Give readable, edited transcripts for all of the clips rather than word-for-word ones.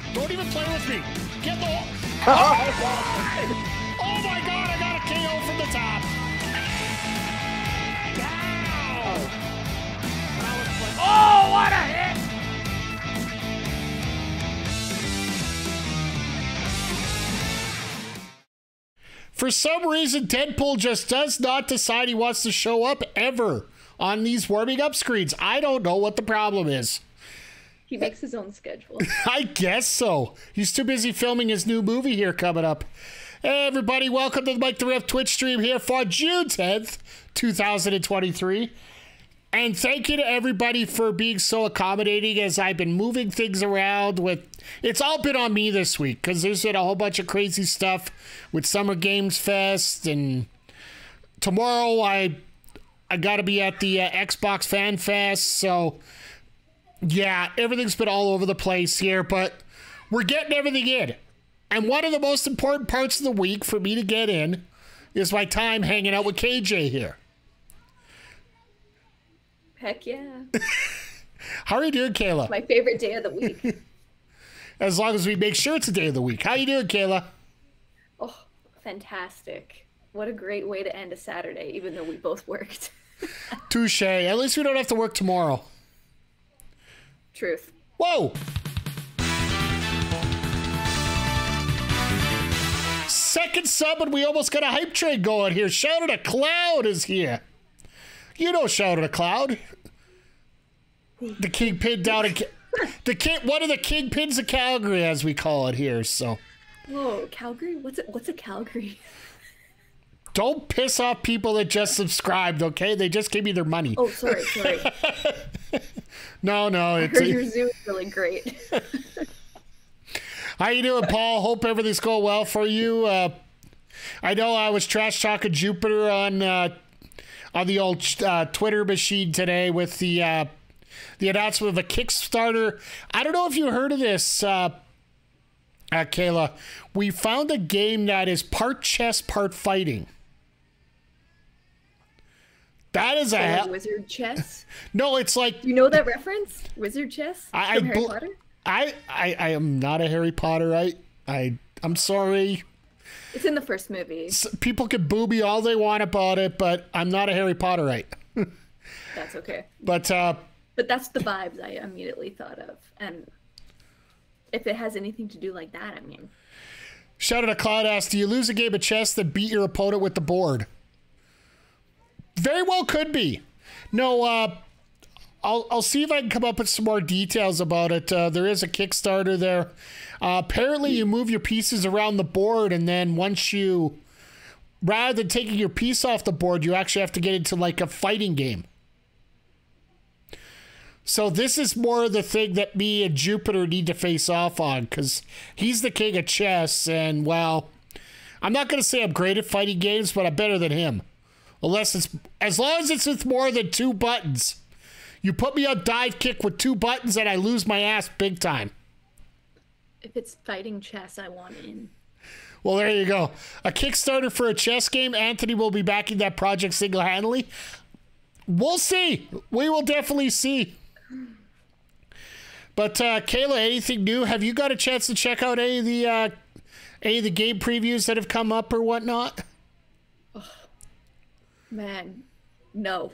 Don't even play with me. Get the... Oh my God, I got a KO from the top. Oh, what a hit! For some reason, Deadpool just does not decide he wants to show up ever on these warming up screens. I don't know what the problem is. He makes his own schedule. I guess so. He's too busy filming his new movie here coming up. Hey, everybody. Welcome to the Mike the Ref Twitch stream here for June 10th, 2023. And thank you to everybody for being so accommodating as I've been moving things around with... It's all been on me this week because there's been a whole bunch of crazy stuff with Summer Games Fest. And tomorrow I got to be at the Xbox Fan Fest. So, yeah, everything's been all over the place here. But we're getting everything in. And one of the most important parts of the week for me to get in is my time hanging out with KJ here. Heck yeah. How are you doing, Kayla? My favorite day of the week. As long as we make sure it's a day of the week. How you doing, Kayla? Oh, fantastic. What a great way to end a Saturday, even though we both worked. Touche. At least we don't have to work tomorrow. Truth. Whoa! Second sub and we almost got a hype train going here. Shout out to Cloud is here. You know Shout out to Cloud. The kingpin down in... one of the kingpins of Calgary, as we call it here, so... Whoa, Calgary? What's a Calgary? Don't piss off people that just subscribed, okay? They just gave me their money. Oh, sorry. No, I heard your Zoom is really great. How you doing, Paul? Hope everything's going well for you. I know I was trash talking Jupiter on the old Twitter machine today with the announcement of a Kickstarter. I don't know if you heard of this, Kayla. We found a game that is part chess, part fighting. That is like wizard chess? No, it's like... You know that reference? Wizard chess? From Harry Potter? I am not a Harry Potter. I'm sorry. It's in the first movie. People can boo me all they want about it, but I'm not a Harry Potterite. That's okay. But that's the vibes I immediately thought of. And if it has anything to do like that, I mean... Shout out to Cloud asked, do you lose a game of chess that beat your opponent with the board? Very well could be. No, I'll see if I can come up with some more details about it. There is a Kickstarter there. Apparently, you move your pieces around the board, and then once you... Rather than taking your piece off the board, you actually have to get into like a fighting game. So this is more the thing that me and Jupiter need to face off on, because he's the king of chess, and, well, I'm not going to say I'm great at fighting games, but I'm better than him. As long as it's with more than 2 buttons. You put me on dive kick with 2 buttons and I lose my ass big time. If it's fighting chess, I want in. Well, there you go. A Kickstarter for a chess game. Anthony will be backing that project single-handedly. We'll see. We will definitely see. But Kayla, anything new? Have you got a chance to check out any of the game previews that have come up or whatnot? Oh, man, no.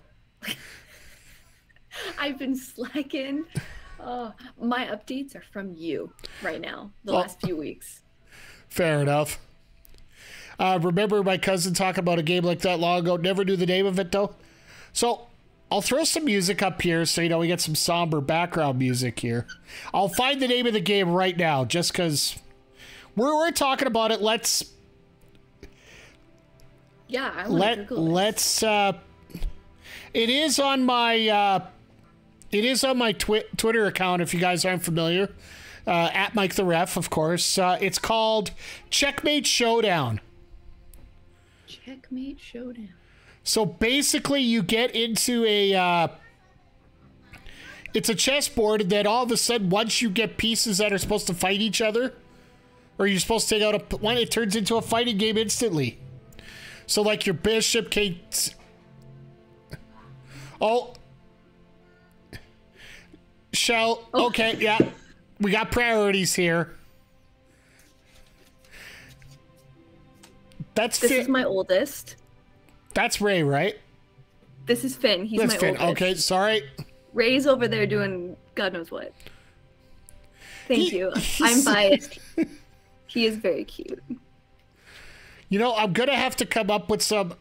I've been slacking. My updates are from you right now, the last few weeks. Fair enough. Remember my cousin talking about a game like that long ago? Never knew the name of it, though. So I'll throw some music up here so, we get some somber background music here. I'll find the name of the game right now just because we're talking about it. Yeah, let's it is on my Twitter account if you guys aren't familiar, at Mike the Ref, of course. It's called Checkmate Showdown. Checkmate Showdown. So basically you get into it's a chessboard, and then all of a sudden once you get pieces that are supposed to fight each other, or you're supposed to take out one, it turns into a fighting game instantly. So like your bishop can't... Oh. Okay, yeah. We got priorities here. That's This Finn. is my oldest. That's Ray, right? This is Finn. He's That's my Finn. oldest. Okay, sorry. Ray's over there doing God knows what. Thank you. he's- I'm biased. He is very cute. You know, I'm gonna have to come up with some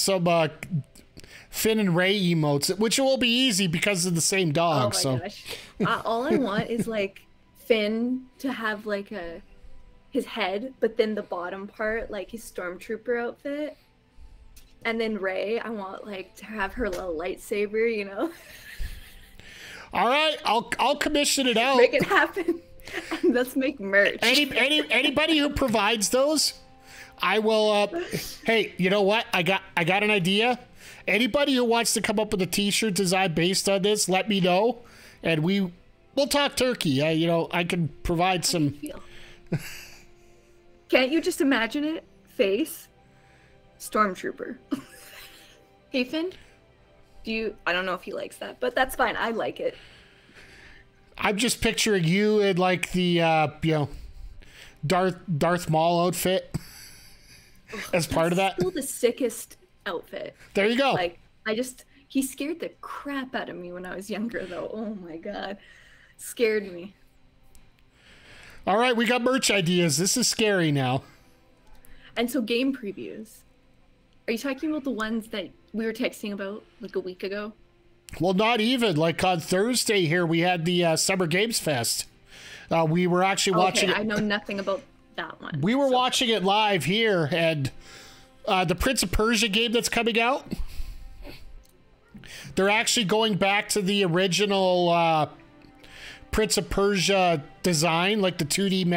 Finn and Ray emotes, which will be easy because of the same Oh dog. my so gosh. All I want is like Finn to have like his head, but then the bottom part like his stormtrooper outfit. And then Ray, I want like to have her little lightsaber, you know. all right, I'll commission it out. Make it happen. And let's make merch. Anybody who provides those, I will. Hey, you know what? I got an idea. Anybody who wants to come up with a T-shirt design based on this, let me know, and we'll talk turkey. You know, I can provide some. Feel. Can't you just imagine it? Face, stormtrooper. Hey Finn, I don't know if he likes that, but that's fine. I like it. I'm just picturing you in like the Darth Maul outfit as part of that. Still the sickest outfit. There you go. Like he scared the crap out of me when I was younger though. Oh my god. Scared me. All right, we got merch ideas. This is scary now. And so game previews. Are you talking about the ones that we were texting about like a week ago? Well, not even. Like on Thursday here, we had the Summer Games Fest. We were actually watching it. I know nothing about that one. We were watching it live here, and the Prince of Persia game that's coming out, they're actually going back to the original Prince of Persia design, like the 2D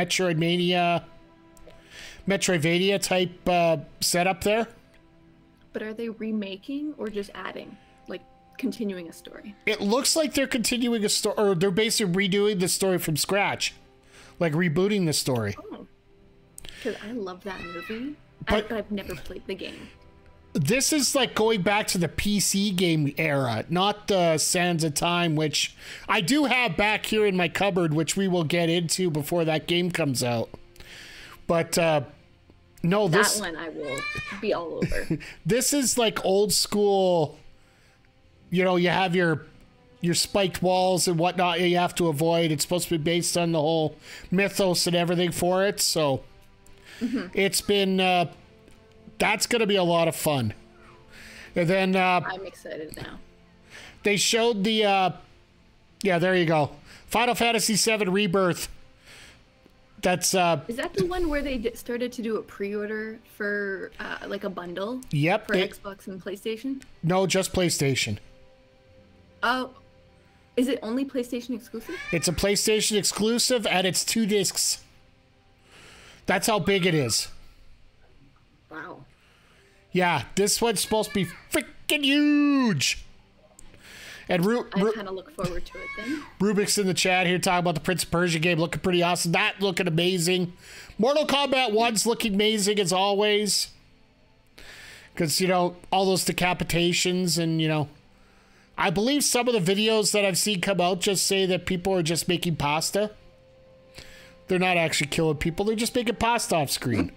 Metroidvania type setup there. But are they remaking or just adding? Like continuing a story? It looks like they're continuing a story, or they're basically redoing the story from scratch, like rebooting the story. Oh. Because I love that movie, But- but I've never played the game. This is like going back to the PC game era, not the Sands of Time, which I do have back here in my cupboard, which we will get into before that game comes out. But no, That this one I will be all over. this is like old school. You know, you have your spiked walls and whatnot you have to avoid. It's supposed to be based on the whole mythos and everything for it. So it's been that's going to be a lot of fun. And then I'm excited now. they showed the yeah, there you go, Final Fantasy VII Rebirth. That's Is that the one where they started to do a pre-order for like a bundle yep. for Xbox and PlayStation? No, just PlayStation. Oh, is it only PlayStation exclusive? It's a PlayStation exclusive, and it's 2 discs. That's how big it is. Wow. Yeah, this one's supposed to be freaking huge. And I kind of look forward to it then. Rubik's in the chat here talking about the Prince of Persia game looking pretty awesome. That looking amazing. Mortal Kombat 1's looking amazing as always. Because, you know, all those decapitations and, you know, I believe some of the videos that I've seen come out just say that people are just making pasta. They're not actually killing people. They're just making pasta off screen.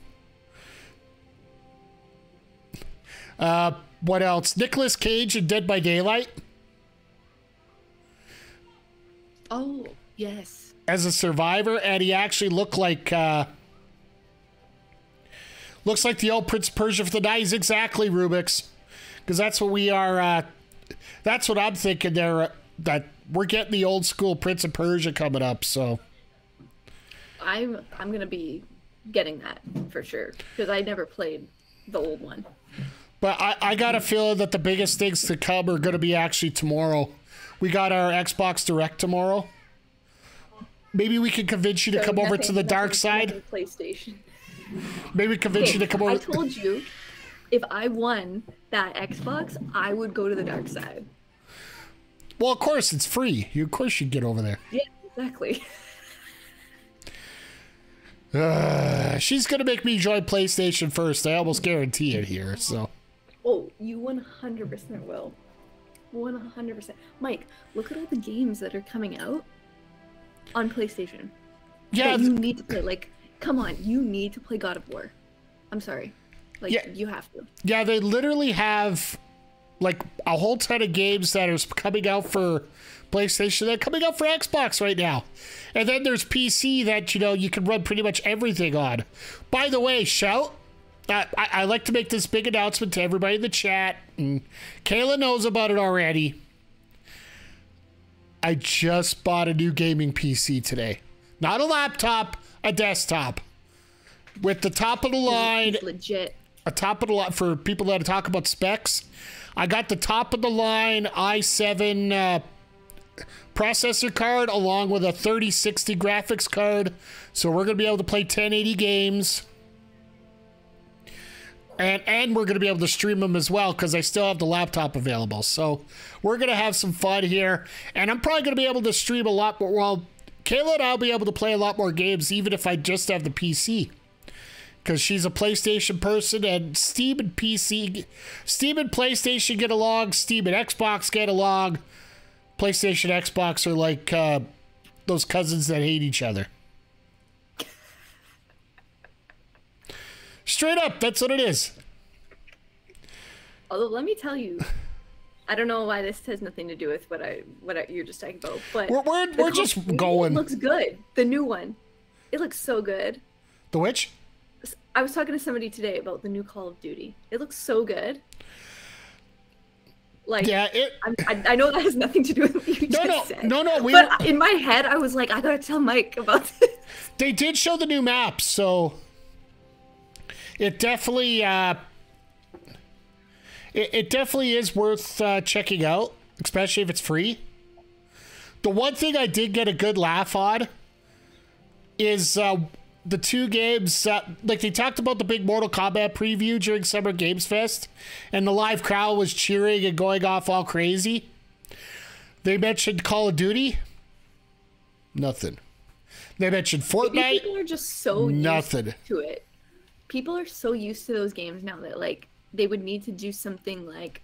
What else? Nicolas Cage in Dead by Daylight Oh, yes. as a survivor, and he actually looked like looks like the old Prince of Persia for the 90s. Exactly, Rubik's, because that's what we are. That's what I'm thinking there. That we're getting the old school Prince of Persia coming up. So I'm gonna be getting that for sure because I never played the old one. but I got a feeling that the biggest things to come are going to be actually tomorrow. We got our Xbox Direct tomorrow. Maybe we can convince you to So come over to nothing- the dark nothing- side. nothing PlayStation. Maybe convince you to come over. I told you, if I won that Xbox, I would go to the dark side. Well, of course it's free. Of course you get over there. Yeah, exactly. She's gonna make me join PlayStation first. I almost guarantee it here. So Oh, you 100% will. 100%. Mike, look at all the games that are coming out on PlayStation. yeah, That you need to play. Like, come on, you need to play God of War. I'm sorry. Like, Yeah. you have to. Yeah, they literally have like a whole ton of games that are coming out for PlayStation that are coming out for Xbox right now. And then there's PC that, you can run pretty much everything on. By the way, shout, I like to make this big announcement to everybody in the chat, and Kayla knows about it already. I just bought a new gaming PC today. Not a laptop, a desktop. With the top of the line. It's legit. A top of the line, for people that talk about specs, I got the top of the line i7 processor card along with a 3060 graphics card. So we're going to be able to play 1080 games. And we're going to be able to stream them as well because I still have the laptop available. So we're going to have some fun here. And I'm probably going to be able to stream a lot more. Well, Kayla and I'll be able to play a lot more games even if I just have the PC. Because she's a PlayStation person, and Steam and PlayStation get along, Steam and Xbox get along. PlayStation and Xbox are like those cousins that hate each other. Straight up, that's what it is. Although, let me tell you, I don't know why this has nothing to do with what you're just talking about, but we're just going. It looks good. The new one, it looks so good. The which? I was talking to somebody today about the new Call of Duty. It looks so good. Like, yeah, I know that has nothing to do with what you just said. No. But in my head, I was like, I gotta tell Mike about this. They did show the new maps, so it definitely, it definitely is worth checking out, especially if it's free. The one thing I did get a good laugh on is the two games, like they talked about the big Mortal Kombat preview during Summer Games Fest, and the live crowd was cheering and going off all crazy. They mentioned Call of Duty. Nothing. They mentioned Fortnite. Maybe people are just so nothing used to it. People are so used to those games now that like they would need to do something like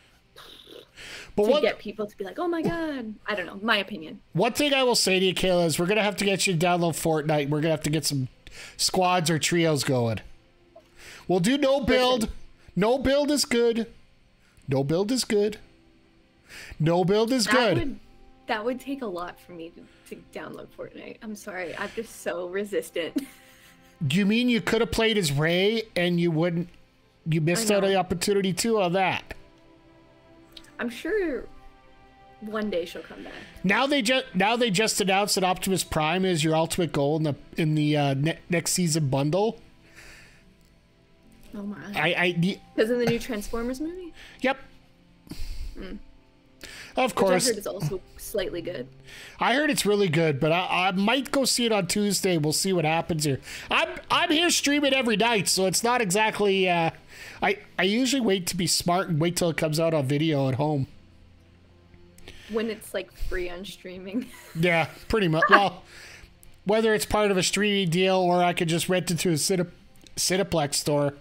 get people to be like, oh my god. I don't know, my opinion. One thing I will say to you, Kayla, is we're going to have to get you to download Fortnite. We're going to have to get some squads or trios going. We'll do no build. No build is good. No build is good. No build is good. That would take a lot for me to download Fortnite. I'm sorry. I'm just so resistant. Do you mean you could have played as Ray and you missed out on the opportunity too on that? I'm sure one day she'll come back. Now they just announced that Optimus Prime is your ultimate goal in the next season bundle. Oh my! Because of the new Transformers movie. Yep. Of course. Which I heard is also slightly good. I heard it's really good, but I might go see it on Tuesday. We'll see what happens here. I'm here streaming every night, so it's not exactly. I usually wait to be smart and wait till it comes out on video at home. When it's like free on streaming. Yeah, pretty much. Well, whether it's part of a streaming deal or I could just rent it to a Cineplex store.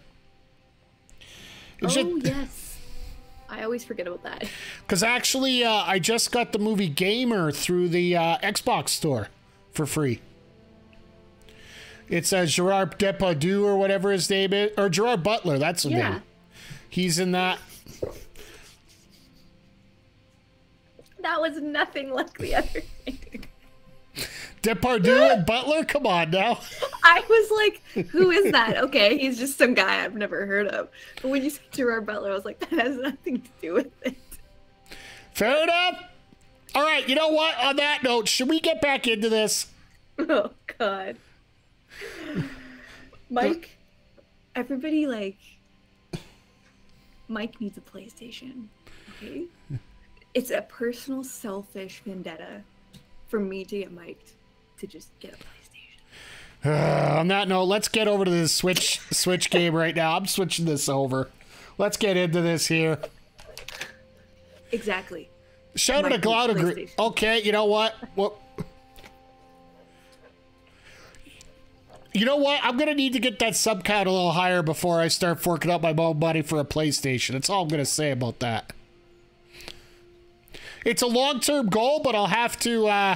Yes. I always forget about that. Because actually, I just got the movie Gamer through the Xbox store for free. It's Gerard Depardieu or whatever his name is. Or Gerard Butler, that's the name. He's in that. That was nothing like the other thing. Depardieu and Butler? Come on now. I was like, who is that? Okay, he's just some guy I've never heard of. But when you said Gerard Butler, I was like, that has nothing to do with it. Fair enough. All right, you know what? On that note, should we get back into this? Oh, God. Mike, everybody, like, Mike needs a PlayStation, okay? It's a personal, selfish vendetta for me to get Mike to just get a PlayStation. On that note, let's get over to this Switch game right now. I'm switching this over. Let's get into this here. Exactly. Shout out to Cloud Agree. Okay, you know what? You know what? I'm going to need to get that sub count a little higher before I start forking out my own money for a PlayStation. That's all I'm going to say about that. It's a long-term goal, but I'll have to, I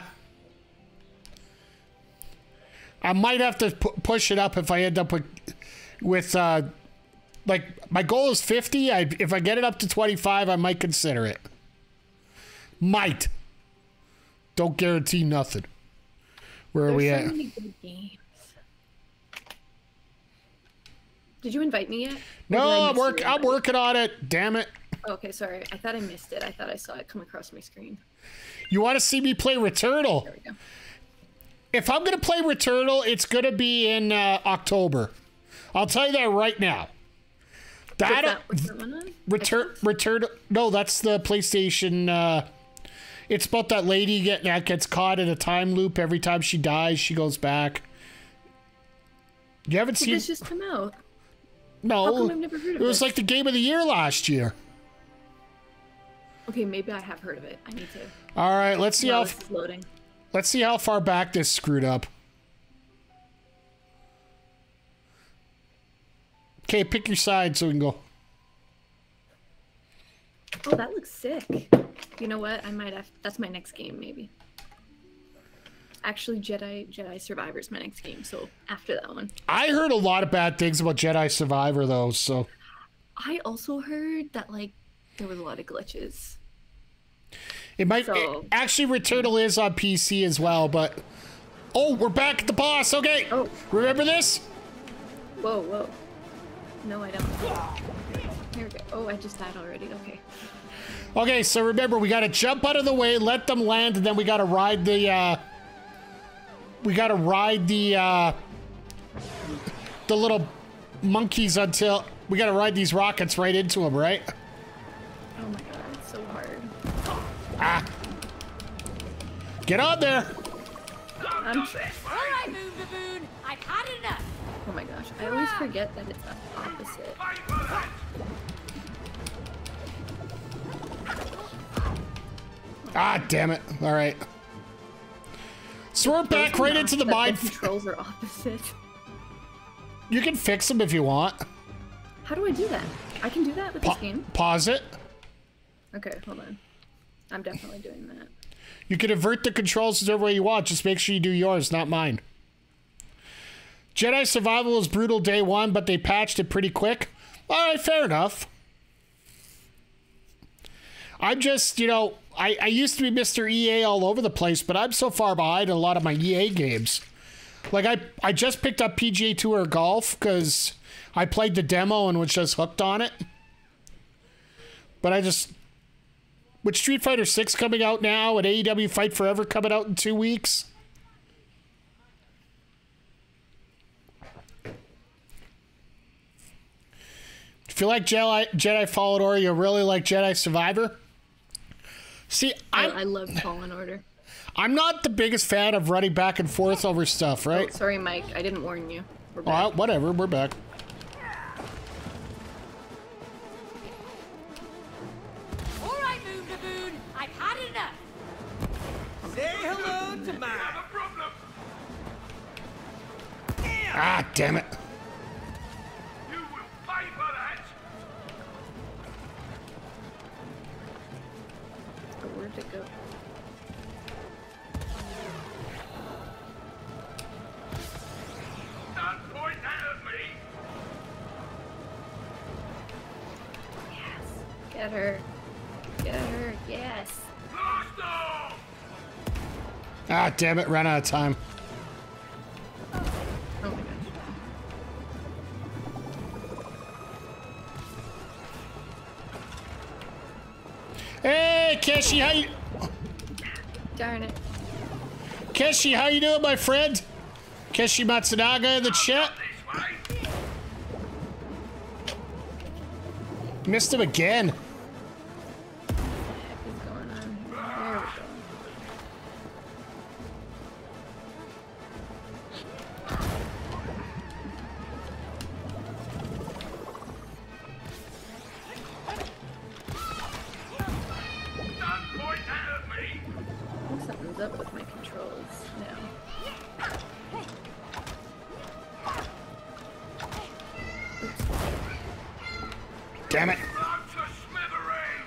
might have to push it up if I end up with like my goal is 50. If I get it up to 25, I might consider it. Might. Don't guarantee nothing. Where are we at? There's so many good games. Did you invite me yet? No, I'm working on it. Damn it. Okay, sorry. I thought I missed it. I thought I saw it come across my screen. You want to see me play Returnal? There we go. If I'm going to play Returnal, it's going to be in October. I'll tell you that right now. What's that one on? Return. No, that's the PlayStation. It's about that lady that gets caught in a time loop. Every time she dies, she goes back. You haven't seen this just come out? No. How come I've never heard of it? Was this? like the game of the year last year. Okay, maybe I have heard of it. I need to. All right, let's see how. This is loading. Let's see how far back this screwed up. Okay, pick your side so we can go. Oh, that looks sick. You know what? I might have. That's my next game, maybe. Actually, Jedi Survivor is my next game. So after that one. I heard a lot of bad things about Jedi Survivor, though. So. I also heard that there was a lot of glitches. It might actually Returnal is on PC as well, but oh, we're back at the boss. Okay. Oh. Remember this? Whoa, whoa. No, I don't. Here we go. Oh, I just died already. Okay. Okay, so remember, we got to jump out of the way, let them land, and then we got to ride the the little monkeys until we got to ride these rockets right into them, right? Oh my god, it's so hard. Ah. Get on there. I'm trying. All right, Moon Baboon, I've had enough. Oh my gosh, I always forget that it's the opposite. Ah, damn it. All right. So we're back right into the mine. The controls are opposite. You can fix them if you want. How do I do that? I can do that with this game? Pause it. Okay, hold on. I'm definitely doing that. You can invert the controls whichever way you want. Just make sure you do yours, not mine. Jedi Survival was brutal day one, but they patched it pretty quick. All right, fair enough. I'm just, I used to be Mr. EA all over the place, but I'm so far behind in a lot of my EA games. Like, I just picked up PGA Tour Golf because I played the demo and was just hooked on it. But with Street Fighter 6 coming out now and AEW Fight Forever coming out in 2 weeks. If you like Jedi Fallen Order, you really like Jedi Survivor. See, I love Fallen Order. I'm not the biggest fan of running back and forth over stuff, right? Oh, sorry, Mike. I didn't warn you. We're back. Whatever. We're back. All right, Moon Baboon, I've had enough. Say hello to mine. Ah, damn it. You will pay for that. Oh, where'd it go? Don't point that at me. Yes. Get her. Get her. Yes. Blast off! Ah, damn it. Ran out of time. Oh my gosh. Hey, Keshi, how you... Darn it. Keshi, how you doing, my friend? Keshi Matsunaga in the chat. This way. Missed him again. What the heck is going on here? There we go. Don't point that at me. I think something's up with my controls now. Damn it. Blown to smithereens.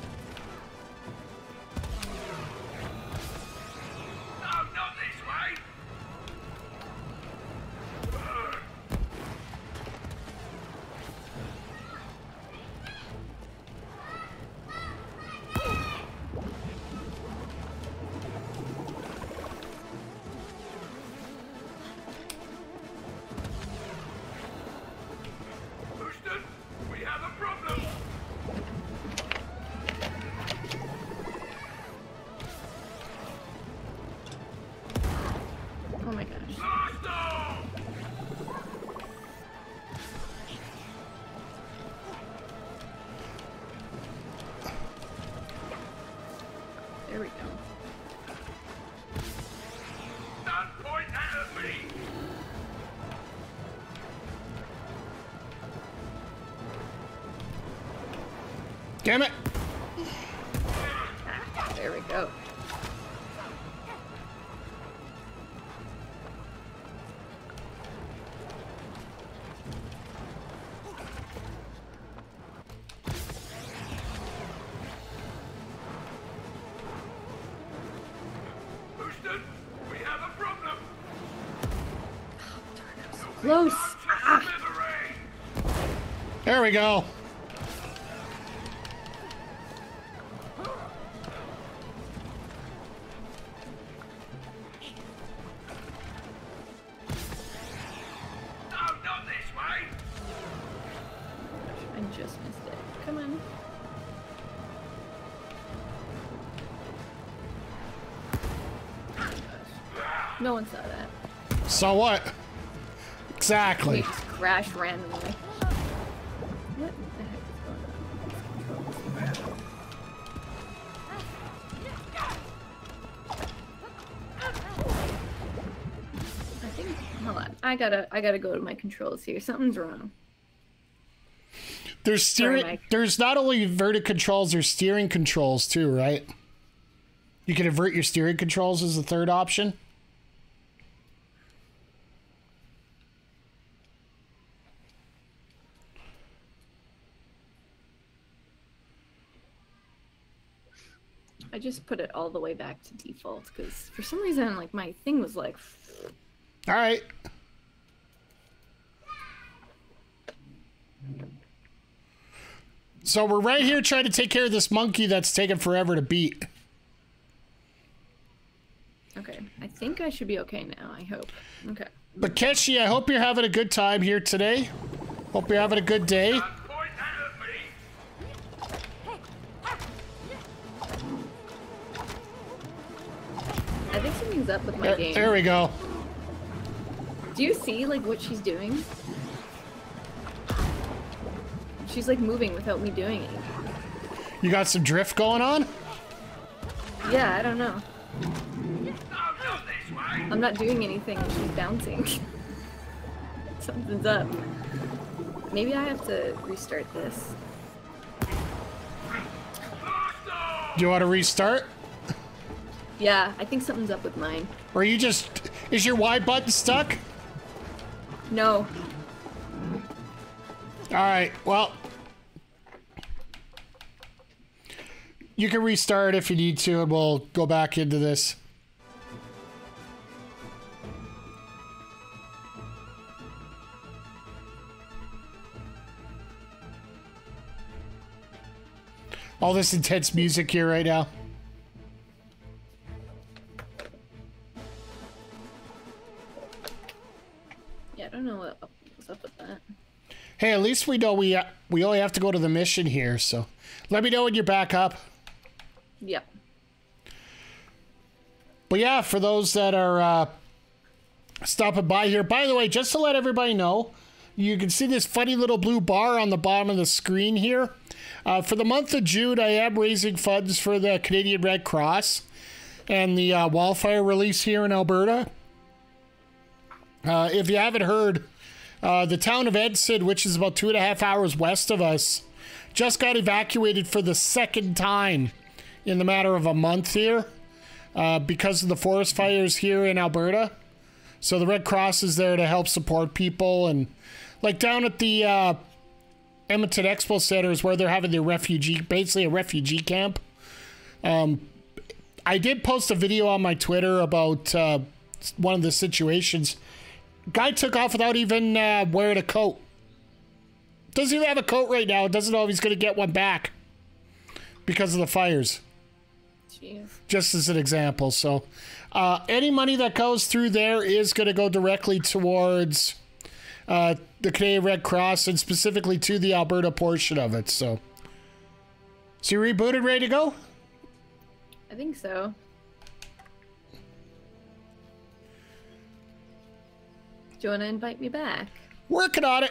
No, not this way. There we go. Don't point that at me. Damn it! There we go. Houston, we have a problem. Close. Smithereens. There we go. No, not this way. I just missed it. Come on. No one saw that. So what? Exactly. He just crashed randomly. What the heck is going on? I think. Hold on. I gotta go to my controls here. Something's wrong. There's steering. Sorry, Mike. There's not only inverted controls, there's steering controls too, right? You can invert your steering controls as the third option. I just put it all the way back to default because for some reason, like my thing was like. All right. So we're right here trying to take care of this monkey that's taking forever to beat. Okay, I think I should be okay now. I hope. Okay. But Keshi, I hope you're having a good time here today. Hope you're having a good day. Don't point that at me. I think something's up with my game. There we go. Do you see like what she's doing? She's like moving without me doing it. You got some drift going on? Yeah, I don't know. No, not this way. I'm not doing anything and she's bouncing. Something's up. Maybe I have to restart this. Do you want to restart? Yeah, I think something's up with mine. Or you just... Is your Y button stuck? No. Alright, well... You can restart if you need to, and we'll go back into this. All this intense music here right now. Yeah, I don't know what's up with that. Hey, at least we know we only have to go to the mission here, so... Let me know when you're back up. Yep. But yeah, for those that are stopping by here, by the way, just to let everybody know, you can see this funny little blue bar on the bottom of the screen here. For the month of June, I am raising funds for the Canadian Red Cross and the wildfire release here in Alberta. If you haven't heard, the town of Edson, which is about 2.5 hours west of us, just got evacuated for the second time in the matter of a month here because of the forest fires here in Alberta. So the Red Cross is there to help support people. And like down at the Edmonton Expo Center is where they're having their refugee, basically a refugee camp. I did post a video on my Twitter about one of the situations. Guy took off without even wearing a coat. Doesn't even have a coat right now. Doesn't know if he's going to get one back because of the fires. Jeez. Just as an example. So any money that goes through there is going to go directly towards the Canadian Red Cross and specifically to the Alberta portion of it. So you rebooted, ready to go? I think so. Do you want to invite me back? Working on it.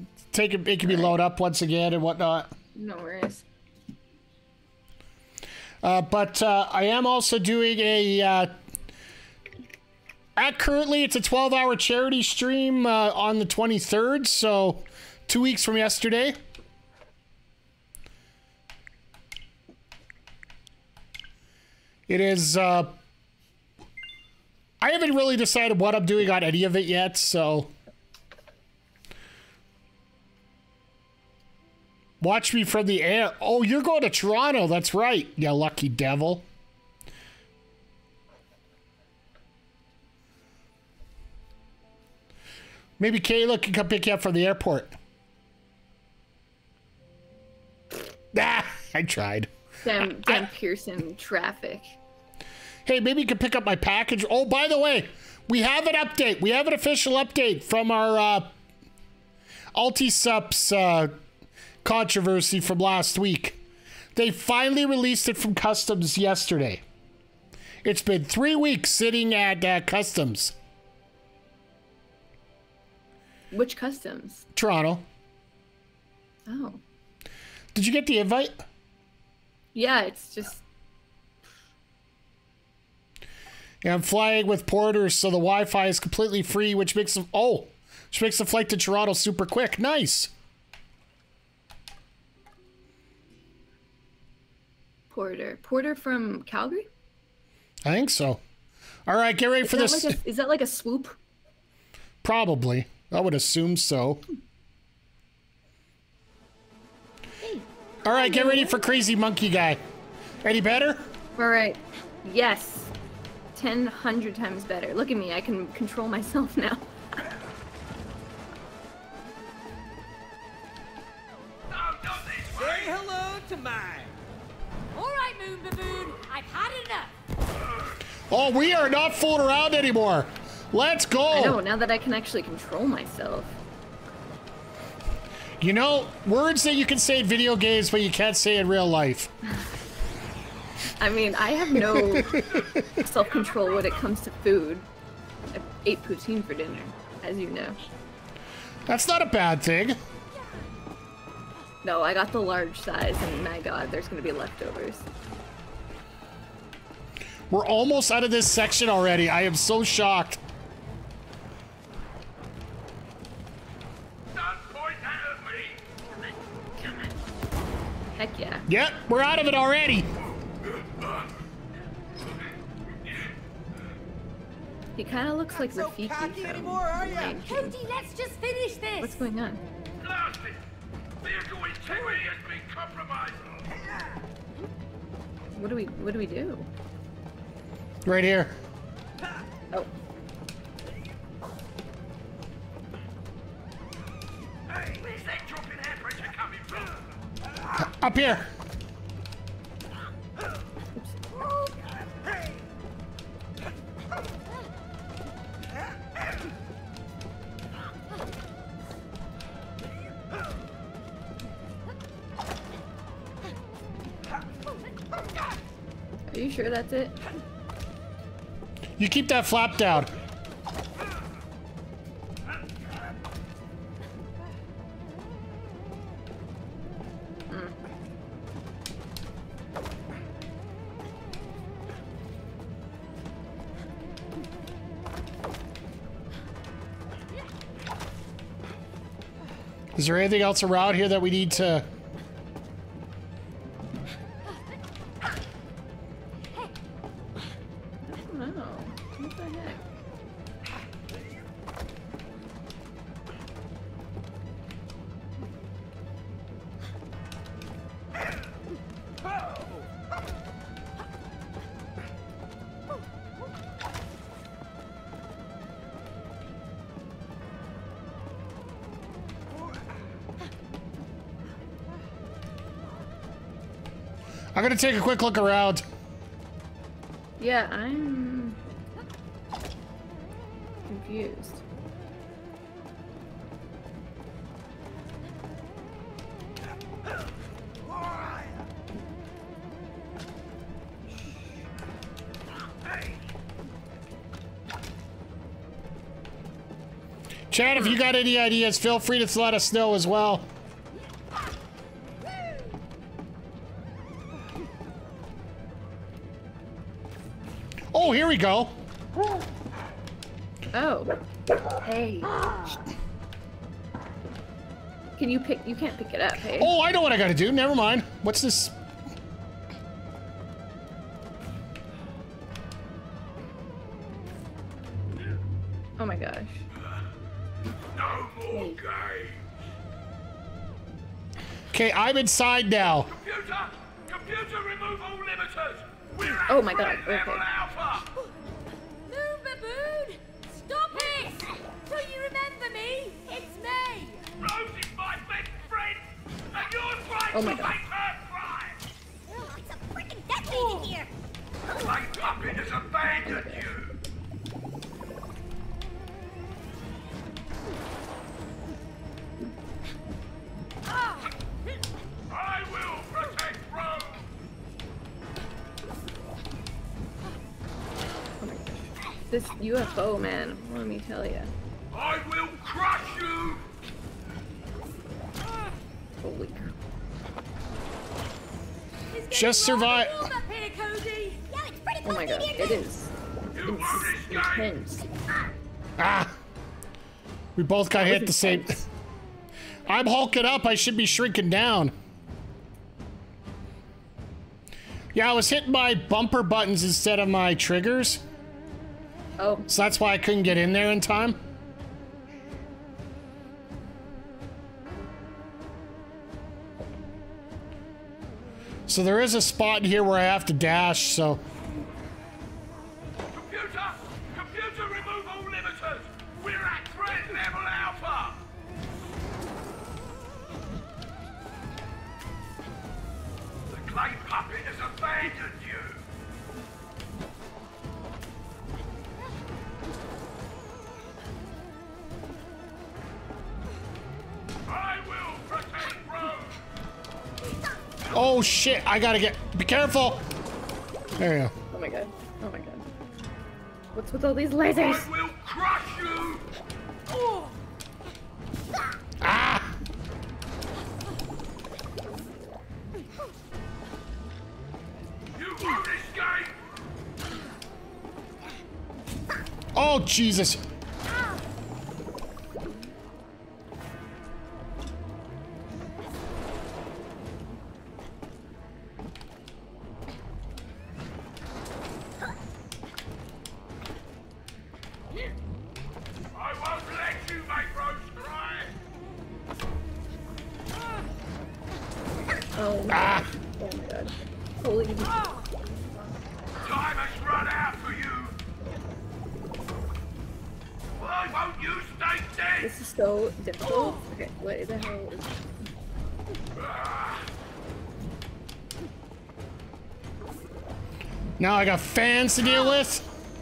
Making me load up once again and whatnot. No worries. But I am also doing a... currently, it's a 12-hour charity stream on the 23rd, so 2 weeks from yesterday. It is... I haven't really decided what I'm doing on any of it yet, so... Watch me from the air. Oh, you're going to Toronto. That's right, you lucky devil. Maybe Kayla can come pick you up from the airport. Ah, I tried. Damn Pearson traffic. Hey, maybe you can pick up my package. Oh, by the way, we have an update. We have an official update from our Ulti-Sups controversy from last week. They finally released it from Customs yesterday. It's been 3 weeks sitting at Customs. Which Customs? Toronto. Oh. Did you get the invite? Yeah, it's just... Yeah, I'm flying with Porters, so the Wi-Fi is completely free, which makes the flight to Toronto super quick. Nice. Porter from Calgary? I think so. All right, get ready for this. Is that like a swoop? Probably. I would assume so. All right, get ready for Crazy Monkey Guy. Any better? All right. Yes. 100 times better. Look at me. I can control myself now. Say hello to mine. All right, Moon Baboon, I've had enough. Oh, we are not fooling around anymore. Let's go. I know, now that I can actually control myself. You know, words that you can say in video games, but you can't say in real life. I mean, I have no self-control when it comes to food. I ate poutine for dinner, as you know. That's not a bad thing. No, I got the large size, and my god, there's gonna be leftovers. We're almost out of this section already. I am so shocked. Don't point that at me. Come on. Heck yeah. Yep, we're out of it already. He kind of looks like So Rafiki cocky from anymore, are ya? Lion King. Cody, let's just finish this. What's going on? Blast it! Vehicle integrity has been compromised. What do we do? Right here. Oh. Hey, where's that drop in air pressure coming from? Up here. Are you sure that's it? You keep that flap down. Is there anything else around here that we need to... No. What the heck? I'm gonna take a quick look around. Yeah, I'm confused. Chad, if you got any ideas, feel free to let us know as well. Oh, here we go. Oh. Hey. Can you pick? You can't pick it up, hey? Oh, I know what I gotta do. Never mind. What's this? Oh my gosh. No more games. Okay, I'm inside now. Computer, remove all limiters. We're at Oh my God, threat level okay. Alpha. Moon Baboon! Stop it! Do you remember me? It's me! Rose is my best friend, and you're trying Oh to my make God. her cry. Oh, it's a freaking death thing in here! My puppet has abandoned you. I will protect Rose. This UFO, man. Let me tell you. I will crush you. Holy crap. Just survive. Warm up here, Cody! Yeah, it's pretty Oh my god. It is. You It's won't escape. intense. Ah. We both got hit the same. Intense. I'm hulking up. I should be shrinking down. Yeah, I was hitting my bumper buttons instead of my triggers. Oh. So that's why I couldn't get in there in time. So there is a spot here where I have to dash, so... Computer, remove all limiters. We're at threat level Alpha. The clay puppet has abandoned you. I will protect Rose. Oh shit, I gotta get... Be careful! There you go. Oh my god. Oh my god. What's with all these lasers? I will crush you. Ah! You won't escape. Oh, Jesus. I won't let you make Rose cry. Oh my Ah! god. Oh my god. Holy. Time has run out for you. Why won't you stay dead? This is so difficult. Okay, what the hell is... Now I got fans to deal with.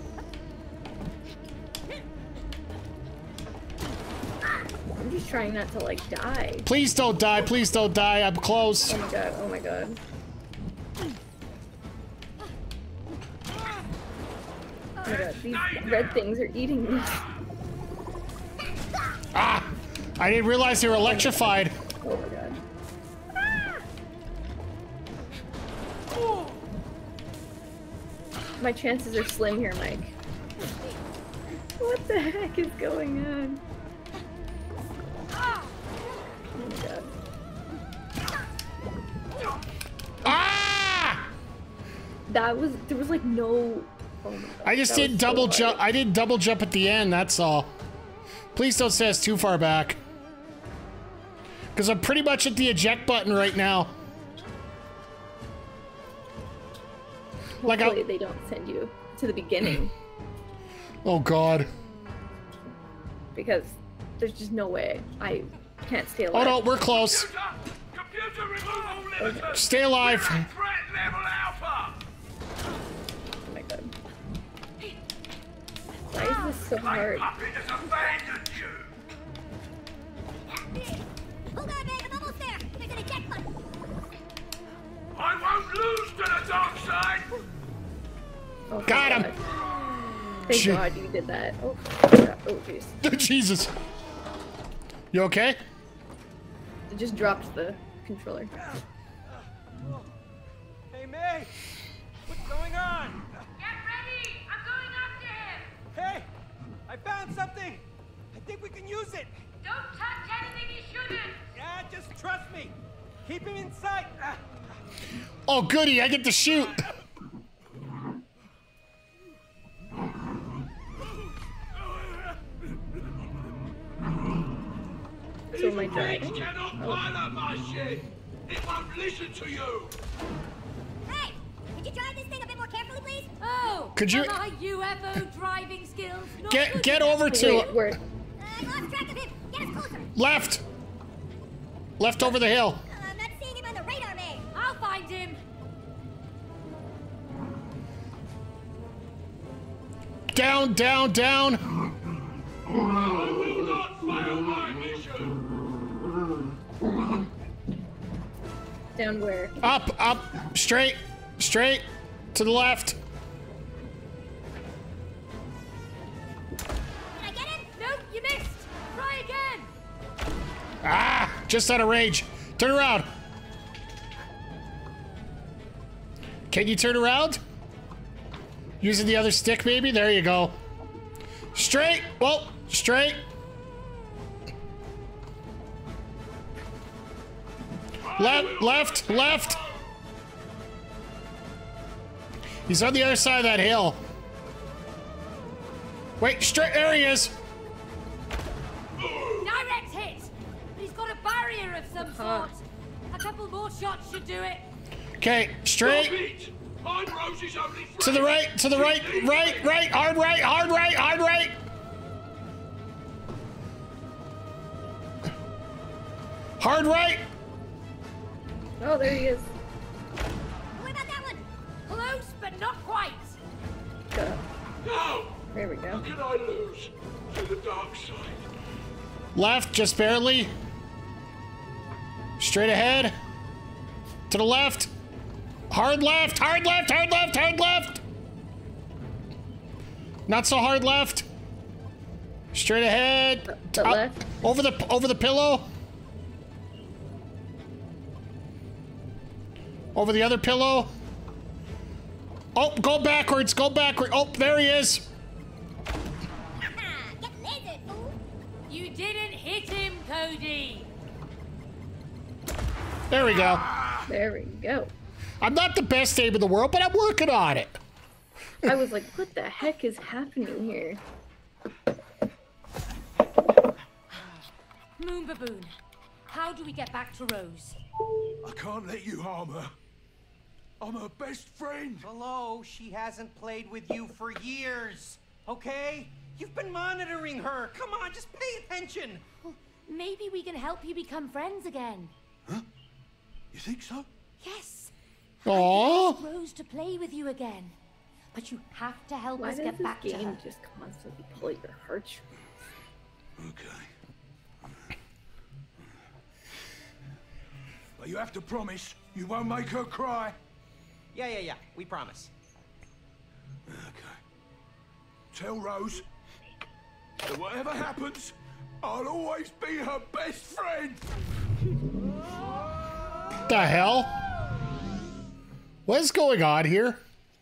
I'm just trying not to like die. Please don't die. Please don't die. I'm close. Oh my god. Oh my god. Oh my god. These red things are eating me. Ah! I didn't realize they were electrified. Oh my god. My chances are slim here, Mike. What the heck is going on? Oh my god. Ah! That was, there was like no, oh my god. I just that didn't was so double jump. hard. I didn't double jump at the end. That's all. Please don't say it's too far back. Because I'm pretty much at the eject button right now. Like Hopefully I. they don't send you to the beginning Oh God. because there's just no way. I can't stay Oh alive. no, we're close. Computer, remove all limiters. Stay alive. We're at threat level Alpha. Oh my god. Why is this so My hard? puppet has abandoned you. Hold on, man, I'm almost there! There's an eject button! I won't lose to the dark side. Oh, thank Got him. God. Thank Shit. God you did that. Oh, oh jeez. Jesus. You okay? It just dropped the controller. Hey, May! What's going on? Get ready. I'm Oh, goody, I get to shoot. So am I driving? Beach cannot pilot my ship. It won't listen to you. Hey! Could you drive this thing a bit more carefully, please? Oh! Could you- are my UFO driving skills not Get good over enough? to Wait, where? I lost track of him. Get us closer. left. Left over the hill. I'm not seeing him on the radar, May. I'll find him. Down, down, down. I will not fail my mission. Down where? Up, up, straight, straight, to the left. Did I get him? Nope, you missed. Try again. Ah, just out of range. Turn around. Can you turn around? Using the other stick, maybe? There you go. Straight. Well, straight. Left, left, left. He's on the other side of that hill. Wait, straight. There he is. Direct hit. He's got a barrier of some sort. A couple more shots should do it. Okay, straight. Beach. I'm Rose's only friend. To the right, to the right, right, right, hard right, hard right, hard right. Hard right. Oh, there he is. What about that one? Close, but not quite. No. There we go. How can I lose to the dark side? Left, just barely. Straight ahead. To the left. Hard left, hard left, hard left, hard left. Not so hard left. Straight ahead. The left. Over the pillow. Over the other pillow. Oh, go backwards, go backward. Oh, there he is. Get lasered, fool. You didn't hit him, Cody. There we go. There we go. I'm not the best aim in the world, but I'm working on it. I was like, what the heck is happening here? Moon Baboon, how do we get back to Rose? I can't let you harm her. I'm her best friend. Hello, she hasn't played with you for years, okay? You've been monitoring her. Come on, just pay attention. Maybe we can help you become friends again. You think so? Yes, Aww. Rose to play with you again. But you have to help Why us does get this back to game her. just constantly pull at your heartstrings? Okay. But you have to promise you won't make her cry. Yeah, we promise. Okay. Tell Rose that whatever happens, I'll always be her best friend. The hell? What is going on here?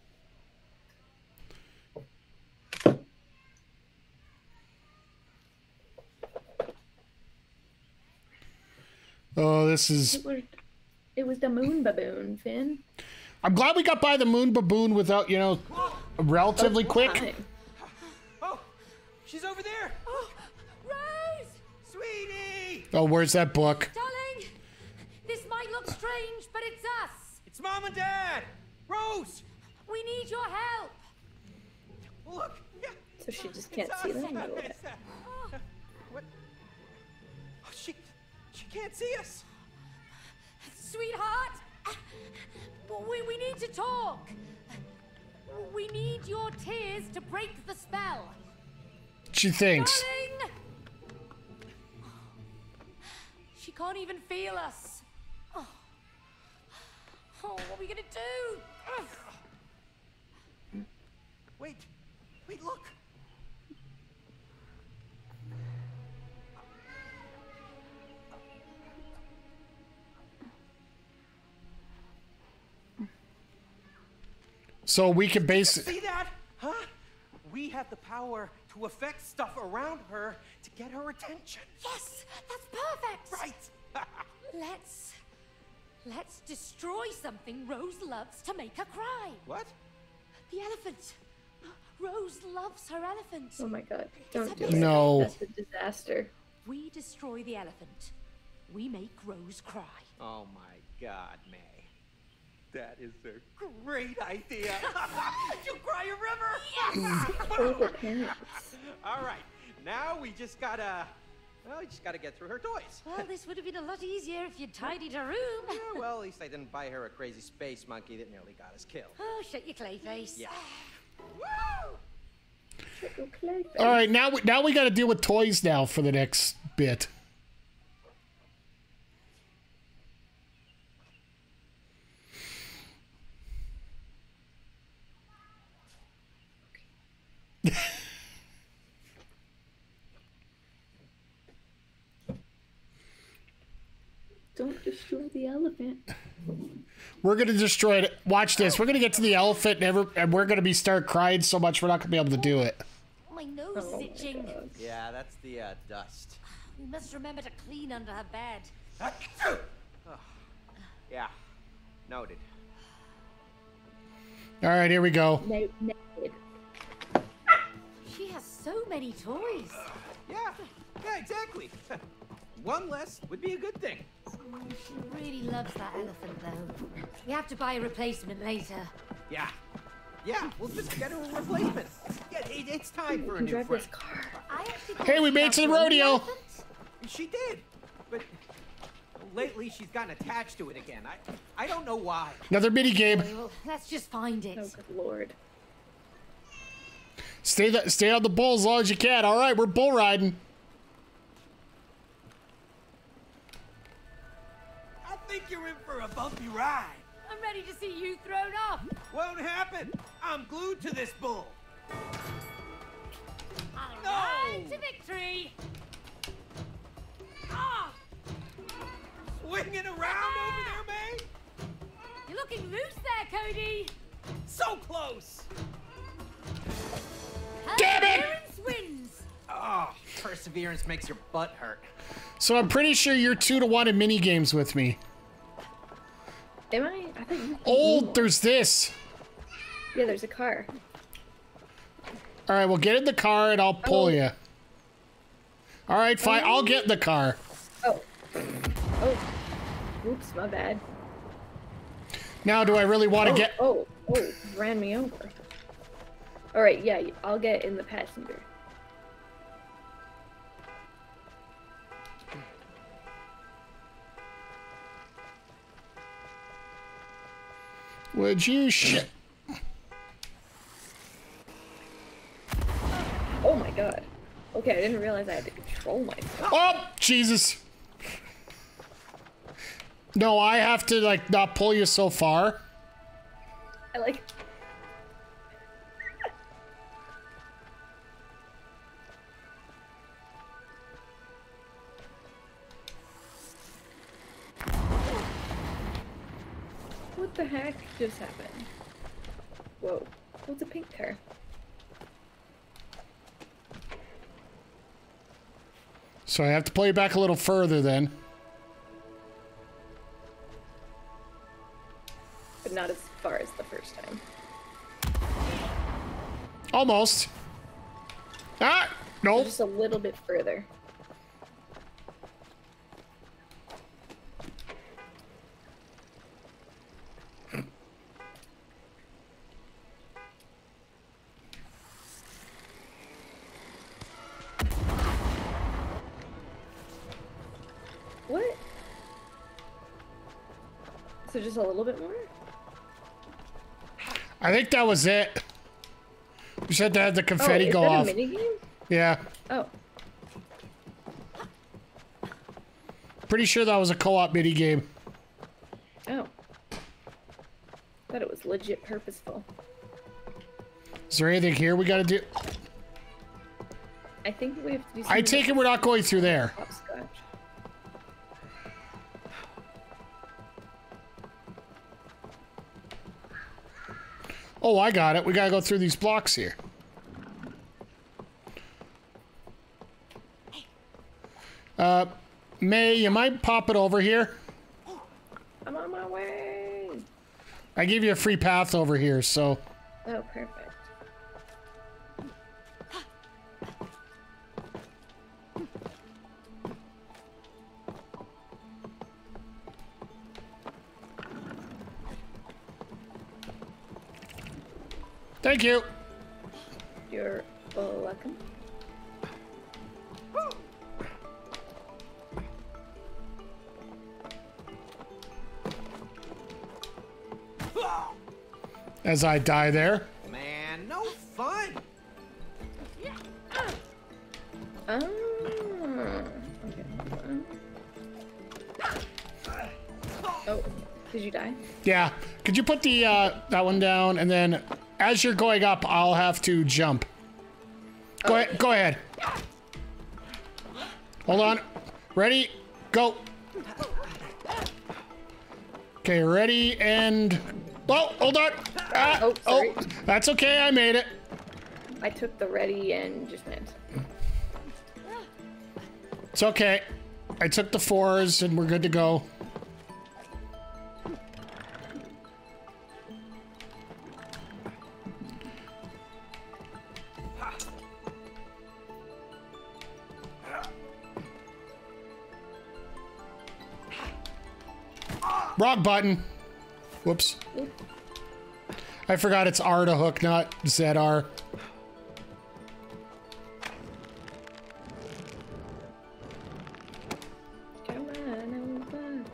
Oh, this is... It was the Moon Baboon, Finn. I'm glad we got by the Moon Baboon without, you know, relatively quick. Time. Oh, she's over there. Oh, Rose! Sweetie! Oh, where's that book? Darling, this might look strange, but it's us. It's Mom and Dad. Rose! We need your help. Look. Yeah. So she just can't It's see us. them? Or what? It's, what? Oh, she can't see us. Sweetheart, we need to talk. We need your tears to break the spell. She thinks. Darling! She can't even feel us. Oh, what are we gonna do? Wait, look. So we can basically... See that? Huh? We have the power to affect stuff around her to get her attention. Yes, that's perfect. Right. Let's Let's destroy something Rose loves to make her cry. What? The elephant. Rose loves her elephant. Oh my god. Don't do it. No. That's a disaster. We destroy the elephant. We make Rose cry. Oh my God, May. That is a great idea. You cry a river. Yes! Horrible parents. All right. Now we just gotta get through her toys. Well, this would have been a lot easier if you'd tidied her room. Yeah, well, at least I didn't buy her a crazy space monkey that nearly got us killed. Oh, shut your clay face. Yeah. Woo! Triple clay face. All right, now we got to deal with toys now for the next bit. Don't destroy the elephant. We're gonna destroy it. Watch this. We're gonna get to the elephant, and we're gonna start crying so much we're not gonna be able to do it. My nose Oh is my itching. God. Yeah, that's the dust. We must remember to clean under her bed. Yeah, noted. All right, here we go. Naked. She has so many toys. Yeah, exactly. One less would be a good thing. She really loves that elephant, though. We have to buy a replacement later. Yeah, we'll just get her a replacement. Yeah, it's time for You a can new drive friend. this car. I actually Hey, we made it to the rodeo. She did, but lately she's gotten attached to it again. I don't know why. Another mini game. Well, let's just find it. Oh, good lord. Stay on the bull as long as you can. All right, we're bull riding. I think you're in for a bumpy ride. I'm ready to see you thrown off. Won't happen. I'm glued to this bull. All No! right, to victory. Ah, Swinging around over there, May. you're looking loose there, Cody. So close. Damn it! Perseverance wins. Oh, perseverance makes your butt hurt. So I'm pretty sure you're 2-1 in mini games with me. Am I? I thought you. Oh, there's this. Yeah, there's a car. All right, well, get in the car and I'll pull you. All right, fine. I'll get in the car. Oh. Oops, my bad. Now, do I really want to get... Oh, ran me over. All right, yeah, I'll get in the passenger. Would you shit? Oh my god. Okay, I didn't realize I had to control myself. Oh, Jesus. No, I have to, like, not pull you so far. I like. What the heck just happened? Whoa. What's a pink car? So I have to pull you back a little further then. But not as far as the first time. Almost. Ah, nope. Just a little bit further. What? So just a little bit more? I think that was it. We just had to have the Oh, confetti is go that off. a minigame? Yeah. Oh. Pretty sure that was a co-op mini game. Oh. Thought it was legit purposeful. Is there anything here we gotta do? I think we have to do I take it we're not going through there. hopscotch. Oh, I got it. We gotta go through these blocks here. May, you might pop it over here? I'm on my I gave you a free path over here, so. Oh, perfect. Thank you. You're welcome. As I die there. Man, no fun. Oh. Okay. Oh, did you die? Yeah. Could you put the that one down, and then as you're going up, I'll have to jump. Go ahead. Go ahead. Hold on. Ready? Go. Okay, ready and. Oh, hold on. Oh, sorry. That's okay. I made it. I took the ready and just went. It's okay. I took the 4s and we're good to go. Wrong button. Whoops. I forgot it's R to hook, not ZR. Come on, over.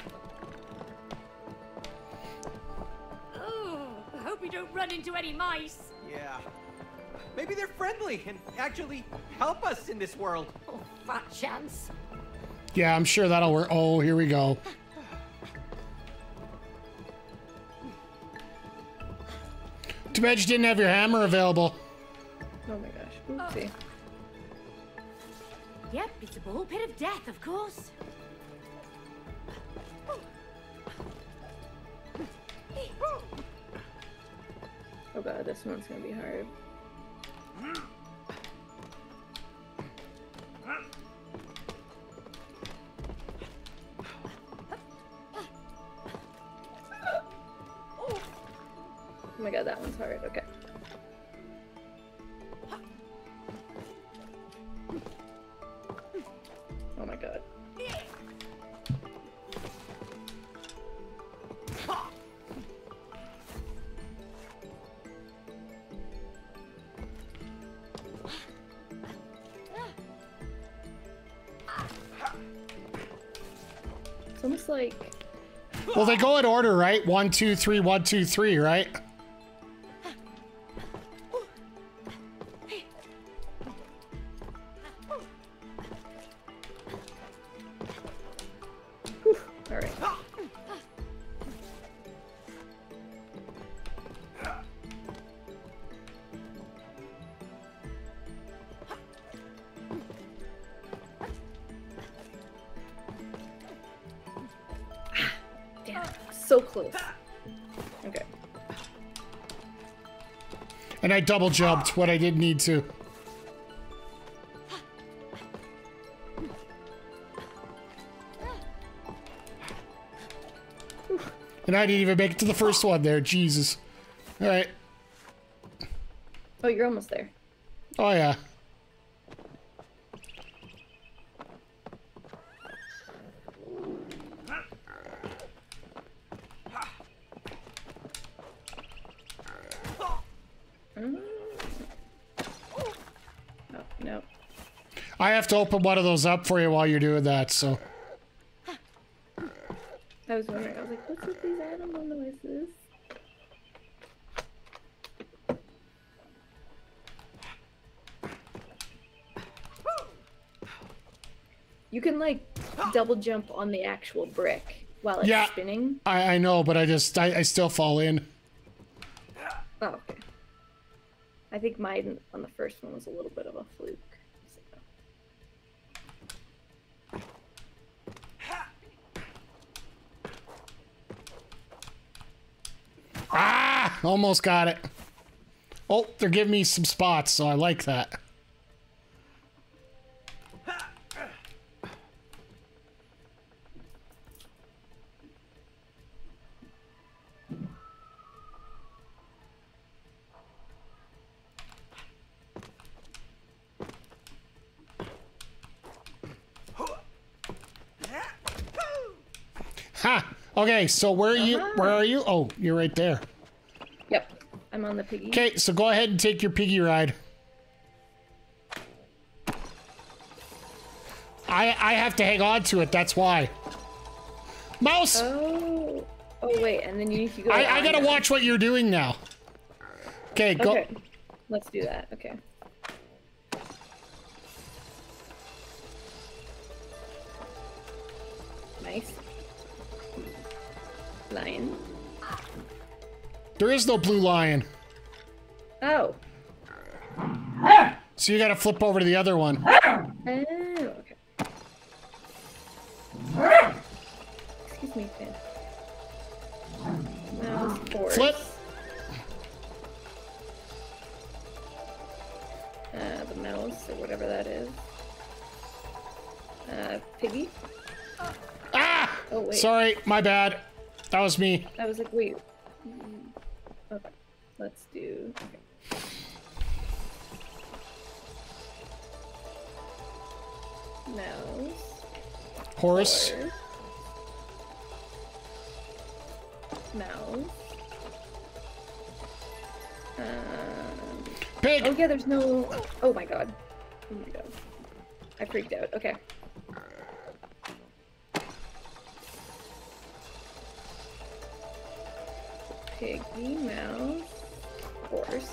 Oh, I hope you don't run into any mice. Yeah. Maybe they're friendly and actually help us in this world. Oh, fat chance. Yeah, I'm sure that'll work. Oh, here we go. Too bad you didn't have your hammer available. Oh my gosh. Oopsie. Yep, it's a ball pit of death, of course. Oh god, this one's gonna be hard. Oh my god, that one's hard. Okay. Oh my god. It's almost like Well, they go in order, right? 1, 2, 3, 1, 2, 3, right? all right. Damn, so close. Okay. And I double jumped when I didn't need to. And I didn't even make it to the first one there. Jesus. All right. Oh, you're almost there. Oh, yeah. Oh, no. I have to open one of those up for you while you're doing that, so. I was wondering, I was like, what's with these animal noises? You can like double jump on the actual brick while it's Yeah. spinning. I know, but I still fall in. Oh, okay. I think mine on the first one was a little bit of a fluke. So. Ah! Almost got it. Oh, they're giving me some spots, so I like that. Okay, so where are you? Where are you? Oh, you're right there. Yep. I'm on the piggy. Okay, so go ahead and take your piggy ride. I have to hang on to it, that's why. Mouse! Oh. Oh, wait, and then you need to go. I gotta on. watch what you're doing now. Okay, go. Okay. Let's do that. Okay. Nice. Lion. There is no blue lion. Oh. So you gotta flip over to the other one. Oh, okay. Excuse me, Finn. Mouse, horse. Flip. The mouse, or whatever that is. Piggy? Ah! Oh, wait. Sorry, my bad. That was me. I was like, wait. Okay. Let's do... Okay. Mouse. Horse. Horse. Mouse. Pig! Oh yeah, there's no... Oh my god. Oh my god. I freaked out. Okay. Piggy, mouse, horse.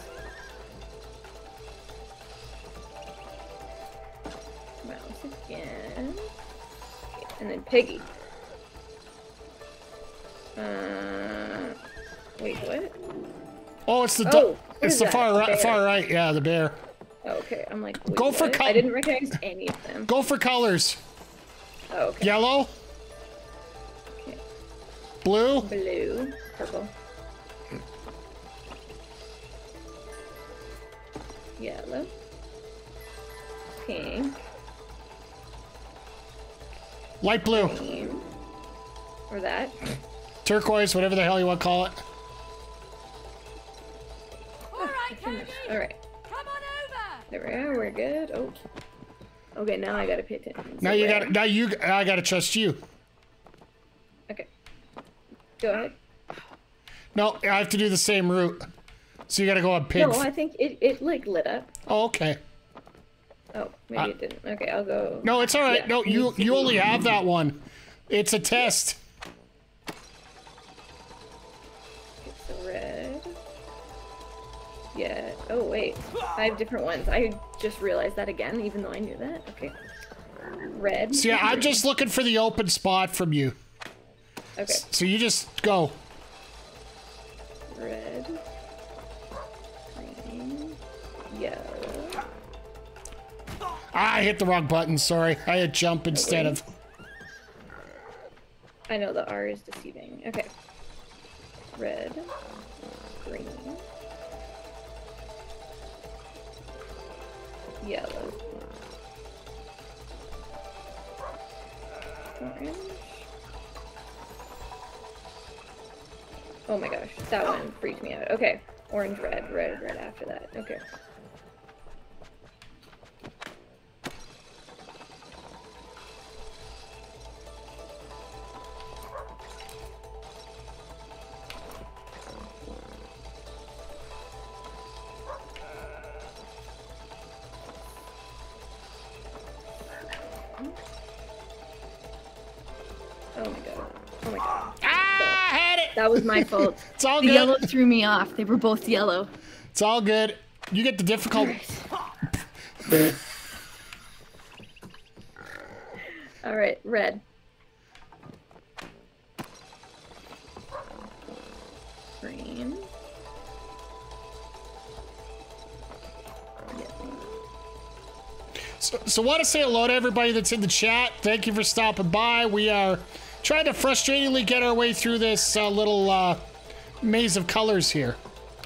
Mouse again. Okay, and then piggy. Wait, what? Oh, it's the Oh, what it's is the that? far The right. bear. Far right. Yeah, the bear. Oh, okay, I'm like, wait, Go for what? col- I didn't recognize any of them. Go for colors. Oh, okay. Yellow, Okay. blue, Blue, purple. Yellow. Pink. light blue, Green. Or that. turquoise, whatever the hell you want to call it. All right, Cody. Alright. Come on over. There we are, we're good. Oh. Okay, now I gotta pay attention. Now So you where? got. Now you. I gotta trust you. Okay. Go ahead. No, I have to do the same route. So you gotta go on pig. No, I think it like lit up. Oh, okay. Oh, maybe it didn't. Okay, I'll go. No, it's all right. Yeah, No, it you needs to you be- only have that one. It's a test. It's a red. Yeah. Oh wait, I have different ones. I just realized that again, even though I knew that. Okay. Red. So yeah, I'm just looking for the open spot from you. Okay. So you just go. Red. Green. Yellow. I hit the wrong button. Sorry, I had jump instead of. I know the R is deceiving. Okay. Red. Green. Yellow. Orange. Oh my gosh, that one freaked me out. Okay. Orange, red, red, red after that. Okay. Oh my god. Oh my god. Ah, I had it. That was my fault. It's all The good. yellow threw me off. They were both yellow. It's all good. You get the difficult. All right, red. Green. So want to say hello to everybody that's in the chat. Thank you for stopping by. We are trying to frustratingly get our way through this little maze of colors here.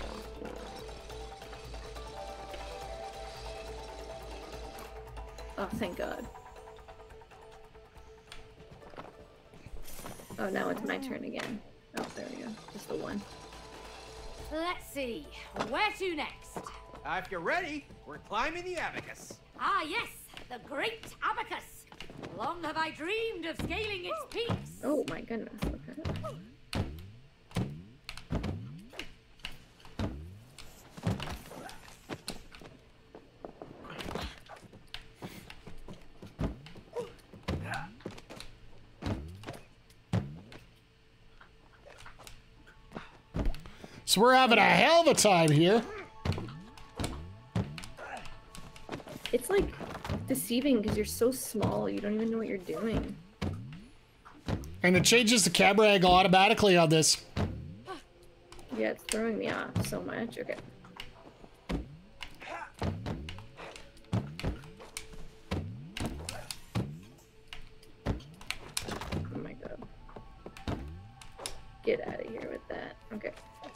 Oh, thank God. Oh, now it's my turn again. Oh, there we go. Just the one. Let's see. Where to next? If you're ready, we're climbing the abacus. Ah, yes, the great abacus. Long have I dreamed of scaling its peaks. Oh my goodness. Okay. So we're having a hell of a time here. It's like deceiving because you're so small. You don't even know what you're doing. And it changes the camera angle automatically on this. Yeah, it's throwing me off so much. Okay. Oh my god. Get out of here with that. Okay.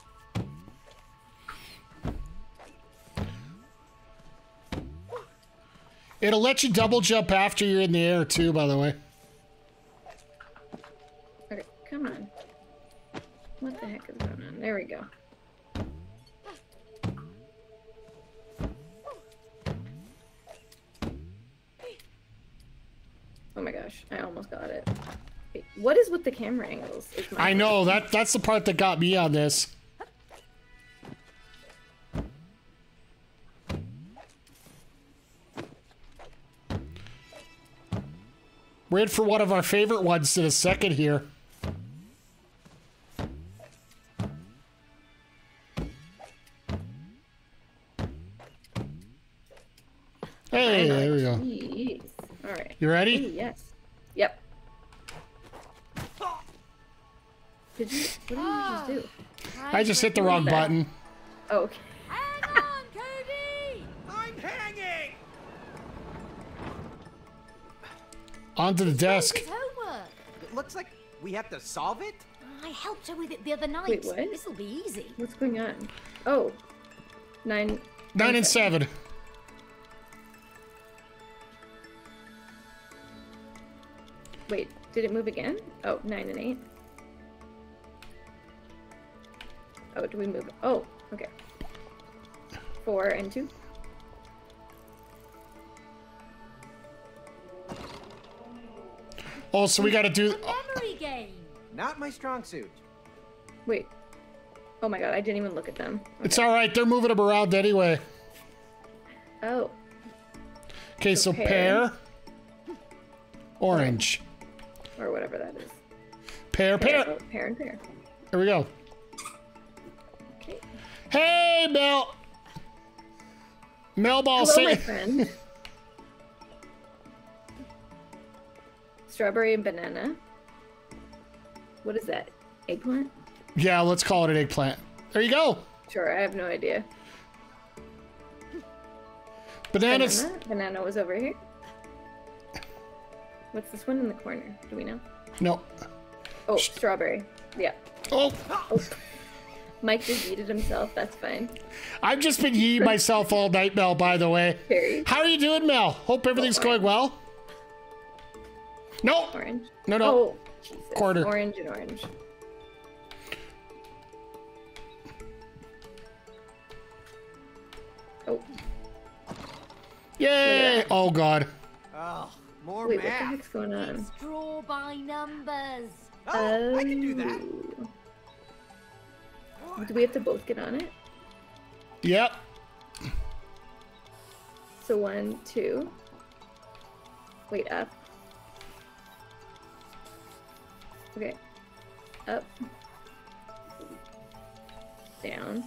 It'll let you double jump after you're in the air too, by the way. Okay, come on. What the heck is going on? There we go. Oh my gosh, I almost got it. Wait, what is with the camera angles? Is my I know, that's the part that got me on this. We're in for one of our favorite ones in a second here. Hey, there we go. Jeez. All right. You ready? Ooh, yes. Yep. Did you? What did you just do? I just hit the wrong button. Oh, okay. Hang on, Cody! I'm hanging! Onto the desk. His homework. It looks like we have to solve it? I helped her with it the other night. Wait, what? This'll be easy. What's going on? Oh, 9. 9 and 7. Wait, did it move again? Oh, 9 and 8. Oh, do we move? Oh, okay. 4 and 2. Oh, so we got to do. A memory game. Not my strong suit. Wait. Oh my god, I didn't even look at them. It's all right. They're moving them around anyway. Oh, Okay, so pear, orange, or whatever that is. pear. Oh, pear and pear. There we go. Okay. Hey, Mel. Mel Ball Hello, my say. friend. Strawberry and banana. What is that? Eggplant? Yeah, let's call it an eggplant. There you go. Sure, I have no idea. Bananas. Banana was over here. What's this one in the corner? Do we know? No. Oh, strawberry. Yeah. Oh, Mike just yeeted himself. That's fine. I've just been yeeting myself all night, Mel, by the way. Cherry. How are you doing, Mel? Hope everything's going well. No. Orange. No. Oh, Jesus. Quarter. Orange and orange. Oh, Yay. Oh, God. Oh, more wait, what the math. heck's going on? It's draw by numbers. Oh, I can do that. Do we have to both get on it? Yep. So 1, 2. Wait, up. Okay. Up. Down.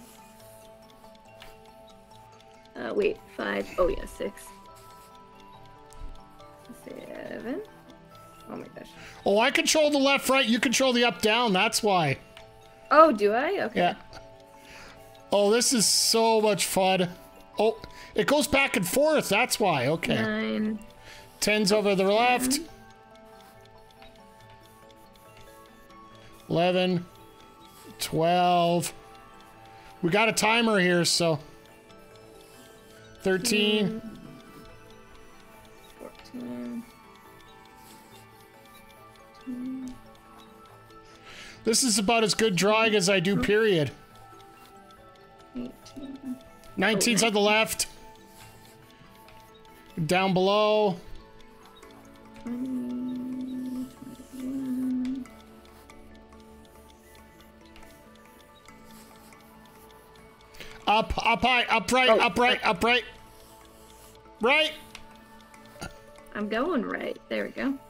Wait, 5. Oh yeah, 6. 7. Oh my gosh. Oh, I control the left, right. You control the up, down. That's why. Oh, do I? Okay. Yeah. Oh, this is so much fun. Oh, it goes back and forth. That's why. Okay. 9. 10's over the left. 11. 12. We got a timer here, so. 13. 14. This is about as good drawing as I do, period. 18. 19's on the left. Down below. 20. 21. Up high, upright, Oh, upright, upright. Right. I'm going right. There we go.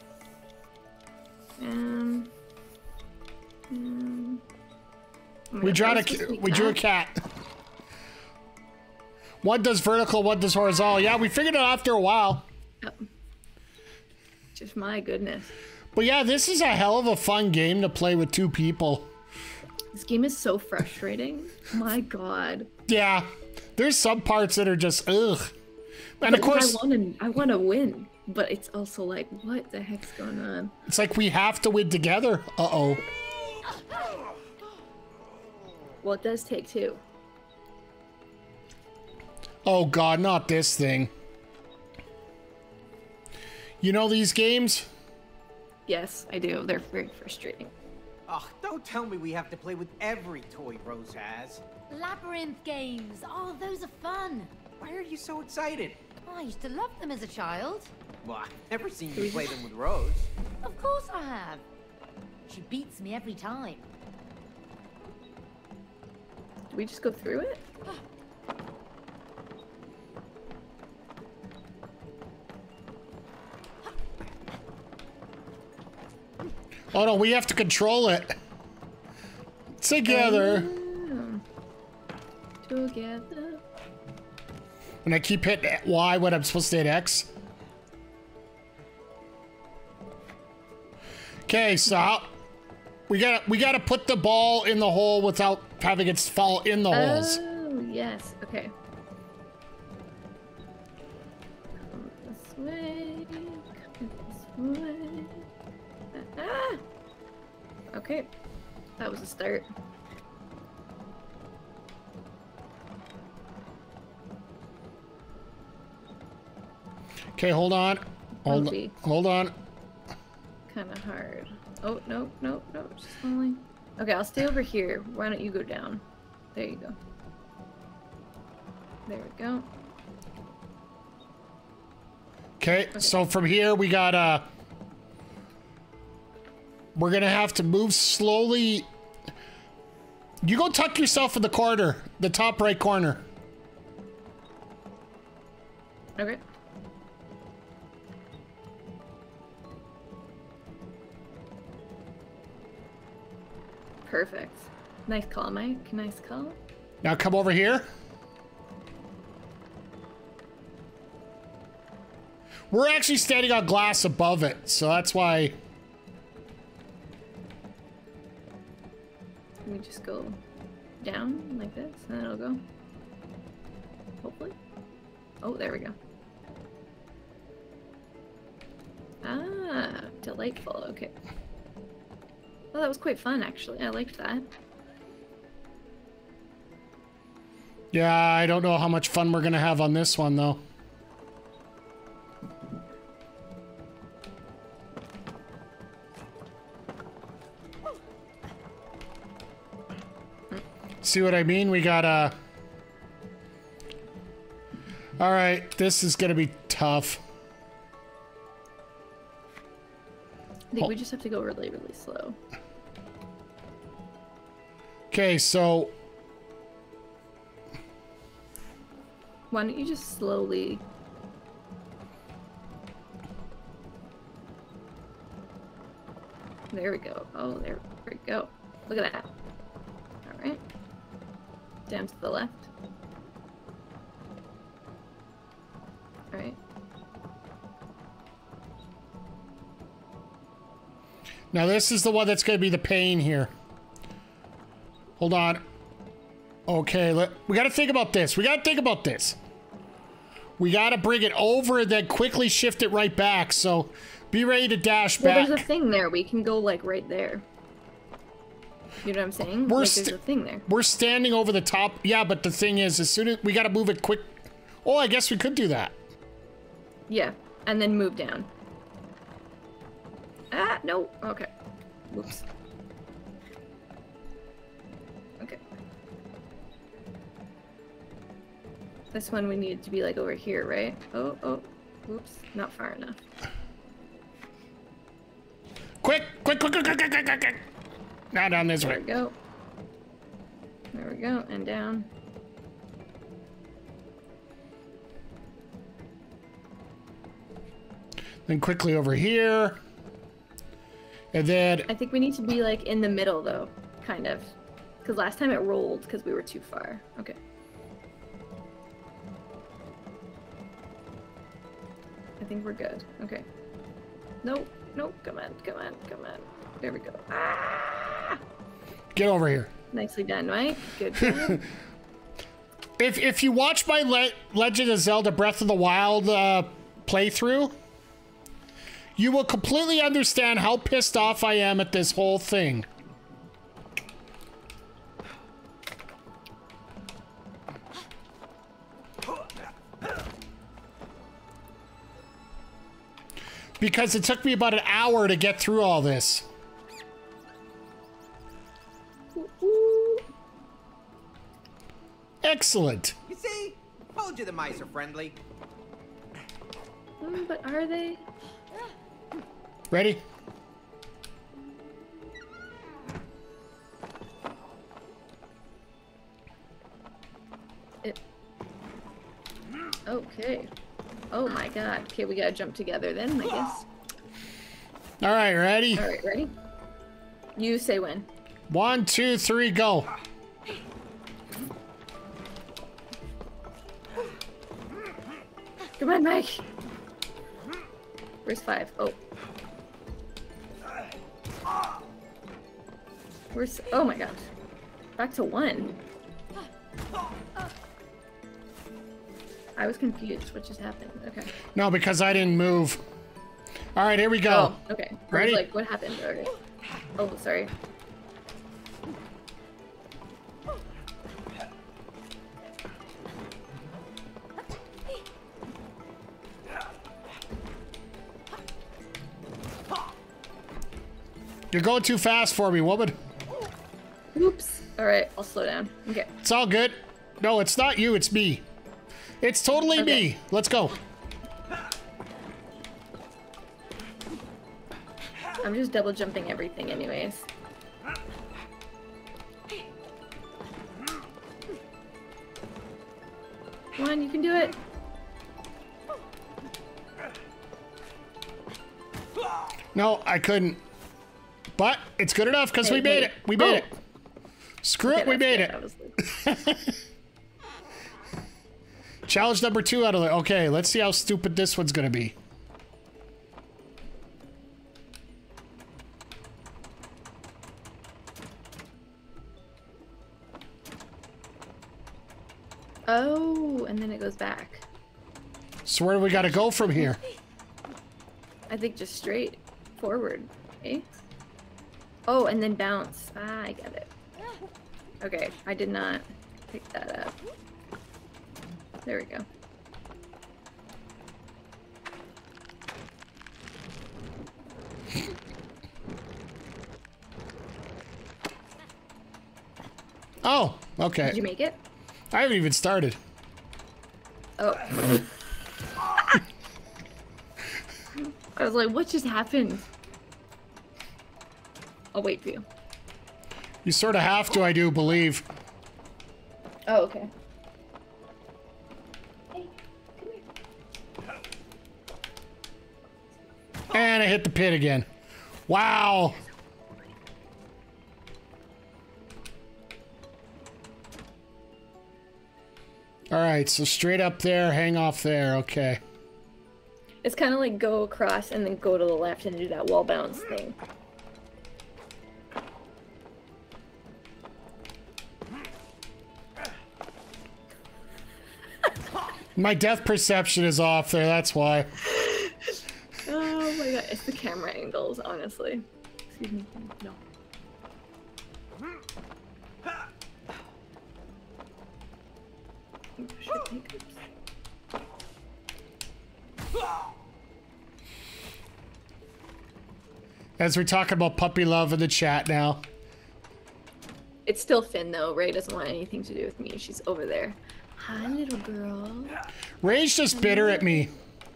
We drew a cat. One does vertical, one does horizontal. Yeah, we figured it out after a while. Oh. Just my goodness. But yeah, this is a hell of a fun game to play with two people. This game is so frustrating. My God. Yeah, there's some parts that are just ugh. And of course, I want to win, but it's also like, what the heck's going on? it's like we have to win together. Uh-oh. Well, it does take two. Oh God, not this thing. You know these games? Yes, I do. They're very frustrating. Oh, don't tell me we have to play with every toy Rose has. Labyrinth games. Oh, those are fun. Why are you so excited? I used to love them as a child. Well, I've never seen you play them with Rose. Of course I have. She beats me every time. Do we just go through it? Oh no, we have to control it. Together. Together. And I keep hitting Y when I'm supposed to hit X. Okay, so we gotta put the ball in the hole without having it fall in the holes. Oh, yes. Okay. Come this way. Come this way. Ah! Okay. That was a start. Okay, hold on. Hold on. Kind of hard. Oh, no, no, no. Just only. Okay, I'll stay over here. Why don't you go down? There you go. There we go. Okay, so from here we got we're gonna have to move slowly. You go tuck yourself in the corner, the top right corner. Okay. Perfect. Nice call, Mike. Nice call. Now come over here. We're actually standing on glass above it, so that's why. Can we just go down like this and then it'll go? Hopefully. Oh, there we go. Ah, delightful. Okay. Oh, that was quite fun, actually. I liked that. Yeah, I don't know how much fun we're gonna have on this one, though. See what I mean? We got all right, this is gonna be tough. I think we just have to go really, really slow. Okay, so Why don't you just slowly... There we go. Oh, there we go. Look at that. All right. Down to the left. All right. now this is the one that's gonna be the pain here. Hold on. Okay, we gotta think about this. We gotta think about this. We gotta bring it over and then quickly shift it right back. So be ready to dash Well, back. there's a thing there. We can go, like, right there. You know what I'm saying? Like, there's a thing there. We're standing over the top. Yeah, but the thing is, as soon as we gotta move it quick. Oh, I guess we could do that. Yeah, and then move down. Ah, no. Okay. Whoops. Okay. This one we needed to be, like, over here, right? Oh, oh. Whoops. Not far enough. Quick, quick, quick, quick, quick, quick, quick, quick. Now down this There way. we go. There we go. And down. Then quickly over here. And then... I think we need to be like in the middle though, kind of. Because last time it rolled because we were too far. Okay. I think we're good. Okay. Nope. Nope. Come on. Come on. Come on. There we go. Ah! Get over here. Nicely done, Mike. Good job. If you watch my Legend of Zelda Breath of the Wild playthrough, you will completely understand how pissed off I am at this whole thing. Because it took me about an hour to get through all this. Excellent. You see? Told you the mice are friendly. But are they? Ready? Okay. Oh my god. Okay, we gotta jump together then, I guess. All right, ready? Alright, ready? You say when. 1, 2, 3, go. Come on, Mike. Where's 5? Oh. Where's... Oh my god. Back to 1. I was confused. What just happened? Okay. No, because I didn't move. All right, here we go. Oh, okay. Ready? I was like, what happened? Okay. Oh, sorry. You're going too fast for me, woman. Oops. Alright, I'll slow down. Okay. It's all good. No, it's not you, it's me. It's totally me. Let's go. I'm just double jumping everything anyways. Come on, you can do it. No, I couldn't. But it's good enough because Hey, we made hey. it. We made Oh. it. Screw Okay, it, we that's made good. it. I was like, Challenge number 2 out of the... Okay, let's see how stupid this one's gonna be. oh, and then it goes back. So where do we gotta go from here? I think just straight forward. Okay. Oh, and then bounce. Ah, I get it. Okay, I did not pick that up. There we go. Oh, okay. Did you make it? I haven't even started. Oh. I was like, what just happened? I'll wait for you. You sort of have to, I do believe. Oh, okay. And I hit the pit again. Wow. All right, so straight up there, hang off there. Okay. It's kind of like go across and then go to the left and do that wall bounce thing. My depth perception is off there, that's why. Oh my god, it's the camera angles, honestly. Excuse me. No. As we're talking about puppy love in the chat now. It's still Finn though. Ray doesn't want anything to do with me. She's over there. Hi, little girl. Ray's just bitter at me.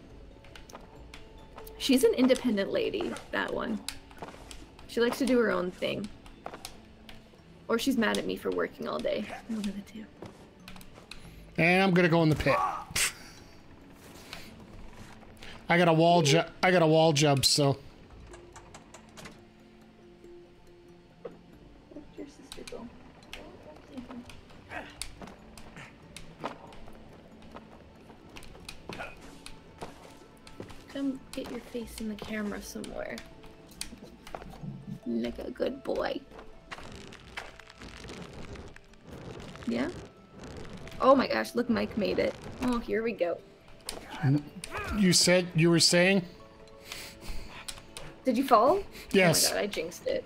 She's an independent lady, that one. She likes to do her own thing. Or she's mad at me for working all day. One of the two. And I'm gonna go in the pit. I got a wall jump. I got a wall jump. So Where'd your sister go? Come get your face in the camera somewhere. Like a good boy. Yeah? Oh my gosh, look, Mike made it. Oh, here we go. you were saying? Did you fall? Yes. Oh my god, I jinxed it.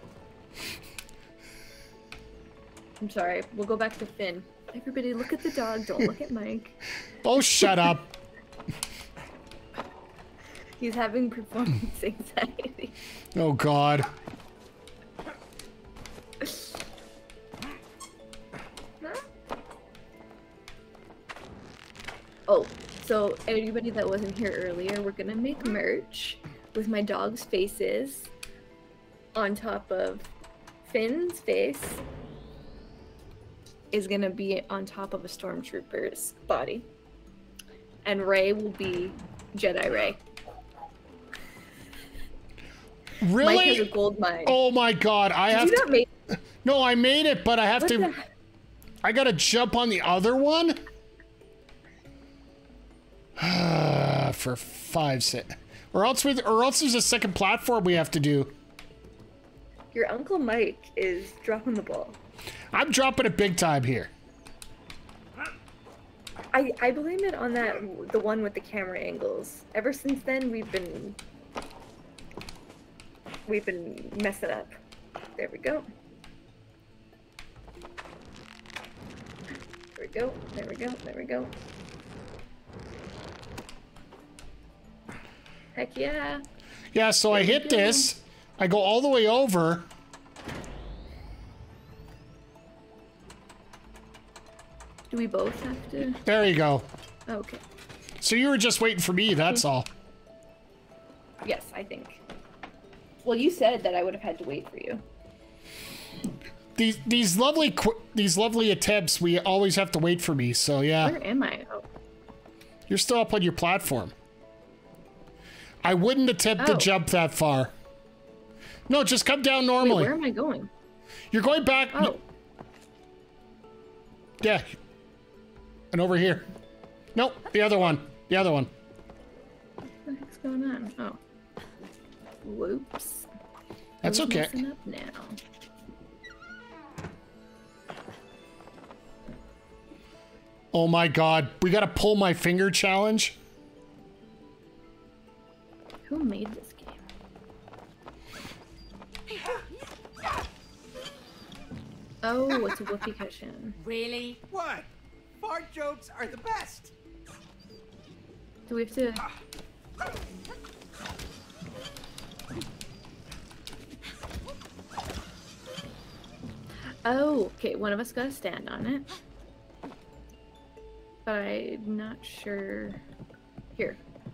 I'm sorry. We'll go back to Finn. Everybody look at the dog, don't look at Mike. Oh, shut up. He's having performance anxiety. Oh God. Oh, so anybody that wasn't here earlier, we're gonna make merch with my dog's faces on top of Finn's face is gonna be on top of a stormtrooper's body. And Rey will be Jedi Rey. Really? Mike has a gold mine. Oh my God! I Did have you not make No, I made it, but I have what to. the- I gotta jump on the other one. For 5 cents, or else there's a second platform we have to do. Your Uncle Mike is dropping the ball. I'm dropping it big time here. I blame it on the one with the camera angles. Ever since then, we've been messing up. There we go. There we go. There we go. There we go. Heck yeah. Yeah, so I hit this. I go all the way over. Do we both have to? There you go. Okay. So you were just waiting for me, that's all. Yes, I think. Well, you said that I would have had to wait for you. These lovely attempts, we always have to wait for me, so yeah. Where am I? Oh. You're still up on your platform. I wouldn't attempt to Oh. jump that far. No, just come down Wait, normally. where am I going? You're going back. Oh. Yeah. And over here. Nope, the other one. The other one. What the heck's going on? Oh. Whoops. That's Who's okay. messing up now? Oh my God. We gotta pull my finger challenge. Who made this game? Oh, it's a whoopee cushion. Really? What? Fart jokes are the best. Do we have to? Oh, okay. One of us got to stand on it. But I'm not sure. Here.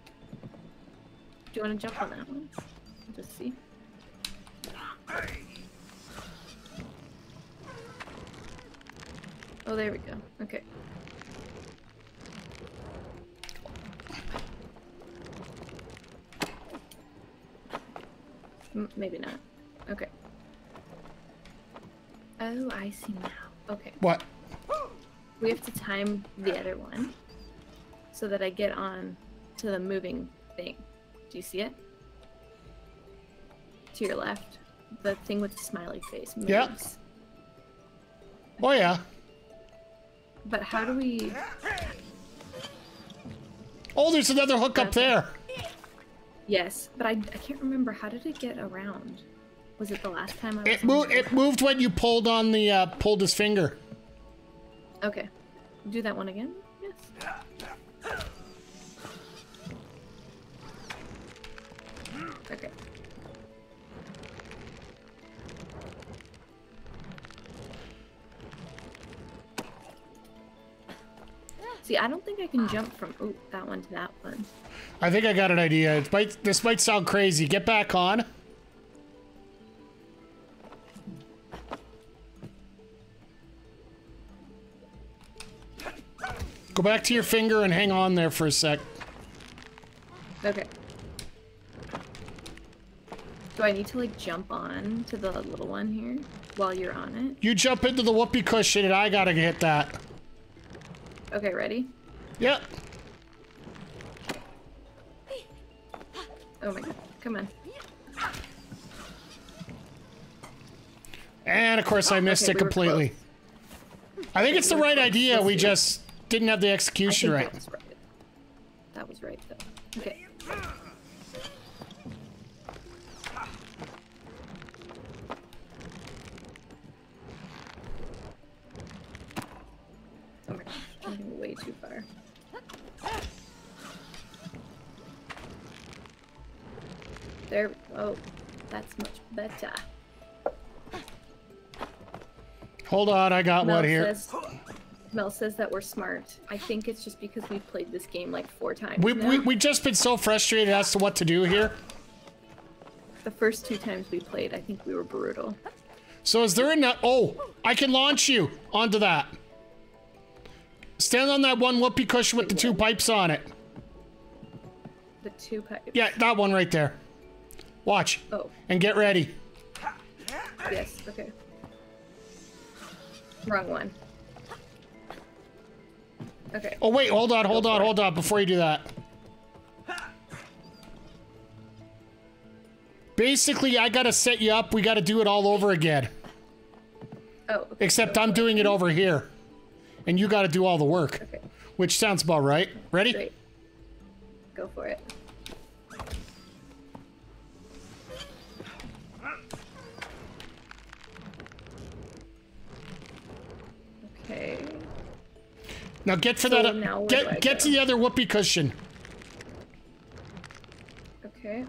Do you want to jump on that one? Just see. Oh, there we go. Okay. Maybe not. Okay. Oh, I see now. Okay. What? We have to time the other one so that I get on to the moving thing. Do you see it? To your left. The thing with the smiley face moves. Yeah. Oh yeah. But how do we... Oh, there's another hook up there. Yes, but I can't remember. How did it get around? Was it the last time I was It moved when you pulled on the pulled his finger. Okay. Do that one again? Yes. Okay. See, I don't think I can jump from that one to that one. I think I got an idea. This might sound crazy. Get back on. Go back to your finger and hang on there for a sec. Okay. So I need to like jump on to the little one here while you're on it. You jump into the whoopee cushion and I gotta hit that. Okay, ready? Yep. Oh my god, come on. And of course I missed okay, it we were completely. I think it's the right idea, we just didn't have the execution right. That was right. That was right though. Okay. Oh my gosh, jumping way too far. There, oh, that's much better. Hold on, I got one here. Mel says that we're smart. I think it's just because we've played this game like 4 times We now. just been so frustrated as to what to do here. The first 2 times we played, I think we were brutal. So is there a oh, I can launch you onto that. Stand on that one whoopee cushion with the 2 pipes on it. The 2 pipes. Yeah, that one right there. Watch. Oh. And get ready. Yes, okay. Wrong one. Okay. Oh wait, hold on, before you do that. Basically, I gotta set you up, we gotta do it all over again. Oh, okay. Except I'm doing it over here. And you gotta do all the work. Okay. Which sounds about right. Ready? Great. Go for it. Okay. Now get for So that. now where do I Get to go? the other whoopee cushion. Okay.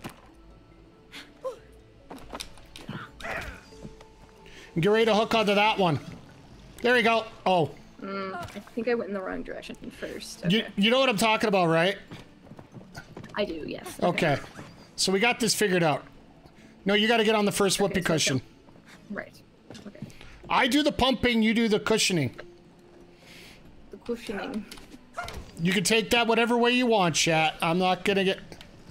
And get ready to hook onto that one. There you go. Oh. I think I went in the wrong direction first. Okay. You know what I'm talking about, right? I do, yes. Okay. So we got this figured out. No, you got to get on the first whoopee so I cushion. Right. Okay. I do the pumping, you do the cushioning. The cushioning. You can take that whatever way you want, chat. I'm not gonna get...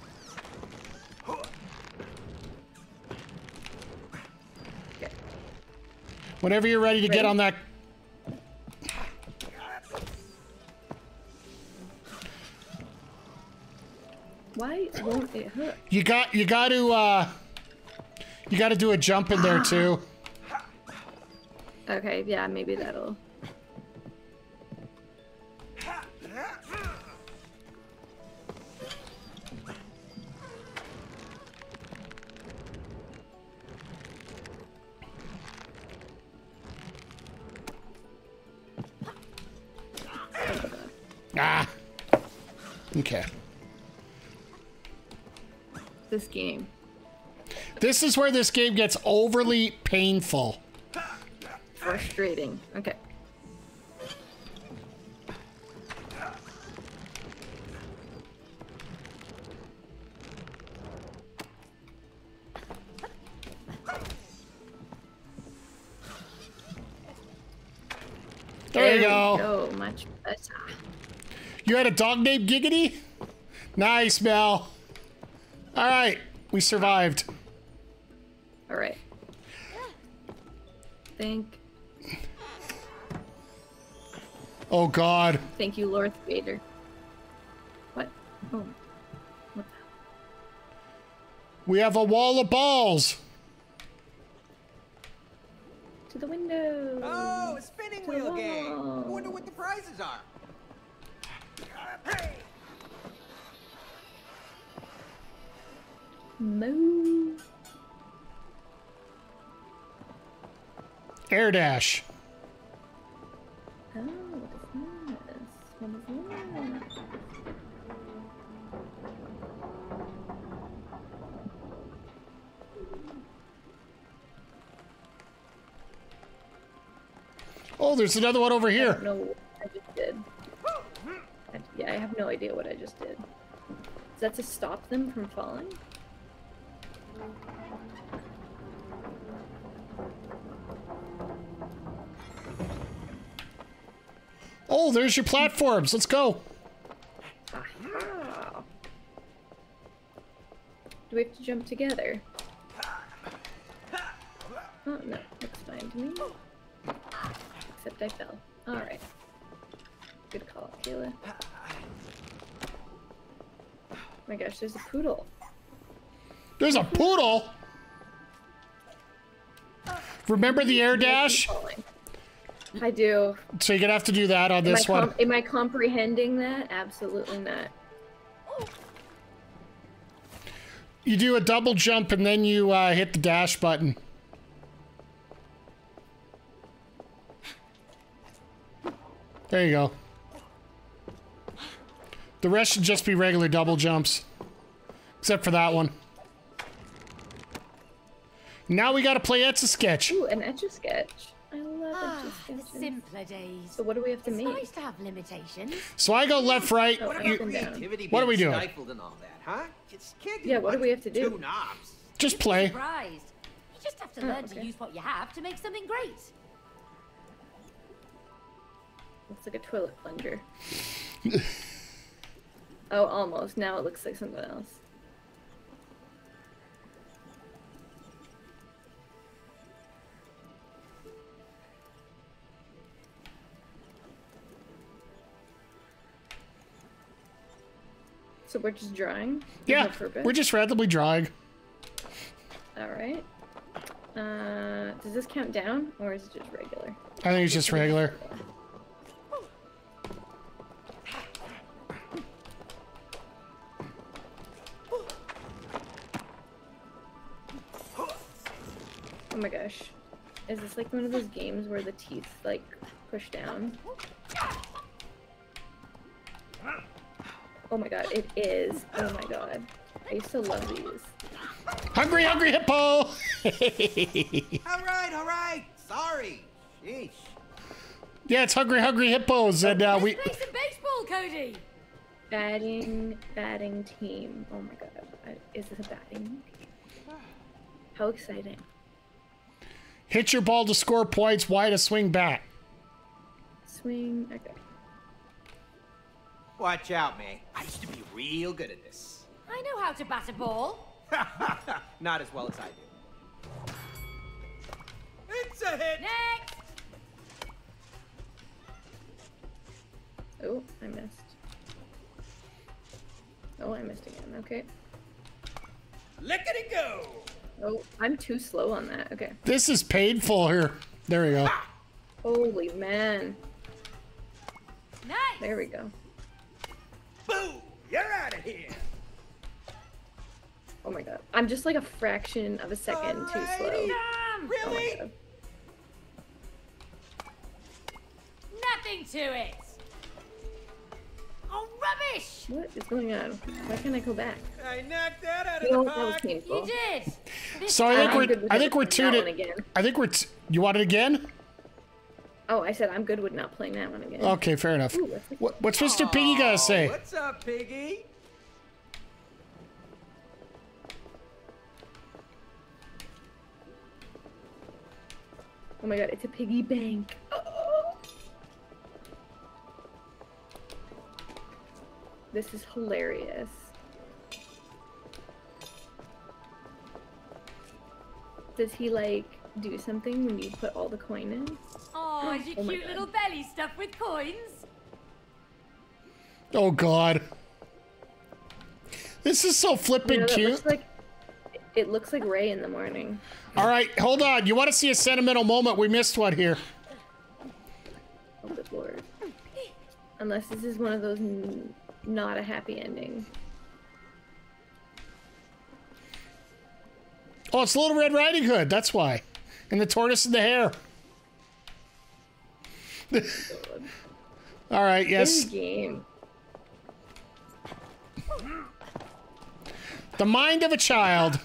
Okay. Whenever you're ready to get Ready? on that... Why won't it hook? You got to do a jump in there too. Okay, yeah, maybe that'll... Ah. Okay. This game. This is where this game gets overly painful. Frustrating. Okay. There you go. Go, much better. You had a dog named Giggity? Nice, Mel. All right, we survived. All right. Thank Oh, God. you, Lord Vader. What? Oh. What the? We have a wall of balls. To the window. Oh, a spinning To the wheel game. I wall. wonder what the prizes are. Move. Air dash. Oh, what is this? What is this? Oh, there's another one over I here. don't know what I just did. Yeah, I have no idea what I just did. Is that to stop them from falling? Oh, there's your platforms. Let's go. Aha. Do we have to jump together? Oh, no. Looks fine to me. Except I fell. Alright. Good call, Kayla. Oh my gosh, there's a poodle. There's a poodle? Remember the air dash? I do. So you're gonna have to do that on this one. Am I comprehending that? Absolutely not. You do a double jump and then you hit the dash button. There you go. The rest should just be regular double jumps. Except for that one. Now we gotta play Etch-a-Sketch. Ooh, an Etch-a-Sketch. I love The Etch-a-Sketches. simpler days. So what do we have to It's make? nice to have limitations. So I go left, right. Oh, You- up and down. Creativity What are we being doing? stifled and all that, huh? Just can't do Yeah, what do much we have to with do? Two knobs. just play. Surprised. You just have to Oh, learn to okay. use what you have to make something great. Looks like a toilet plunger. Oh, almost. Now it looks like something else. So we're just drawing? There's Yeah, no purpose? we're just randomly drawing. Alright. Does this count down, or is it just regular? I think it's just regular. Oh my gosh. Is this like one of those games where the teeth, like, push down? Oh my god, it is. Oh my god. I used to love these. Hungry, hungry hippo! All right. Sorry. Sheesh. Yeah, it's hungry, hungry hippos, and Let's we. play some baseball, Cody. Batting team. Oh my god. Is this a batting? How exciting. Hit your ball to score points. Wide a swing bat. Swing. Okay. Watch out, May. I used to be real good at this. I know how to bat a ball. Not as well as I do. It's a hit. Next. Oh, I missed. Oh, I missed again. Okay. Lickety go. Oh, I'm too slow on that. Okay. This is painful here. There we go. Holy man. Nice. There we go. Boom. You're out of here. Oh my god. I'm just like a fraction of a second too slow. Alrighty. Oh Damn. my Really? god. Nothing to it. Oh, rubbish. What is going on? Why can't I go back? I knocked that out You know of what? the That was park. painful. You did. This So I think I'm we're. good with I it think we're playing that tuned. one again. I think we're. You want it again? Oh, I said I'm good with not playing that one again. Okay, fair enough. Ooh, what's this? What's Mr. Piggy gotta say? What's up, Piggy? Oh my god, it's a piggy bank. Oh. This is hilarious. Does he like do something when you put all the coin in? Oh, is your Oh my cute God. little belly stuffed with coins? Oh God. This is so You flippin' know, that cute. looks like it looks like Ray in the morning. All right, hold on. You want to see a sentimental moment? We missed one here. Oh good lord. Unless this is one of those not a happy ending. Oh, it's Little Red Riding Hood. That's why. And the tortoise and the hare. All right, yes. Good game. The mind of a child.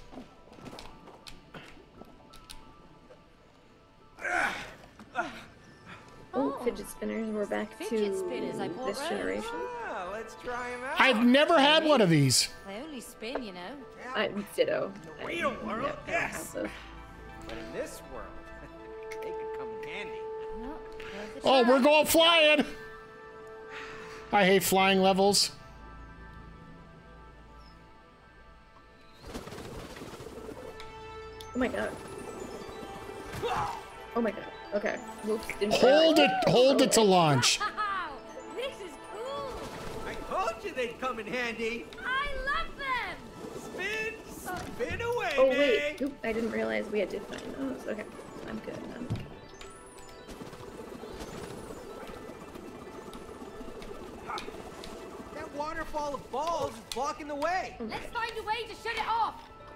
Oh, fidget spinners. We're back Fidget to spinners, I bought this those. generation. Ah, let's try him out. I've never had one of these. They only spin, you know. Ditto. the real I world, don't have yes. those. But in this world, they could come in handy. Well, worth a Oh, try. we're going flying. I hate flying levels. Oh my god. Oh my god. Okay. Whoops. Didn't Hold it to launch. Wow, this is cool. I told you they'd come in handy. I love them. Spin away, Oh May. wait. Oop, I didn't realize we had to find those. Okay. I'm good. I'm good. That waterfall of balls is blocking the way. Let's find a way to shut it off.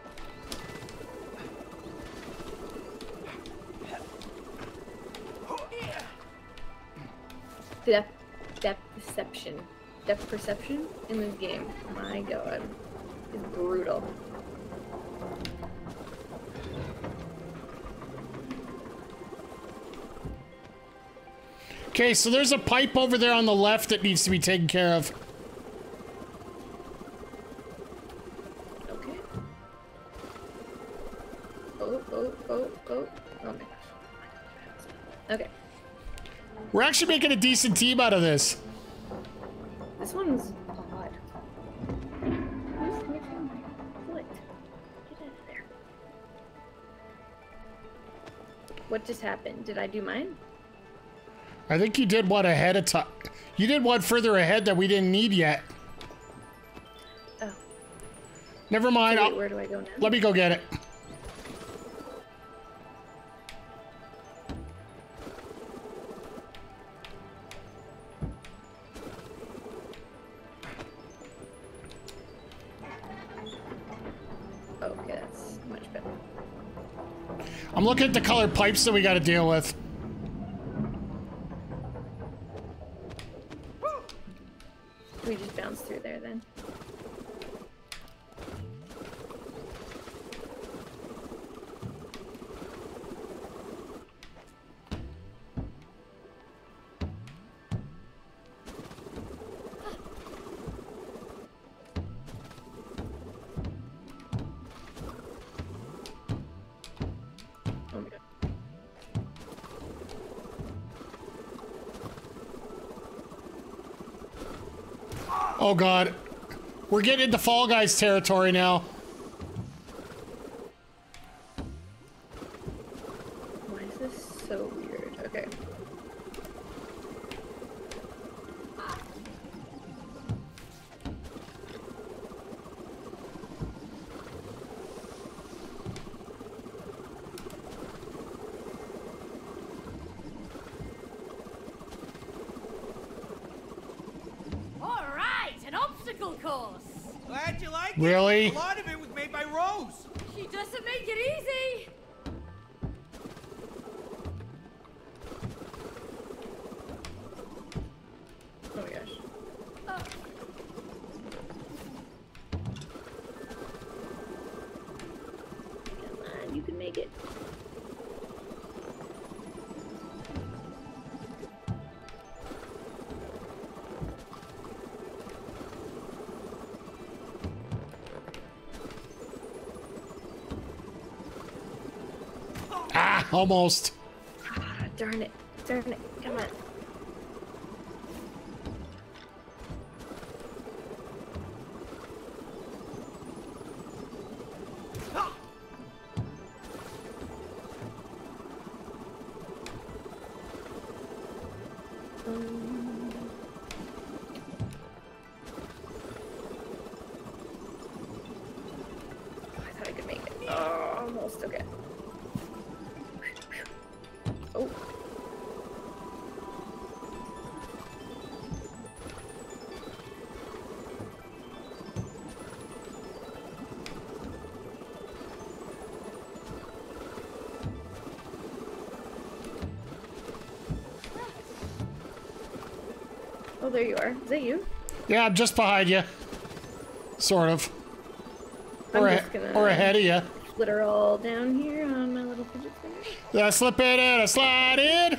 Depth perception in this game. My god. It's brutal. Okay, so there's a pipe over there on the left that needs to be taken care of. Okay. Oh my gosh. Okay. We're actually making a decent team out of this. This one's odd. Who's sniffing my foot? Get out of there. What just happened? Did I do mine? I think you did one ahead of time. You did one further ahead that we didn't need yet. Oh. Never mind. So wait, where do I go now? Let me go get it. Okay, that's much better. I'm looking at the colored pipes that we got to deal with. We just bounced through there then. Oh my god. Oh god. We're getting into Fall Guys territory now. Why is this so weird? Okay. All right, an obstacle course. Glad you like Really? it. A lot of it was made by Rose. She doesn't make it easy. Oh my gosh. Come on, you can make it. Ah, almost. Ah, darn it. Darn it. Come on. I thought I could make it. Oh, almost. Okay. Oh. Oh, there you are. Is that you? Yeah, I'm just behind you. Sort of. I'm Or, just gonna or ahead of you. flitter all down here on my little fidget spinner. Yeah, slip in and a slide in.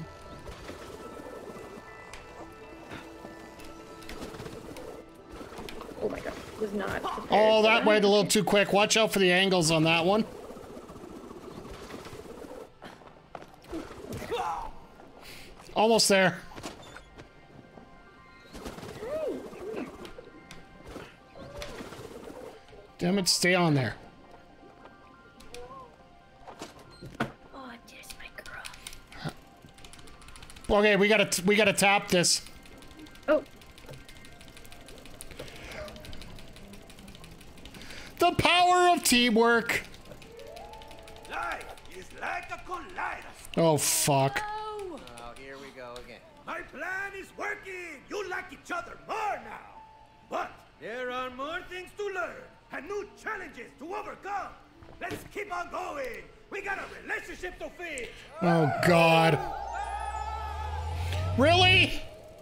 Oh my god, was not prepared Oh, for that went a little too quick. Watch out for the angles on that one. Almost there. Hey, come here. Damn it, stay on there. Oh, there's my girl. Okay, we gotta tap this. Oh, The power of teamwork. Life is like a kaleidoscope. Oh fuck. Oh, Oh, here we go again. My plan is working. You like each other more now. But there are more things to learn and new challenges to overcome. Let's keep on going. We got a relationship to fix. Oh god. Really?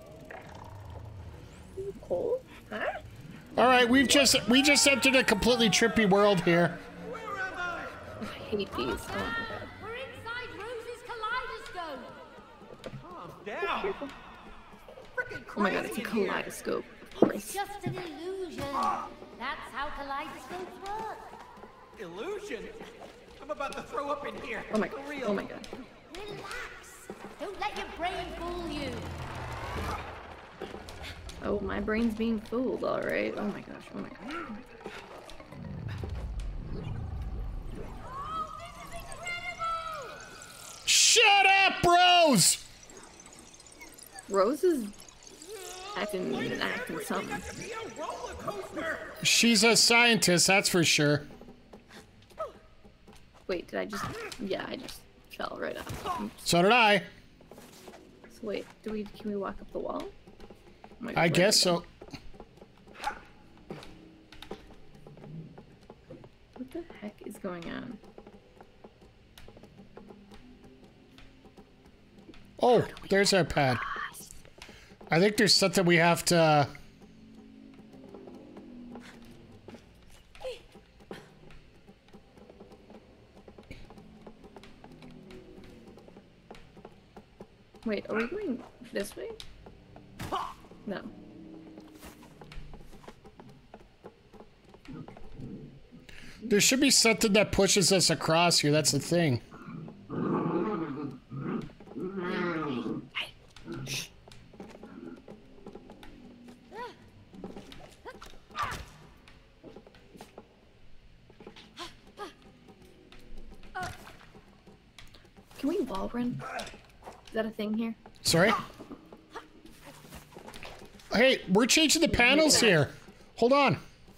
Cole? Huh? All right, we just entered a completely trippy world here. Where am I? I hate these. Oh my god. we're inside Rose's kaleidoscope. Calm down. Freaking crazy Oh my god, it's a in here. kaleidoscope. Of It's course. just an illusion. That's how kaleidoscopes work. Illusion. I'm about to throw up in here. Oh my For god. real. Oh my god. Relax. Don't let your brain fool you. Oh, my brain's being fooled, alright. Oh my gosh. Oh my gosh. Oh my gosh. Oh, this is incredible! Shut up, bros! Rose is acting something. Be a roller coaster. She's a scientist, that's for sure. Wait, did I just... Yeah, I just fell right off. So did I. So wait, can we walk up the wall? Oh my God, I where guess did I go? so. What the heck is going on? Oh, there's our pad. I think there's something we have to... Wait, are we going this way? No. There should be something that pushes us across here, that's the thing. Can we wall run? Is that a thing here? Sorry? Hey, we're changing the panels here. Hold on.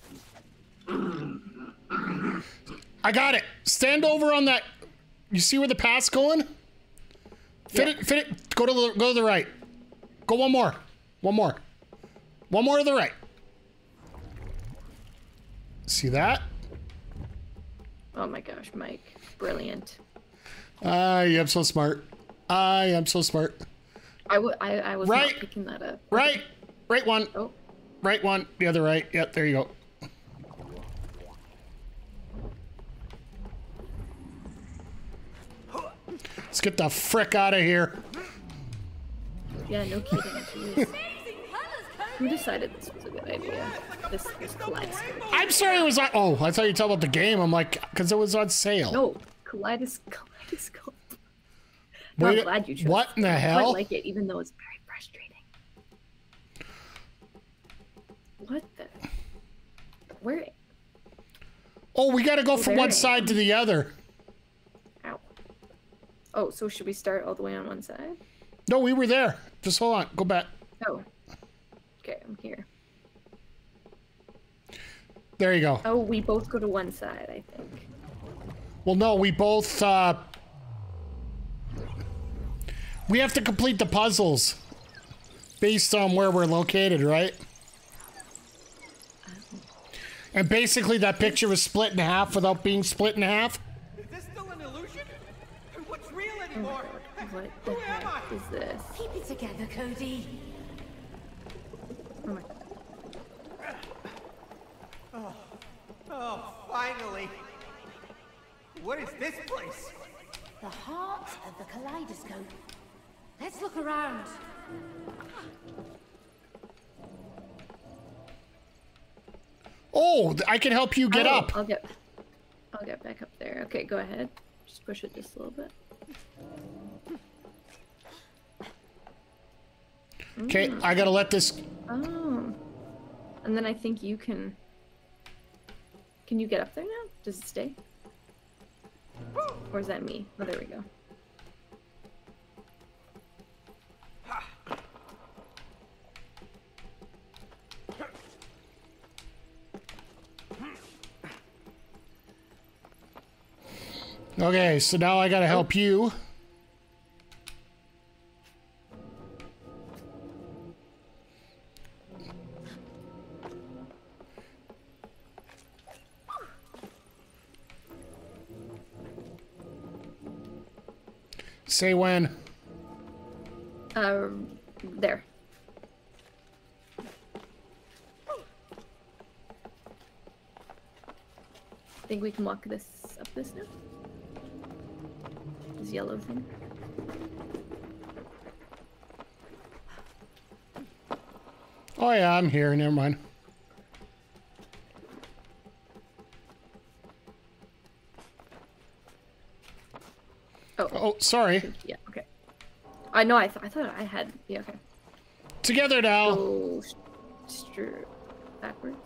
I got it. Stand over on that. You see where the path's going? Fit it. Go to the right. Go one more. One more. One more to the right. See that? Oh my gosh, Mike. Brilliant. I am so smart. I am so smart. I was Right. not picking that up. Right. Right one. Oh, Right one. The other right. Yep, there you go. Let's get the frick out of here. yeah, no kidding. Jeez. Who decided this was a good idea? This kaleidoscope. I'm sorry it was on. Oh, I thought you talking about the game. I'm like, because it was on sale. No, kaleidoscope. Wait, I'm glad you chose. what in the I hell? like it, even though it's very frustrating. What the? Where? Oh, we got to go from there one I side to the other. Ow. Oh, so should we start all the way on one side? No, we were there. Just hold on. Go back. Oh. Okay, I'm here. There you go. Oh, we both go to one side, I think. Well, no, we both. We have to complete the puzzles based on where we're located, right? And basically, that picture was split in half without being split in half. Is this still an illusion? What's real anymore? What the Who am I? heck is this? Keep it together, Cody. Oh my god. Oh, finally. What is this place? The heart of the kaleidoscope. Let's look around. Oh, I can help you get Oh, up. I'll get back up there. Okay, go ahead. Just push it just a little bit. Okay, I gotta let this. Oh. And then I think you can... Can you get up there now? Does it stay? Or is that me? Oh, there we go. Okay, so now I gotta help you. Say when. There. Think we can walk this up this now? This yellow thing. Oh yeah, I'm here. Never mind. Oh, sorry. Yeah. Okay. I know. I thought I had. Yeah. Okay. Together now. Go backwards.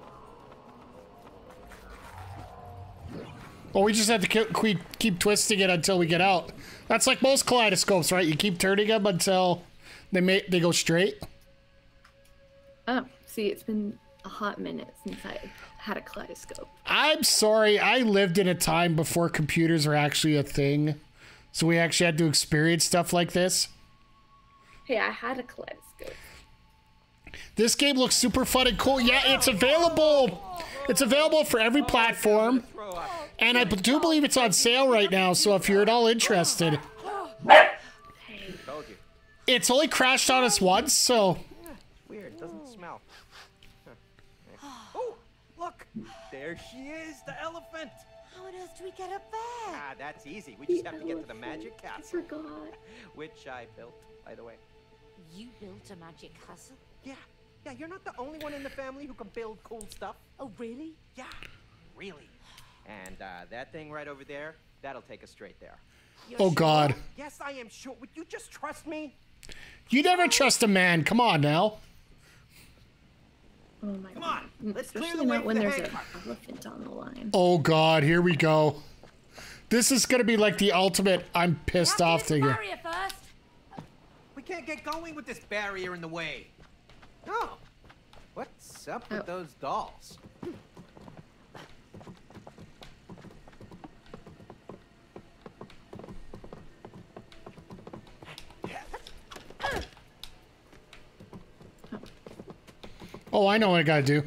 Well, we just have to keep twisting it until we get out. That's like most kaleidoscopes, right? You keep turning them until they go straight. Oh, see, it's been a hot minute since I had a kaleidoscope. I'm sorry. I lived in a time before computers were actually a thing. So we actually had to experience stuff like this. Hey, I had a kaleidoscope. This game looks super fun and cool. Yeah, it's available. It's available for every platform. And I do believe it's on sale right now, so if you're at all interested. It's only crashed on us once, so... Weird, doesn't smell. Oh, look! There she is, the elephant! How on earth do we get up there? Ah, that's easy. We just have to get to the magic I castle. forgot. Which I built, by the way. You built a magic castle? Yeah, you're not the only one in the family who can build cool stuff. Oh, really? Yeah, really. And that thing right over there, that'll take us straight there. Oh, God. Yes, I am sure. Would you just trust me? You never trust a man. Come on now. Oh my Come god. on, let's clear Especially the way not for when the there's hay an cart. elephant on the line. Oh, God. Here we go. This is going to be like the ultimate I'm pissed off thing. Barrier first. We can't get going with this barrier in the way. Oh, what's up with those dolls? Oh, I know what I gotta do.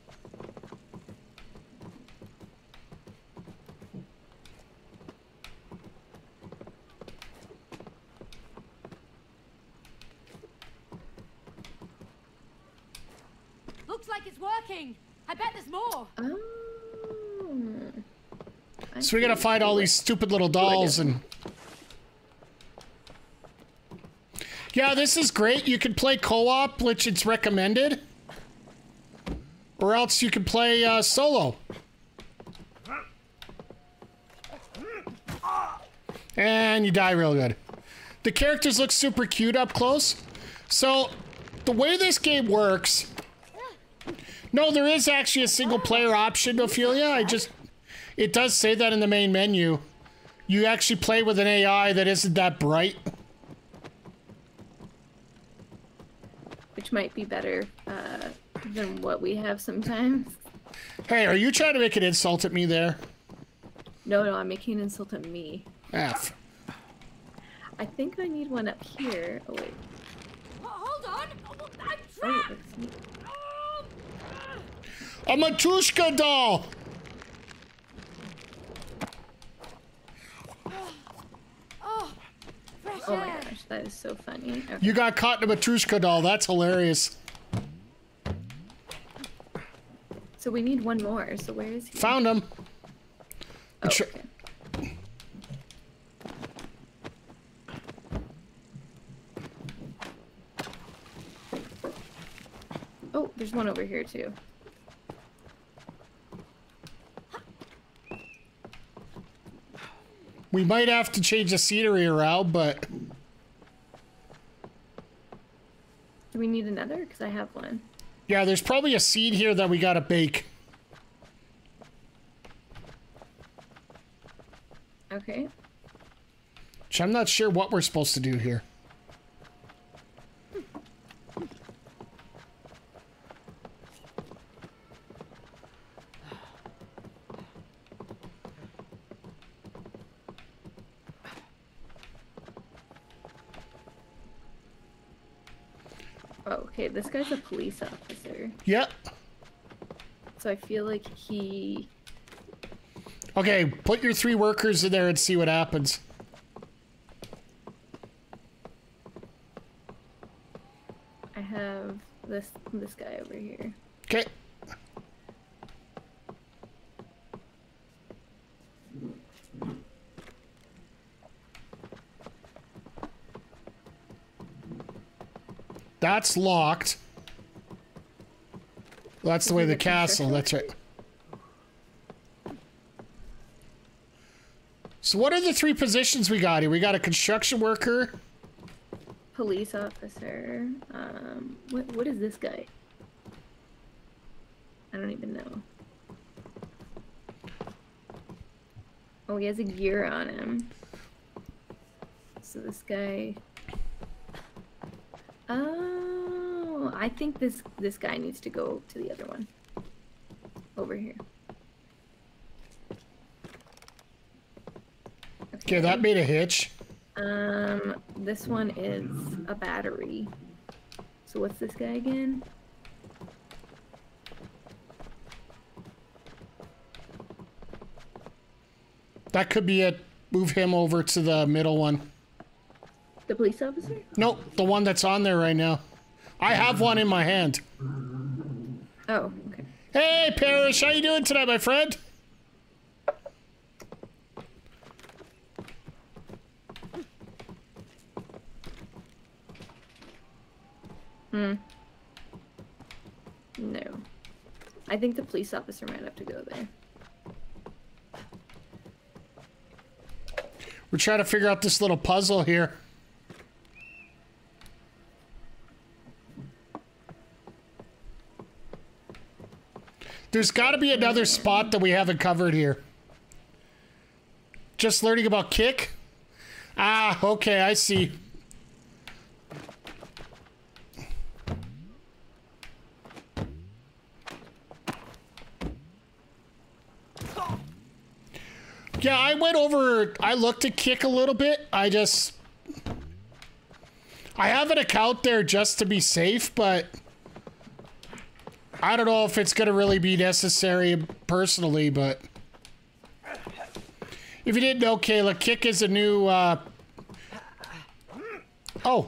Looks like it's working. I bet there's more. Oh. So we gotta find all these stupid little dolls and... Yeah, this is great. You can play co-op, which it's recommended. Or else you can play solo. And you die real good. The characters look super cute up close. So, the way this game works... No, there is actually a single player option, Ophelia. It does say that in the main menu. You actually play with an AI that isn't that bright. Which might be better than what we have sometimes. Hey, are you trying to make an insult at me there? No, I'm making an insult at me. F. I think I need one up here. Oh, wait. Hold on. Oh, I'm Oh, trapped. that's me. A Matushka doll! Oh, fresh Oh my air. gosh, that is so funny. Okay. You got caught in a Matushka doll. That's hilarious. So we need one more. So where is he? Found him. Oh, Sure. okay. Oh, there's one over here too. We might have to change the scenery around, but... Do we need another? Because I have one. Yeah, there's probably a seed here that we gotta bake. Okay. Which I'm not sure what we're supposed to do here. Oh, okay, this guy's a police officer. Yep. So I feel like he... Okay, put your 3 workers in there and see what happens. I have this guy over here. Okay. That's locked. Well, that's the way the castle, that's right. So what are the 3 positions we got here? We got a construction worker. Police officer. What is this guy? I don't even know. Oh, he has a gear on him. So this guy... Oh, I think this guy needs to go to the other one. Over here. Okay, that made a hitch. This one is a battery. So what's this guy again? That could be it. Move him over to the middle one. The police officer? Nope, the one that's on there right now. I have one in my hand. Oh, okay. Hey, Parrish, how you doing tonight, my friend? No. I think the police officer might have to go there. We're trying to figure out this little puzzle here. There's got to be another spot that we haven't covered here. Just learning about kick? Ah, okay, I see. Yeah, I went over, I looked at kick a little bit. I have an account there just to be safe, but I don't know if it's going to really be necessary personally, but if you didn't know, Kayla, kick is a new, oh.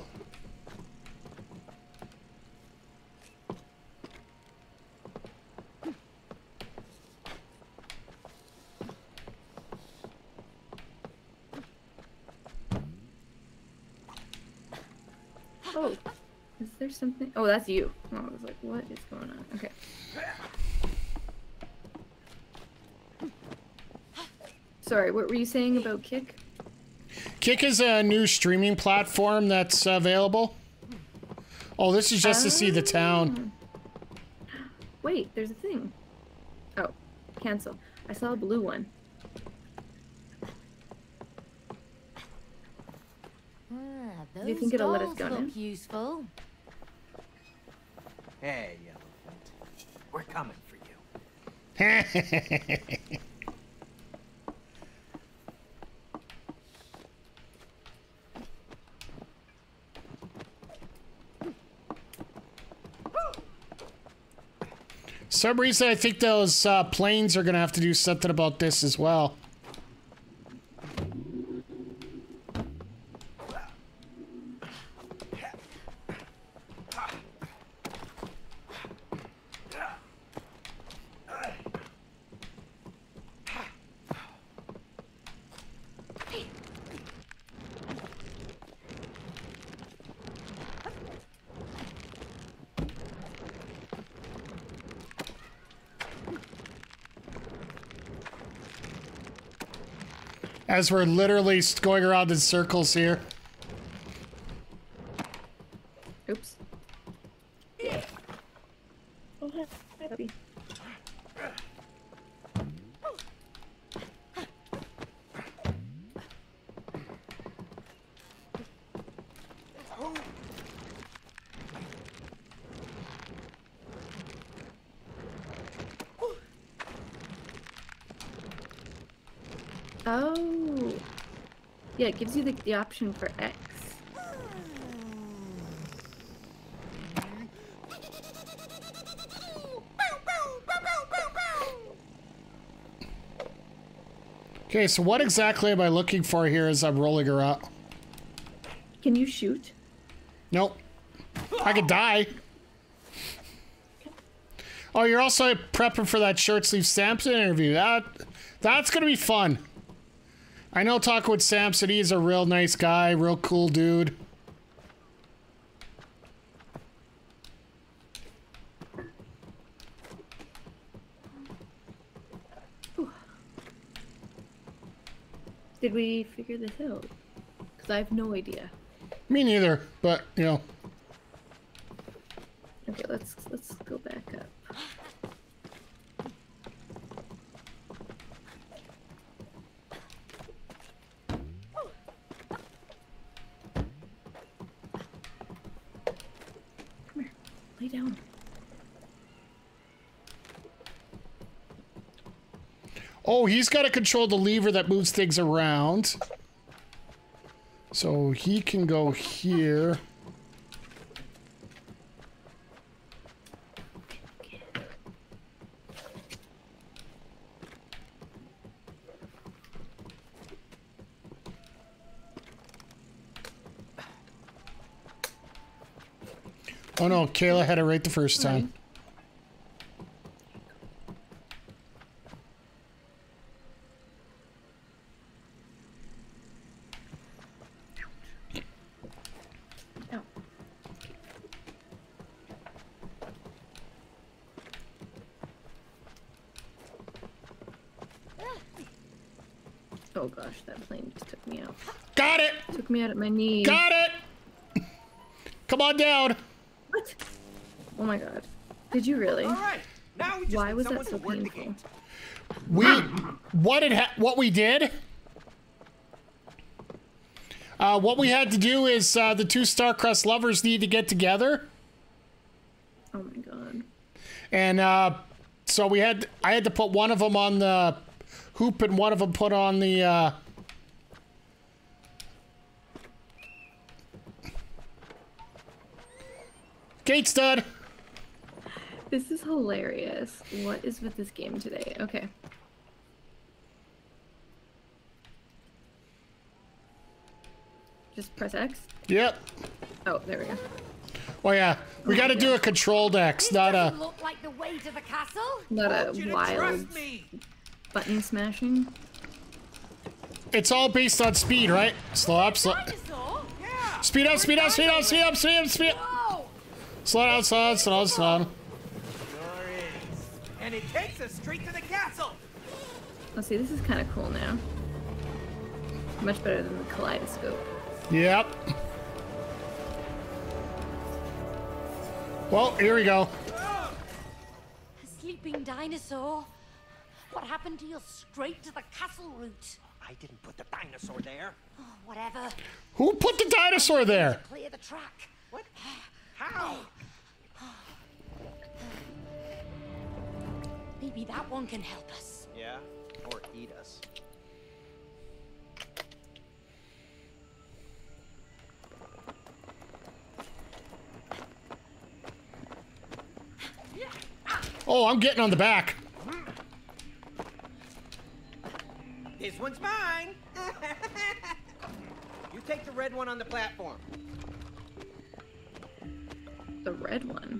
Oh, is there something? Oh, that's you. Oh, I was like, what is going on? Okay. Sorry, what were you saying about Kick? Kick is a new streaming platform that's available. Oh, this is just to see the town. Wait, there's a thing. Oh, cancel. I saw a blue one. Do you think it'll let us go now? Useful. Hey, Elephant. We're coming for you. Some reason I think those planes are gonna have to do something about this as well. As we're literally going around in circles here. Oops. Oh, hi, puppy. Oh. Yeah, it gives you the option for X. Okay, so what exactly am I looking for here as I'm rolling her up? Can you shoot? Nope. I could die. Oh, you're also prepping for that short sleeve Samson interview. That's gonna be fun. I know talking with Samson, he's a real nice guy, real cool dude. Did we figure this out? Because I have no idea. Me neither, but you know. Okay, let's go back up. Come here, lay down. Oh, he's got to control the lever that moves things around. So he can go here. Oh no, Kayla had it right the first time. Oh. Oh gosh, that plane just took me out. Got it! Took me out at my knees. Got it! Come on down. What? Oh my god. Did you really? All right. Now we just Why need was someone that so to work the painful? gate. What we did? What we had to do is the two Starcrest lovers need to get together, Oh my god. and so I had to put one of them on the hoop and one of them put on the. Gate stud. This is hilarious. What is with this game today? Okay. Just press X? Yep. Oh, there we go. Oh yeah, we got to do a controlled X, This not doesn't a. look like the way to the castle. Not a Want you to wild trust me. button smashing. It's all based on speed, right? Slow up, slow. Dinosaur? Yeah. Speed up, speed up, speed up, speed up, speed up, speed up. Whoa! Slow down, slow down, slow down, slow down. Sure is. And it takes us straight to the castle. Oh, see, this is kind of cool now. Much better than the kaleidoscope. Yep. Well, here we go. A sleeping dinosaur. What happened to your straight to the castle route? I didn't put the dinosaur there. Oh, whatever. Who put the dinosaur there? Clear the track. What? How? Maybe that one can help us. Yeah. Or eat us. Oh, I'm getting on the back. This one's mine. You take the red one on the platform. The red one.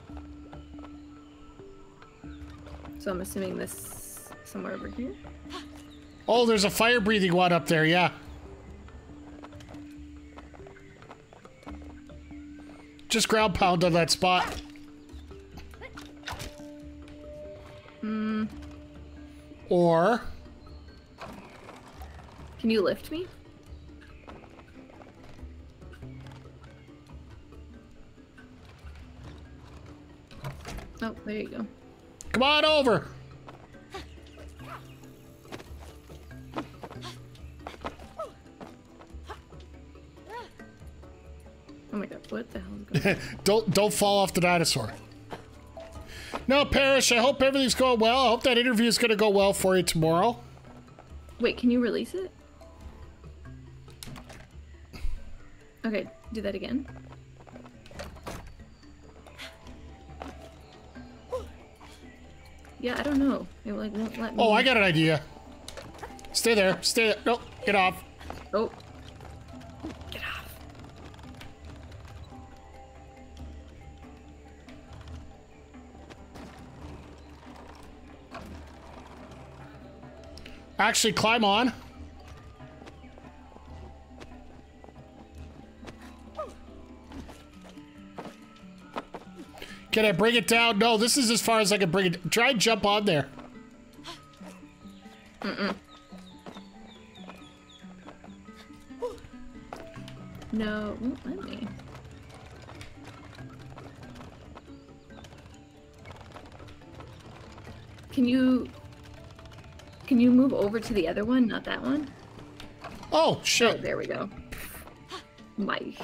So I'm assuming this somewhere over here. Oh, there's a fire-breathing one up there, yeah. Just ground pound on that spot. Or... Can you lift me? Oh, there you go. Come on over. Oh my god, what the hell is going on? Don't fall off the dinosaur. No, Parrish, I hope everything's going well. I hope that interview is going to go well for you tomorrow. Wait, can you release it? Okay, do that again. Yeah, I don't know. It like won't let me. Oh, I got an idea. Stay there. Stay there. No, get off. Oh. Get off. Actually, climb on. Can I bring it down? No, this is as far as I can bring it. Try and jump on there. No, won't let me. Can you move over to the other one, not that one? Oh, Oh, shit. there we go. Mike.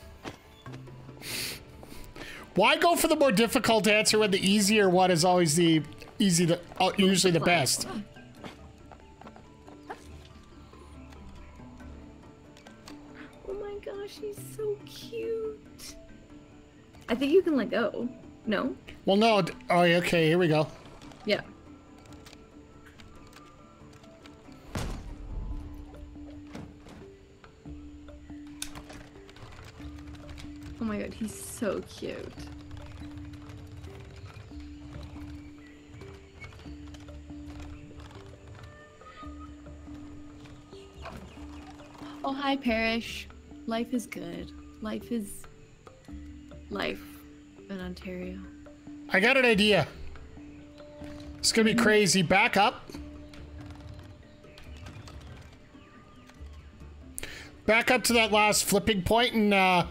Why go for the more difficult answer when the easier one is always the usually the best? Oh my gosh, he's so cute. I think you can let go. No? Well, no. Oh, okay. Here we go. Yeah. Oh my god, he's so cute. Oh, hi, Parrish. Life is good. Life is life in Ontario. I got an idea. It's gonna be crazy. Back up. Back up to that last flipping point and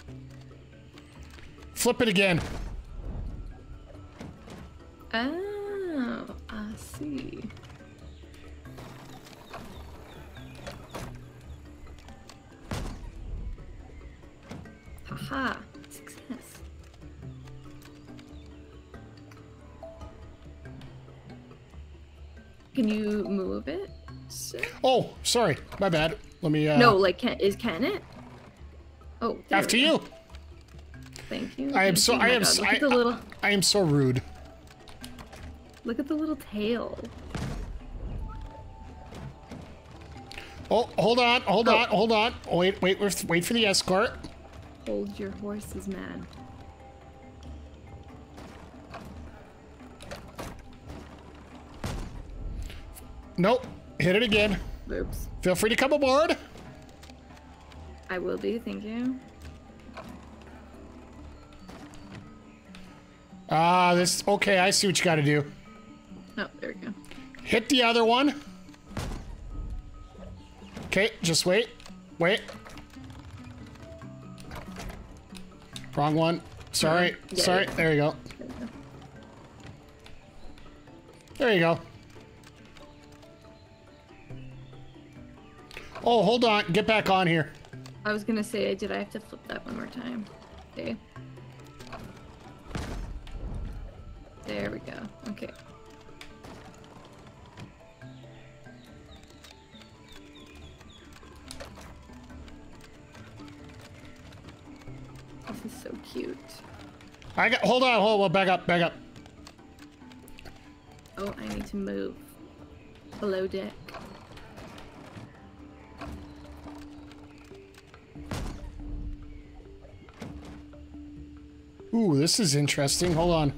flip it again. Oh, I see. Haha, success. Can you move it? So... Oh, sorry. My bad. Let me No, like, can it? Oh, there after we go. you. Thank you. I am thank so you. Oh I my am God, so, look at the little I am so rude. look at the little tail. Oh, hold on, hold Oh. on, hold on. Oh, wait for the escort. Hold your horses, man. Nope. Hit it again. Oops. Feel free to come aboard. I will do, thank you. This okay, I see what you gotta do. Oh, there we go. Hit the other one. Okay, just wait. Wait. Wrong one. Sorry. Yeah, Sorry. yeah. There you go. There we go. There you go. Oh, hold on. Get back on here. I was gonna say, did I have to flip that one more time? Okay. There we go. Okay. This is so cute. Hold on. Back up. Oh, I need to move. Below deck. Ooh, this is interesting. Hold on.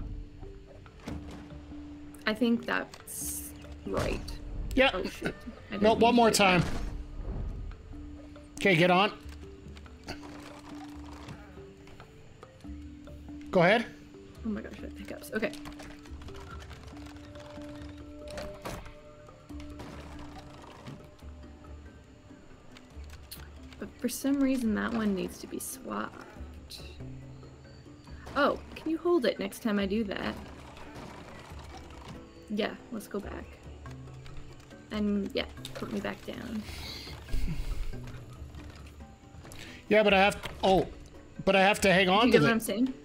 I think that's right. Yeah. Oh shit. I No, didn't one mean more to do that. time. Okay, get on. Go ahead. Oh my gosh, I have pickups. Okay. But for some reason that one needs to be swapped. Oh, can you hold it next time I do that? Yeah, let's go back. And yeah, put me back down. Yeah, but I have. Oh, but I have to hang on You to get what I'm it. saying?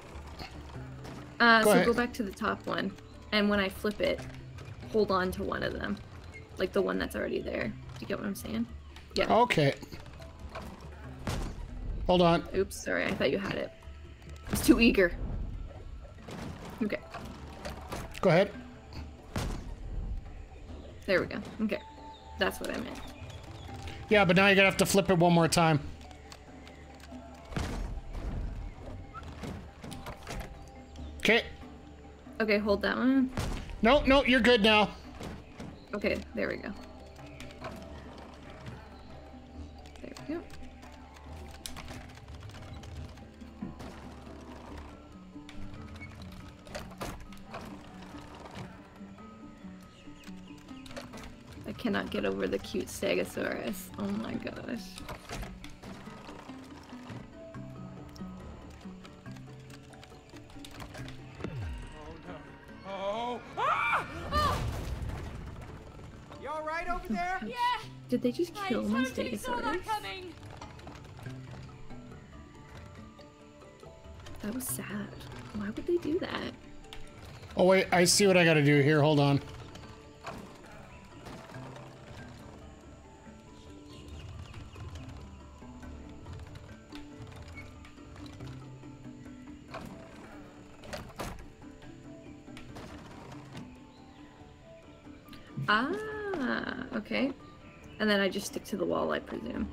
Go So ahead. go back to the top one, and when I flip it, hold on to one of them. Like the one that's already there. Do you get what I'm saying? Yeah. Okay. Hold on. Oops, sorry, I thought you had it. I was too eager. Okay, Go ahead. there we go. Okay. That's what I meant. Yeah, but now you're gonna have to flip it one more time. Okay. Okay, hold that one. No, no, you're good now. Okay, there we go. There we go. I cannot get over the cute Stegosaurus. Oh my gosh. Oh! Ah! Ah! You all right over there? Yeah, Did they just I kill my totally saw that Stegosaurus? coming. That was sad. Why would they do that? Oh wait, I see what I gotta do here. Hold on. Ah, okay. And then I just stick to the wall, I presume.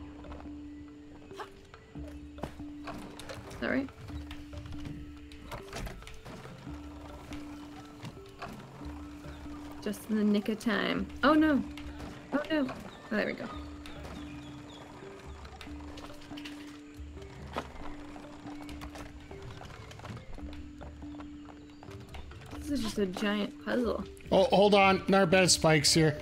Is that right? Just in the nick of time. Oh no! Oh no! Oh, there we go. This is just a giant puzzle. Oh, hold on. There are bad spikes here.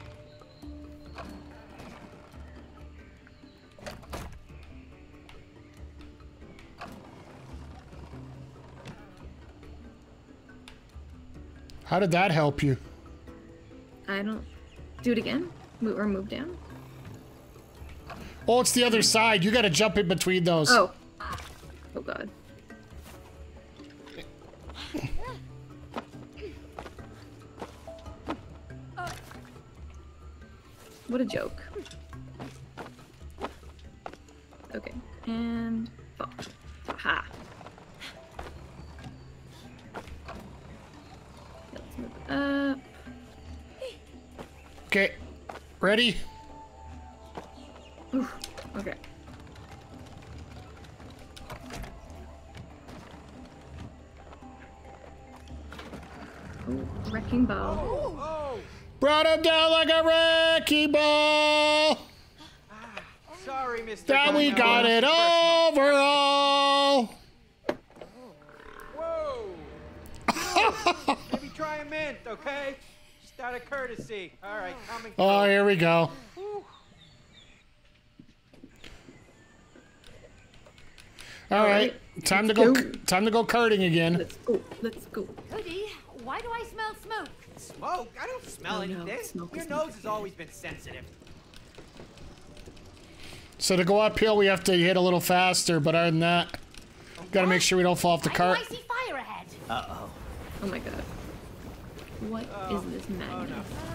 How did that help you? I don't... Do it again? Or move down? Oh, it's the other side. You gotta jump in between those. Oh. Oh god. What a joke. Okay. And... fall. Ha. Let's move it up. Okay. Ready? Oof. Okay. Ooh, wrecking ball. Oh! Brought him down like a wrecking ball. Sorry, Mr. Now we Gunn. got it over all. Whoa! Maybe try a mint, okay? Just out of courtesy. All right, coming. Oh, here we go. All right, time to go. Time to go karting again. Let's go. Let's go. Cody, why do I smell smoke? Smoke? I don't smell Oh, no, anything. smoke Your is nose has always been sensitive. So to go uphill, we have to hit a little faster. But other than that, gotta make sure we don't fall off the Why cart. do I see fire ahead? Oh my god. What is this magnet?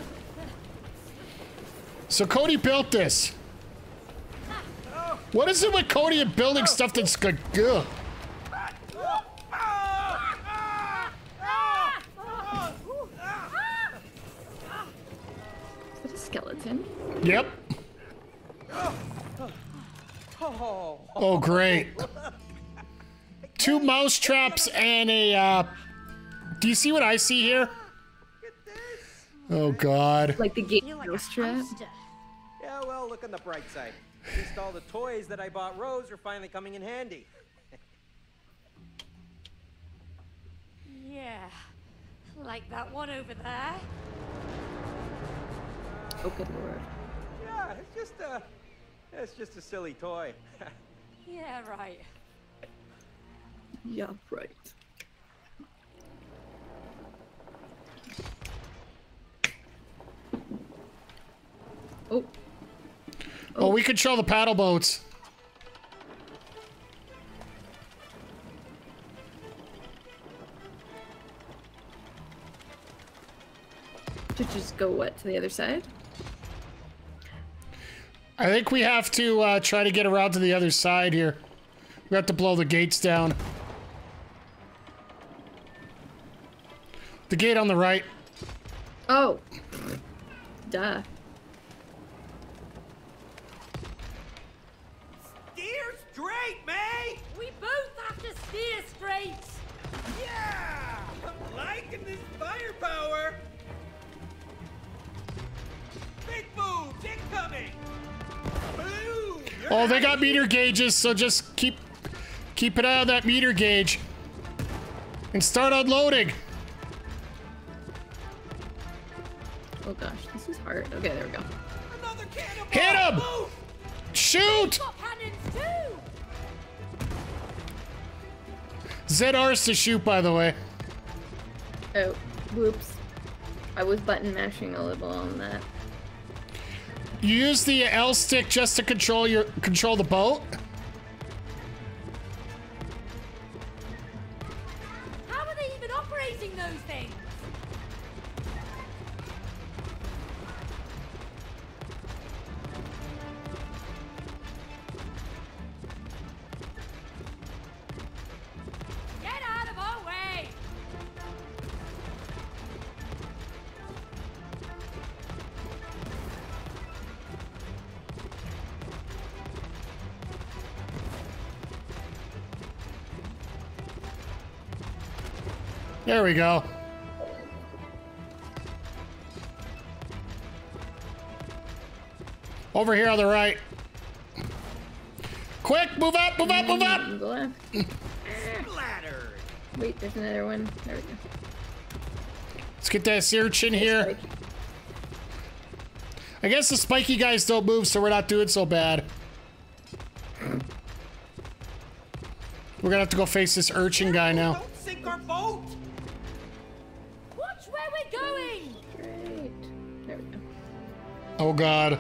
So Cody built this. What is it with Cody and building stuff that's good? Ugh. Is that a skeleton? Yep. Oh, great. 2 mouse traps and a, do you see what I see here? Oh, God. Like the gate Feel like a mouse trap? hamster. Yeah, well, look on the bright side. At least all the toys that I bought Rose are finally coming in handy. Yeah, like that one over there. Oh good lord. Yeah, it's just a silly toy. Yeah, right. Yeah, right. Oh. Oh, we control the paddle boats. To just go what, to the other side? I think we have to try to get around to the other side here. We have to blow the gates down. The gate on the right. Oh. Duh. incoming! Boom! You're Oh, they outta got here. meter gauges, so just keep an eye on that meter gauge. And start unloading. Oh gosh, this is hard. Okay, there we go. Another cannonball! Hit him! Move! Shoot! Got cannons too! ZR's to shoot, by the way. Oh, whoops. I was button mashing a little on that. You use the L stick just to control the boat. How are they even operating those things? Get out of our way! There we go. Over here on the right. Quick, move up, move up, move up! On the left. Splattered! Wait, there's another one. There we go. Let's get that urchin here. Spike. I guess the spiky guys don't move, so we're not doing so bad. We're gonna have to go face this urchin guy now. Don't sink our boat! Watch where we're going! Great. There we go. Oh god.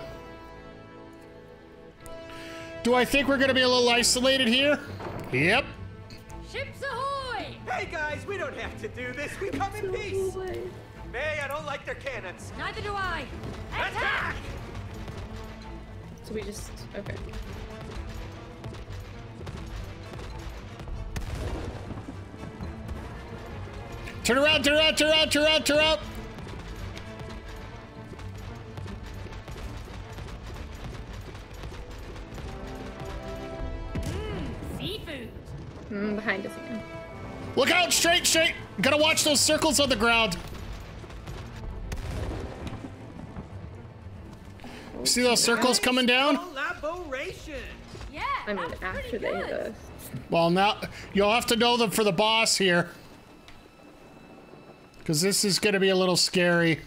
Do I think we're gonna be a little isolated here? Yep. Ships ahoy! Hey guys, we don't have to do this. We come in peace. May, I don't like their cannons. Neither do I! Attack! So we just, okay. Turn around, turn around, turn around, turn around, turn around. Seafood! Behind us again. Look out, straight, straight. Gotta watch those circles on the ground. See those circles coming down? Collaboration. Yeah, I mean, that was after pretty they hit good. us. Well, now you'll have to know them for the boss here. Because this is gonna be a little scary.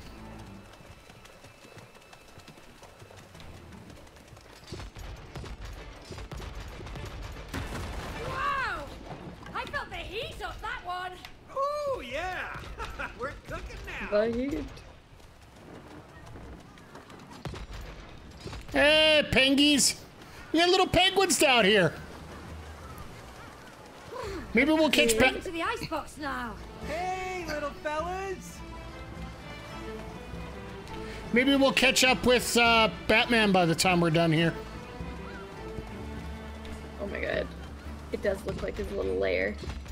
Wow! I felt the heat of that one! Ooh, yeah. We're cooking now. The heat. Hey, pengies! We got little penguins down here. Maybe we'll catch Welcome back. to the icebox now! Hey, little fellas. Maybe we'll catch up with Batman by the time we're done here. Oh my god. It does look like his little lair.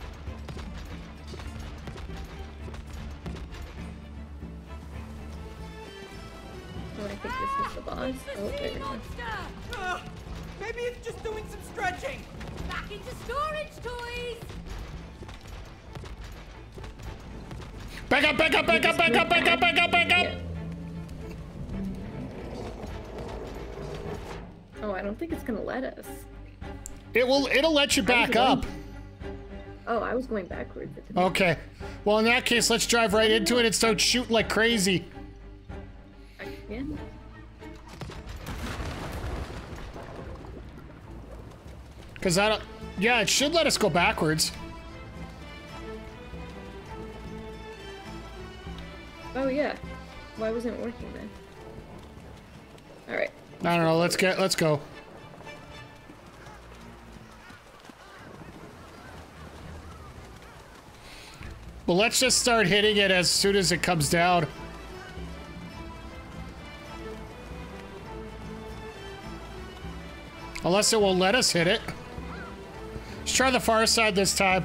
Oh, I think this is the boss. It's Oh, the there sea we go. monster! Maybe it's just doing some stretching. Back into storage toys! Back up, back up, back up, back up, back up, back up, back up! Yeah. Oh, I don't think it's gonna let us. It'll let you back going- up. Oh, I was going backwards. It didn't- Okay. Well, in that case, let's drive right into it and start shooting like crazy. Yeah. Because I don't. Yeah, it should let us go backwards. Oh yeah. Why wasn't it working then? All right. I don't know. Let's go. Well, let's just start hitting it as soon as it comes down. Unless it will let us hit it. Let's try the far side this time.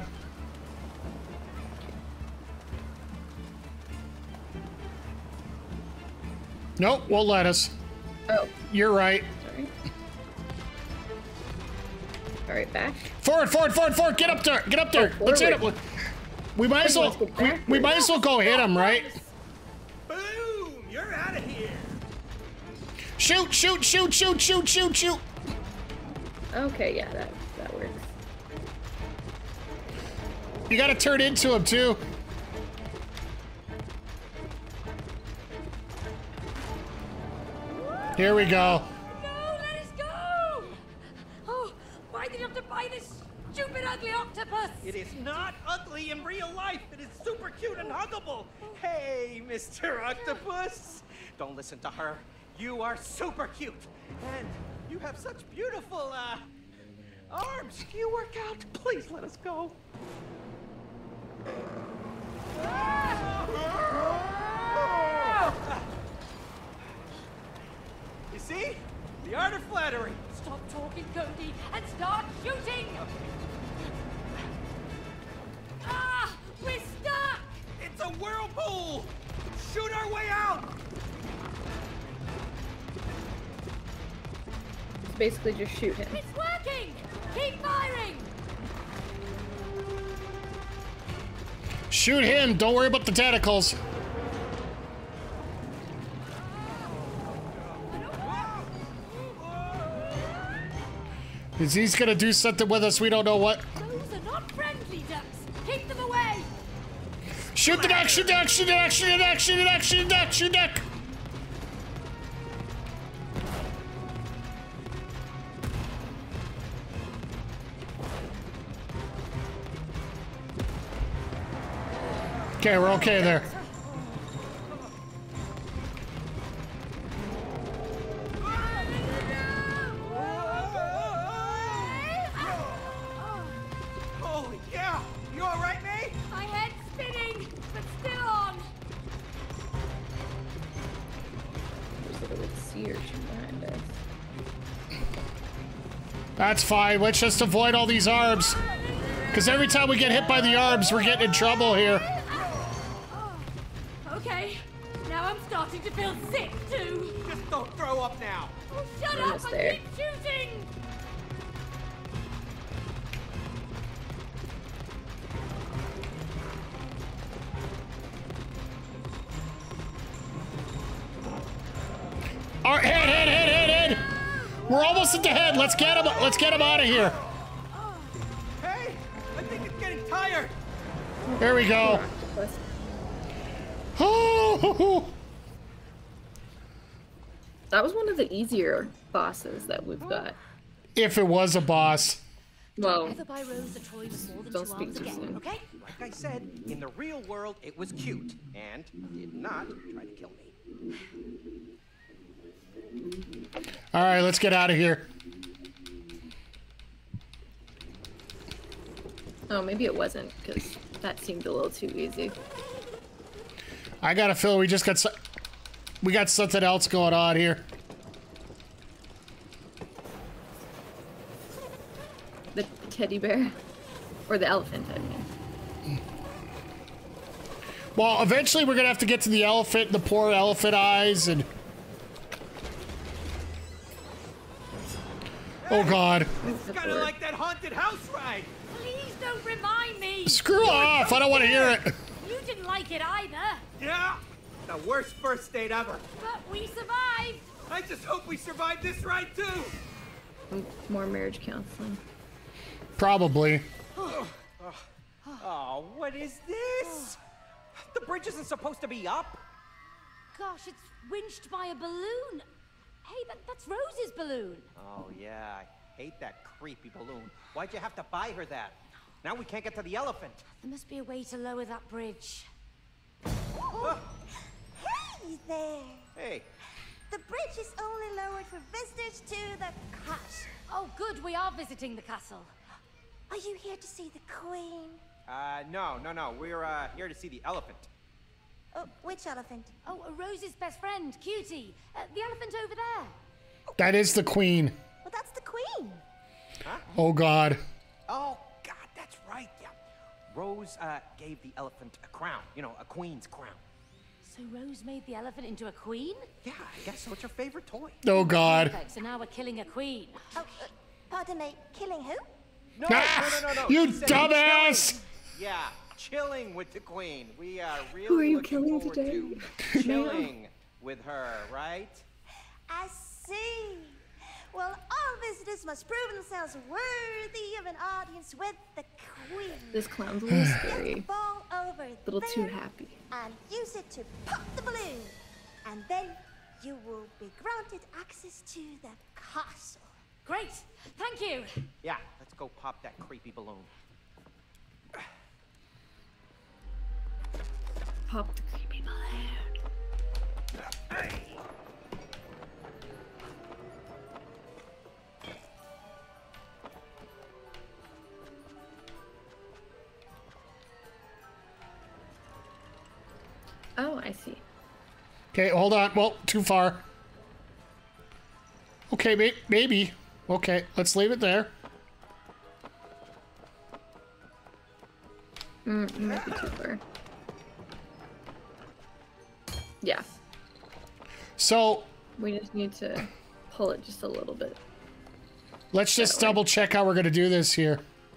Nope, won't let us. Oh, You're right. sorry. All right, back. Forward, forward, forward, forward. Get up there. Get up there. Oh, Let's hit it. forward. We might as well. Let's go We might as well go hit him, right? Boom! You're out of here. Shoot, shoot, shoot, shoot, shoot, shoot, shoot. Okay, yeah, that works. You gotta turn into him, too. Here we go. No, let us go! Oh, why did you have to buy this stupid, ugly octopus? It is not ugly in real life. It is super cute and huggable. Hey, Mr. Octopus. Don't listen to her. You are super cute. And you have such beautiful, arms. Do you work out? Please let us go. You see? The art of flattery. Stop talking, Cody, and start shooting! Ah! We're stuck! It's a whirlpool! Shoot our way out! Basically, just shoot him. It's working! Keep firing! Shoot him. Don't worry about the tentacles. He's gonna do something with us. We don't know what. Those are not friendly ducks! Keep them away! Shoot the duck, shoot the duck, shoot the duck, shoot the duck, shoot the duck, shoot the duck, shoot the duck. Okay, we're okay there. Holy cow! You alright, mate? My head's spinning, but still on! There's a little sea urchin behind us. That's fine. Let's just avoid all these arbs. Because every time we get hit by the arbs, we're getting in trouble here. Okay, now I'm starting to feel sick too. Just don't throw up now. Oh, shut We're up almost and there. keep shooting! All right, head. We're almost at the head. Let's get him. Let's get him out of here. Hey, I think it's getting tired. There we go. Octopus. Oh, That was one of the easier bosses that we've got. if it was a boss. Well, Never buy Rose a toy with more than Don't 2 speak arms too again, soon. okay? Like I said, in the real world, it was cute and did not try to kill me. All right, let's get out of here. oh, maybe it wasn't, because that seemed a little too easy. I got a feeling we just got we got something else going on here. The teddy bear. Or the elephant, I mean. Well, eventually we're gonna have to get to the elephant, the poor elephant eyes, and oh god, It's kind of like that haunted house ride. Please don't remind me! screw off! I don't want to hear it. You didn't like it either, Yeah, the worst first date ever. but we survived! I just hope we survive this ride too. More marriage counseling. Probably. Oh, what is this? The bridge isn't supposed to be up. Gosh, it's winched by a balloon. Hey, that's Rose's balloon. Oh yeah, I hate that creepy balloon. Why'd you have to buy her that? Now we can't get to the elephant. There must be a way to lower that bridge. Hey there! Hey, The bridge is only lowered for visitors to the castle. Oh, good, we are visiting the castle. Are you here to see the queen? no. We're here to see the elephant. Oh, which elephant? Oh, Rose's best friend, Cutie. The elephant over there. That is the queen. Well, that's the queen. Oh god. Oh God, that's right. Yeah, Rose gave the elephant a crown. You know, a queen's crown. So Rose made the elephant into a queen? Yeah, I guess so. It's your favorite toy. Oh god. Perfect, so now we're killing a queen. Oh, pardon me, killing who? No, Ah, you She said dumbass! chilling. Yeah, chilling with the queen. We are really Who are you looking killing forward today? to chilling with her, right? As see. Well, all visitors must prove themselves worthy of an audience with the queen. This clown's a little Get the scary. ball over A little too there happy. and use it to pop the balloon. And then you will be granted access to the castle. Great. Thank you. Yeah, let's go pop that creepy balloon. Pop the creepy balloon. Oh, I see. Okay, hold on. Well, too far. Okay, maybe. Okay, let's leave it there. Might be too far. Yeah, So we just need to pull it just a little bit. let's just double check how we're going to do this here.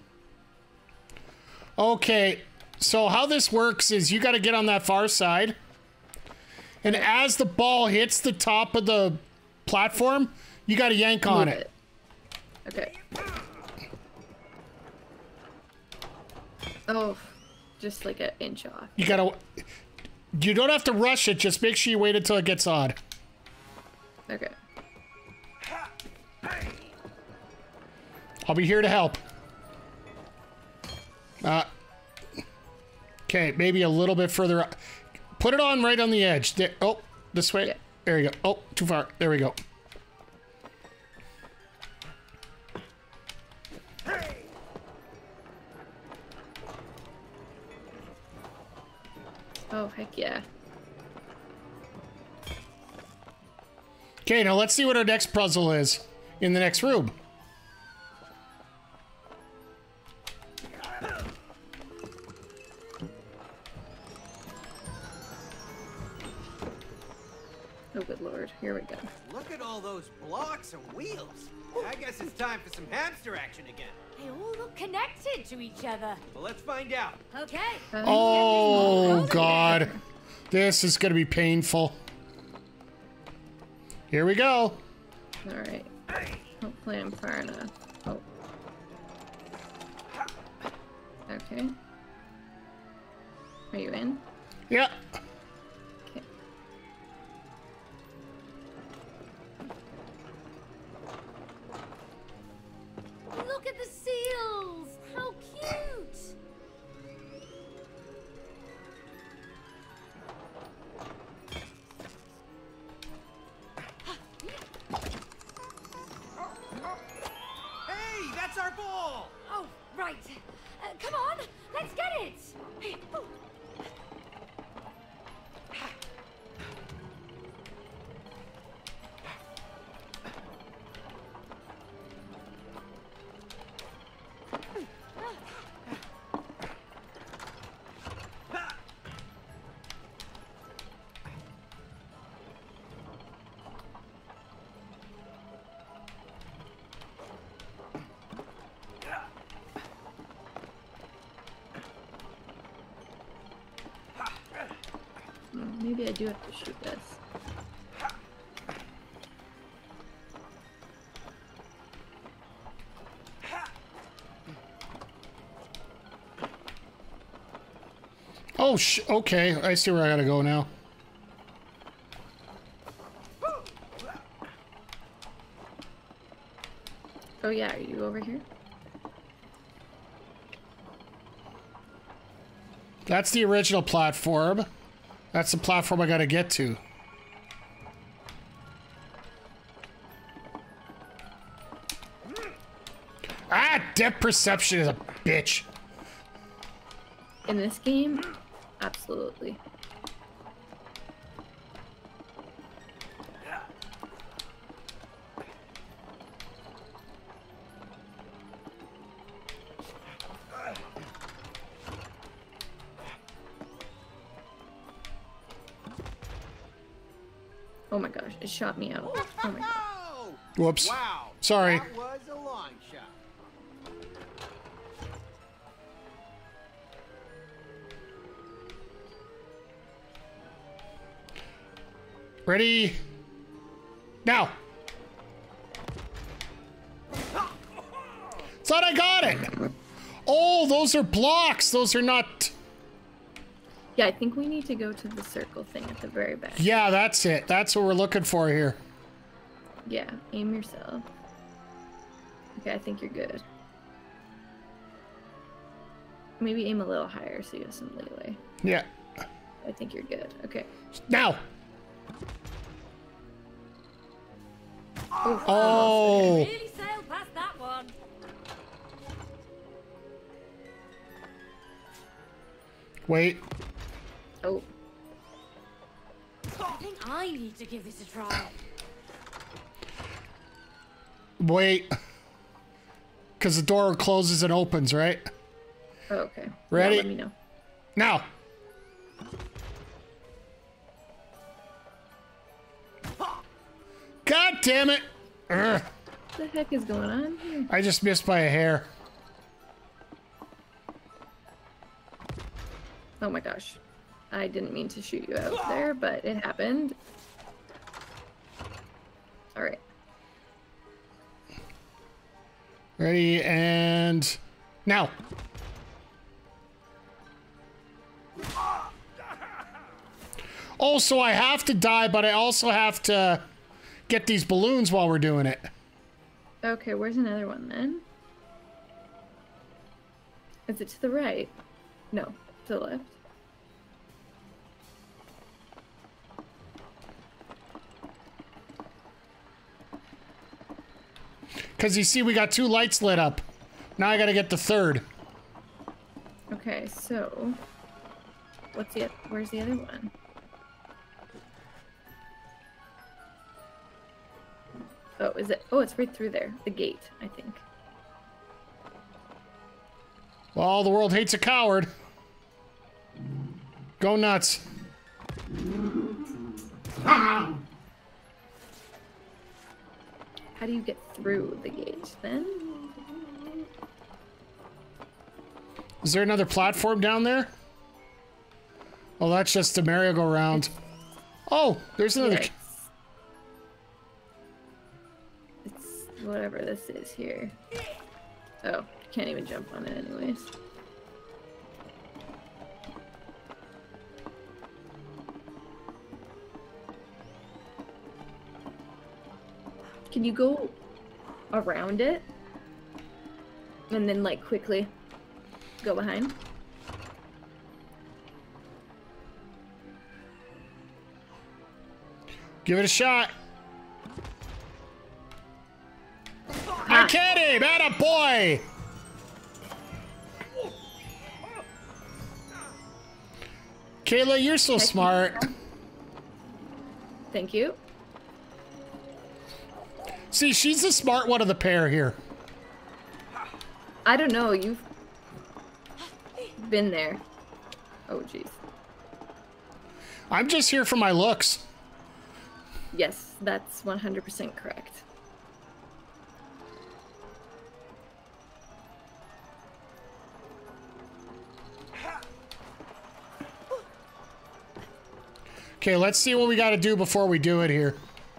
Okay, so how this works is you got to get on that far side. And as the ball hits the top of the platform, you got to yank on Move it. Okay. Oh, just like an inch off. You got to... You don't have to rush it. Just make sure you wait until it gets on. Okay. I'll be here to help. Okay, maybe a little bit further up. Put it on right on the edge. There, oh, this way. Yeah. There you go. Oh, too far. There we go. Oh, heck yeah. Okay, now let's see what our next puzzle is in the next room. Oh, good lord. Here we go. Look at all those blocks and wheels. I guess it's time for some hamster action again. They all look connected to each other. Well, let's find out. Okay. Oh, God. This is going to be painful. Here we go. Alright. Hopefully I'm far enough. Oh. Okay. Are you in? Yeah. Okay. Look at the seals. How cute. Hey, that's our ball! Oh, right. Come on. Let's get it. Maybe I do have to shoot this. Oh, okay. I see where I gotta go now. Oh yeah, are you over here? That's the original platform. That's the platform I gotta get to. Ah, depth perception is a bitch. In this game? Absolutely. Oh my gosh, it shot me out. Oh my god. Oh! Whoops. Wow. Sorry. That was a long shot. Ready? Now. got it. Oh, those are blocks. Those are not... Yeah, I think we need to go to the circle thing at the very back. Yeah, that's it. That's what we're looking for here. Yeah, aim yourself. Okay, I think you're good. Maybe aim a little higher so you have some leeway. Yeah. I think you're good. Okay. Now. Oh. Really sailed past that one. Wait. Oh. I think I need to give this a try. Wait. Because the door closes and opens, right? Oh, okay. Ready? Yeah, let me know. Now. God damn it. Ugh. What the heck is going on here? I just missed by a hair. Oh my gosh. I didn't mean to shoot you out there, but it happened. Alright. Ready, and... now. Oh, so I have to die, but I also have to get these balloons while we're doing it. Okay, where's another one then? Is it to the right? No, to the left. Because you see, we got 2 lights lit up. Now I gotta get the 3rd. Okay, so... where's the other one? Oh, is it? Oh, it's right through there. The gate, I think. Well, the world hates a coward. Go nuts. How do you get through the gate then? Is there another platform down there? Oh, that's just a merry-go-round. Oh, there's another... Yeah, it's whatever this is here. Oh, can't even jump on it anyways. Can you go around it? And then, like, quickly go behind? Give it a shot. I get him! Atta boy! Kayla, you're so smart. Thank you. See, she's the smart one of the pair here. I don't know, you've been there. Oh, jeez. I'm just here for my looks. Yes, that's 100% correct. Okay, let's see what we got to do before we do it here.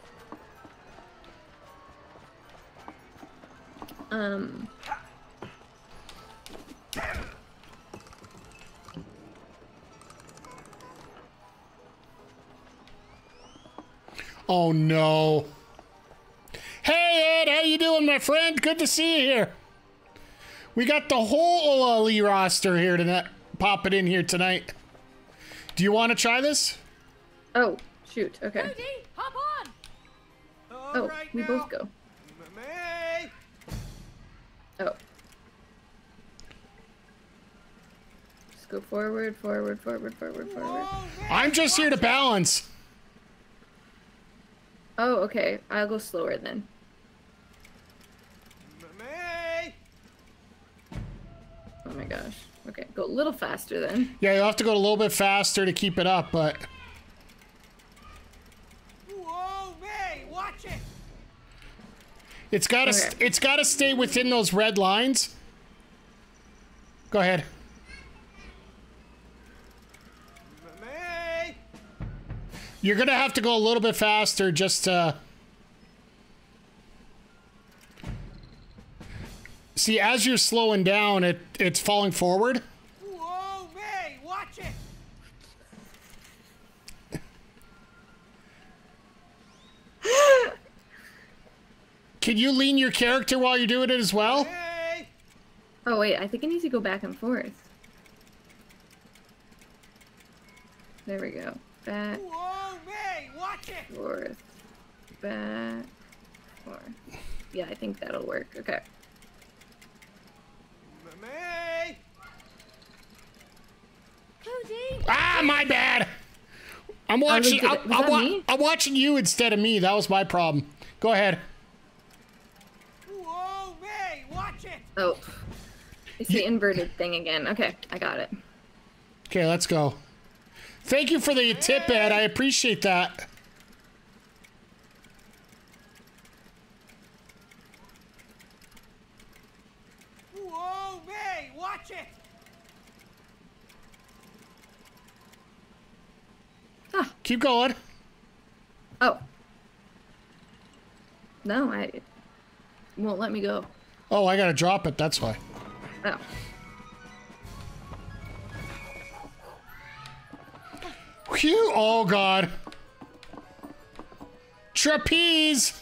Oh no. Hey Ed, how you doing, my friend? Good to see you here. We got the whole OLE roster here tonight, popping in here tonight. Do you want to try this? Oh, shoot, okay. Cody, hop on! Oh, we both go. May! Oh. Just go forward, forward, forward, forward, forward. I'm just here to balance. Oh, okay. I'll go slower then. May! Oh my gosh. Okay, go a little faster then. Yeah, you'll have to go a little bit faster to keep it up, but... Whoa, May! Watch it! It's gotta, Okay. it's gotta stay within those red lines. Go ahead. May! You're gonna have to go a little bit faster just to... See, as you're slowing down, it's falling forward. Whoa, May, watch it! Can you lean your character while you're doing it as well? May! Oh wait, I think it needs to go back and forth. There we go. Back, Whoa, May, watch it! forth, back, forth. Yeah, I think that'll work. Okay. May! Cody! Ah, my bad. I'm watching. was that me? I'm watching you instead of me. That was my problem. Go ahead. Whoa, May, watch it! Oh. It's the inverted thing again. Okay, I got it. Okay, let's go. Thank you for the tip, Ed. I appreciate that. Whoa, May, watch it! Keep going. Oh. No, it won't let me go. Oh, I gotta drop it. That's why. Oh. Phew. Oh, God. Trapeze.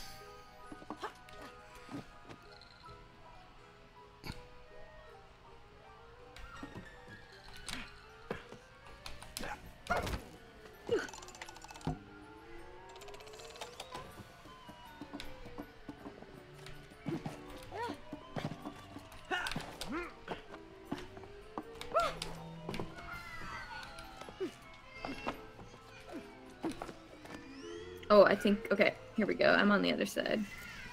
Oh, I think, okay, here we go. I'm on the other side.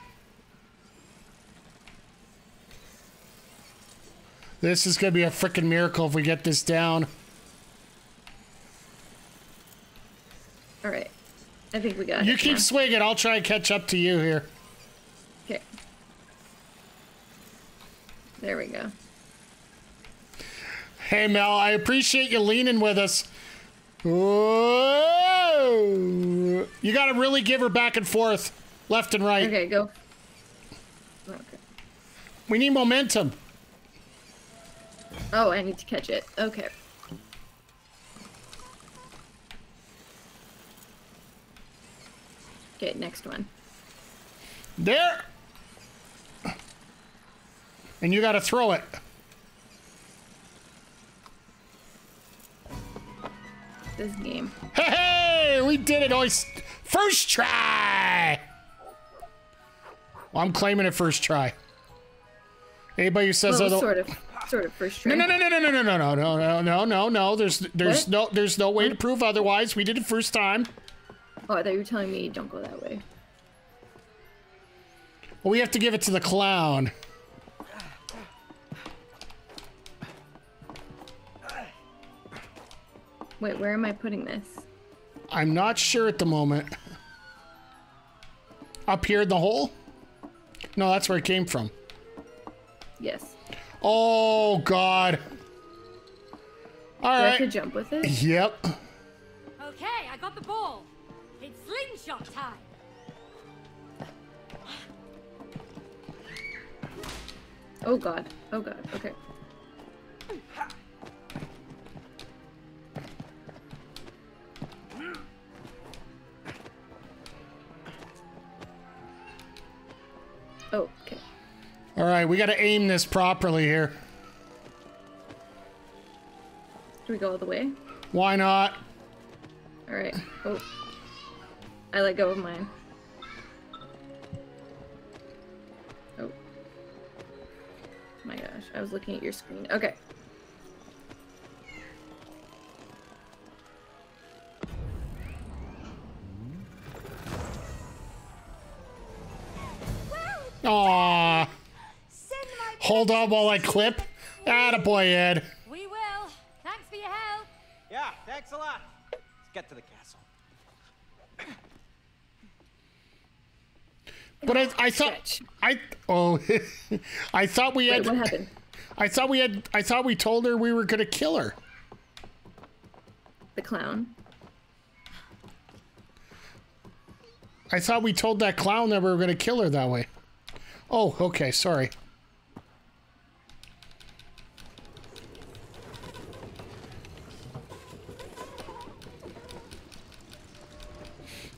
This is gonna be a freaking miracle if we get this down. All right. I think we got it. You keep now. swinging. I'll try and catch up to you here. Okay. There we go. Hey, Mel, I appreciate you leaning with us. Whoa! You gotta really give her back and forth, left and right. Okay, go. Okay. We need momentum. Oh, I need to catch it. Okay. Okay, next one. There! And you gotta throw it. This game. Hey, we did it. First try. Well, I'm claiming it first try. Anybody who says Well, other- sort of first try. No. There's no way to prove otherwise. We did it first time. Oh, I thought you were telling me don't go that way. Well, we have to give it to the clown. Wait, where am I putting this? I'm not sure at the moment. Up here in the hole? No, that's where it came from. Yes. Oh, God. All Do I have right. to jump with it? Yep. Okay, I got the ball. It's slingshot time. Oh god. Oh god. Okay. Oh, okay. All right, we got to aim this properly here. Do we go all the way? Why not? Alright. Oh. I let go of mine. Oh. My gosh. I was looking at your screen. Okay. Aw. Send my Hold on while I clip. Attaboy, Ed. We will. Thanks for your help. Yeah, thanks a lot. Let's get to the castle. But I thought Stretch. I thought we had Wait, what happened? I thought we told her we were gonna kill her. The clown. I thought we told that clown that we were gonna kill her that way. Oh, okay, sorry.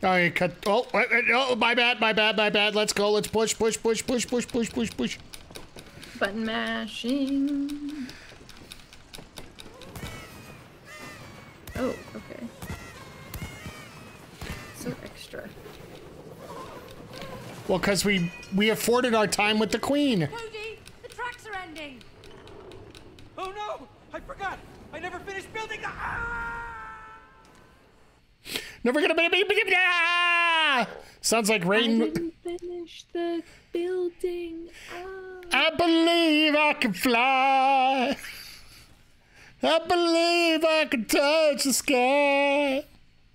Oh, you cut. Oh, oh, my bad, my bad, my bad. Let's go. Let's push, push, push, push, push, push, push, push. Button mashing. Oh, okay. So extra. Well, because we afforded our time with the queen. Cody, the tracks are ending. Oh no! I forgot! I never finished building the. Never gonna be. Ah! Sounds like I rain. didn't finish the building. I believe I can fly. I believe I can touch the sky.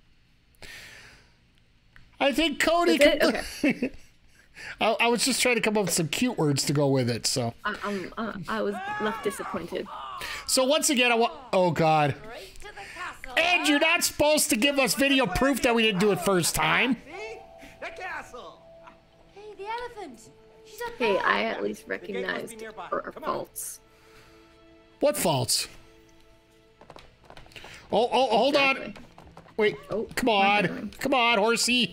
I think Cody Is it? can. Okay. I was just trying to come up with some cute words to go with it. So. I was left disappointed. So once again, I want. Oh God. Straight to the castle. And you're not supposed to give us video proof that we didn't do it first time. See? The castle! Hey, the elephant. She's up Hey, there. I at least gate must be recognized nearby. her Come on. faults. What faults? Oh, hold on. Exactly. Wait. Oh, Come my on. bad. Come on, horsey.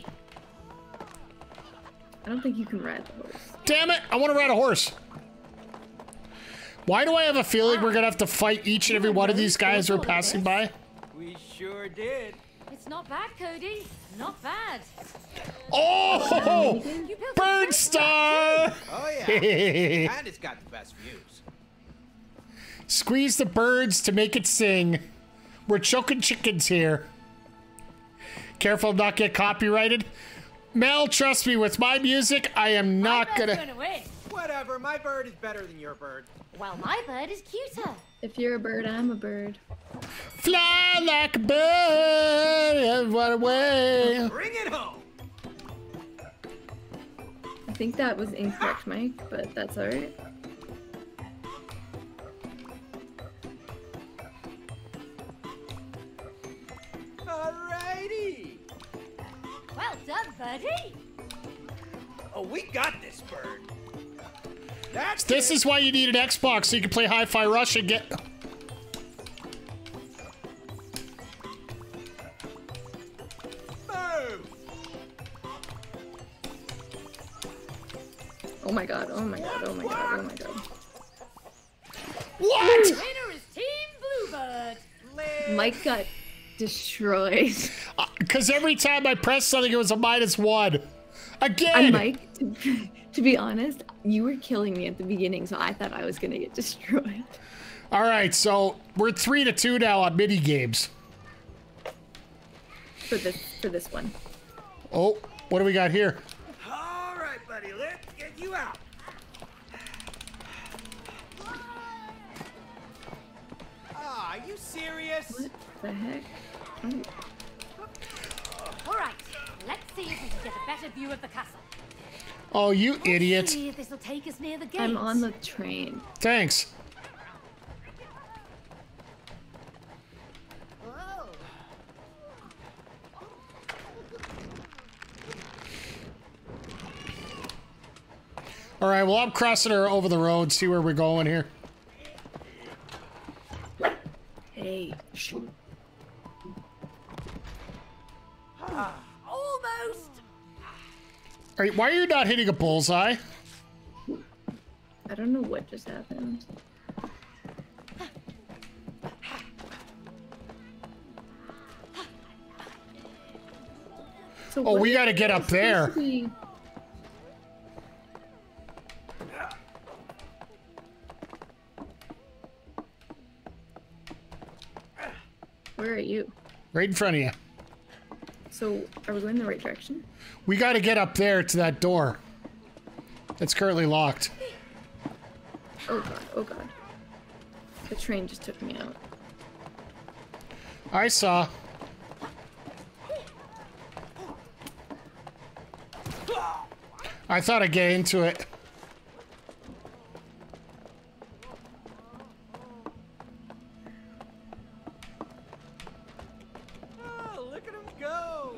I don't think you can ride the horse. Damn it. I want to ride a horse. Why do I have a feeling we're going to have to fight each and every one of these guys we're passing by? We sure did. It's not bad, Cody. Not bad. Oh! You built a Bird great Star! Oh yeah. And it's got the best views. Squeeze the birds to make it sing. We're choking chickens here. Careful not get copyrighted. Mel, trust me, with my music, I am not My bird's gonna... win. Whatever, my bird is better than your bird. Well, my bird is cuter. If you're a bird, I'm a bird. Fly like a bird and run away. Bring it home! I think that was incorrect, Mike, but that's alright. Alrighty! Well done, birdie. Oh, we got this bird. That's This is why you need an Xbox so you can play Hi-Fi Rush and get... Boom! Oh my god, oh my god, oh my god, oh my god. What? Winner is Team Bluebird. Mike got destroyed. Because every time I pressed something, it was a -1. Again! And Mike, to be honest, you were killing me at the beginning, so I thought I was gonna get destroyed. All right, so we're 3-2 now on mini games. For this one. Oh, what do we got here? Alright, buddy, let's get you out. Ah, are you serious? What the heck? Oh, All right, let's see if we can get a better view of the castle. Oh, you idiot. See if this will take us near the gate. I'm on the train. Thanks. Whoa. All right, well, I'm crossing her over the road, see where we're going here. Hey, shoot. Almost. All right, why are you not hitting a bullseye? I don't know what just happened. So Oh, what we is gotta get this up there. supposed to be? Where are you? Right in front of you. So, are we going the right direction? We gotta get up there to that door. It's currently locked. Oh god, oh god. The train just took me out. I saw. I thought I'd get into it. Oh, look at him go!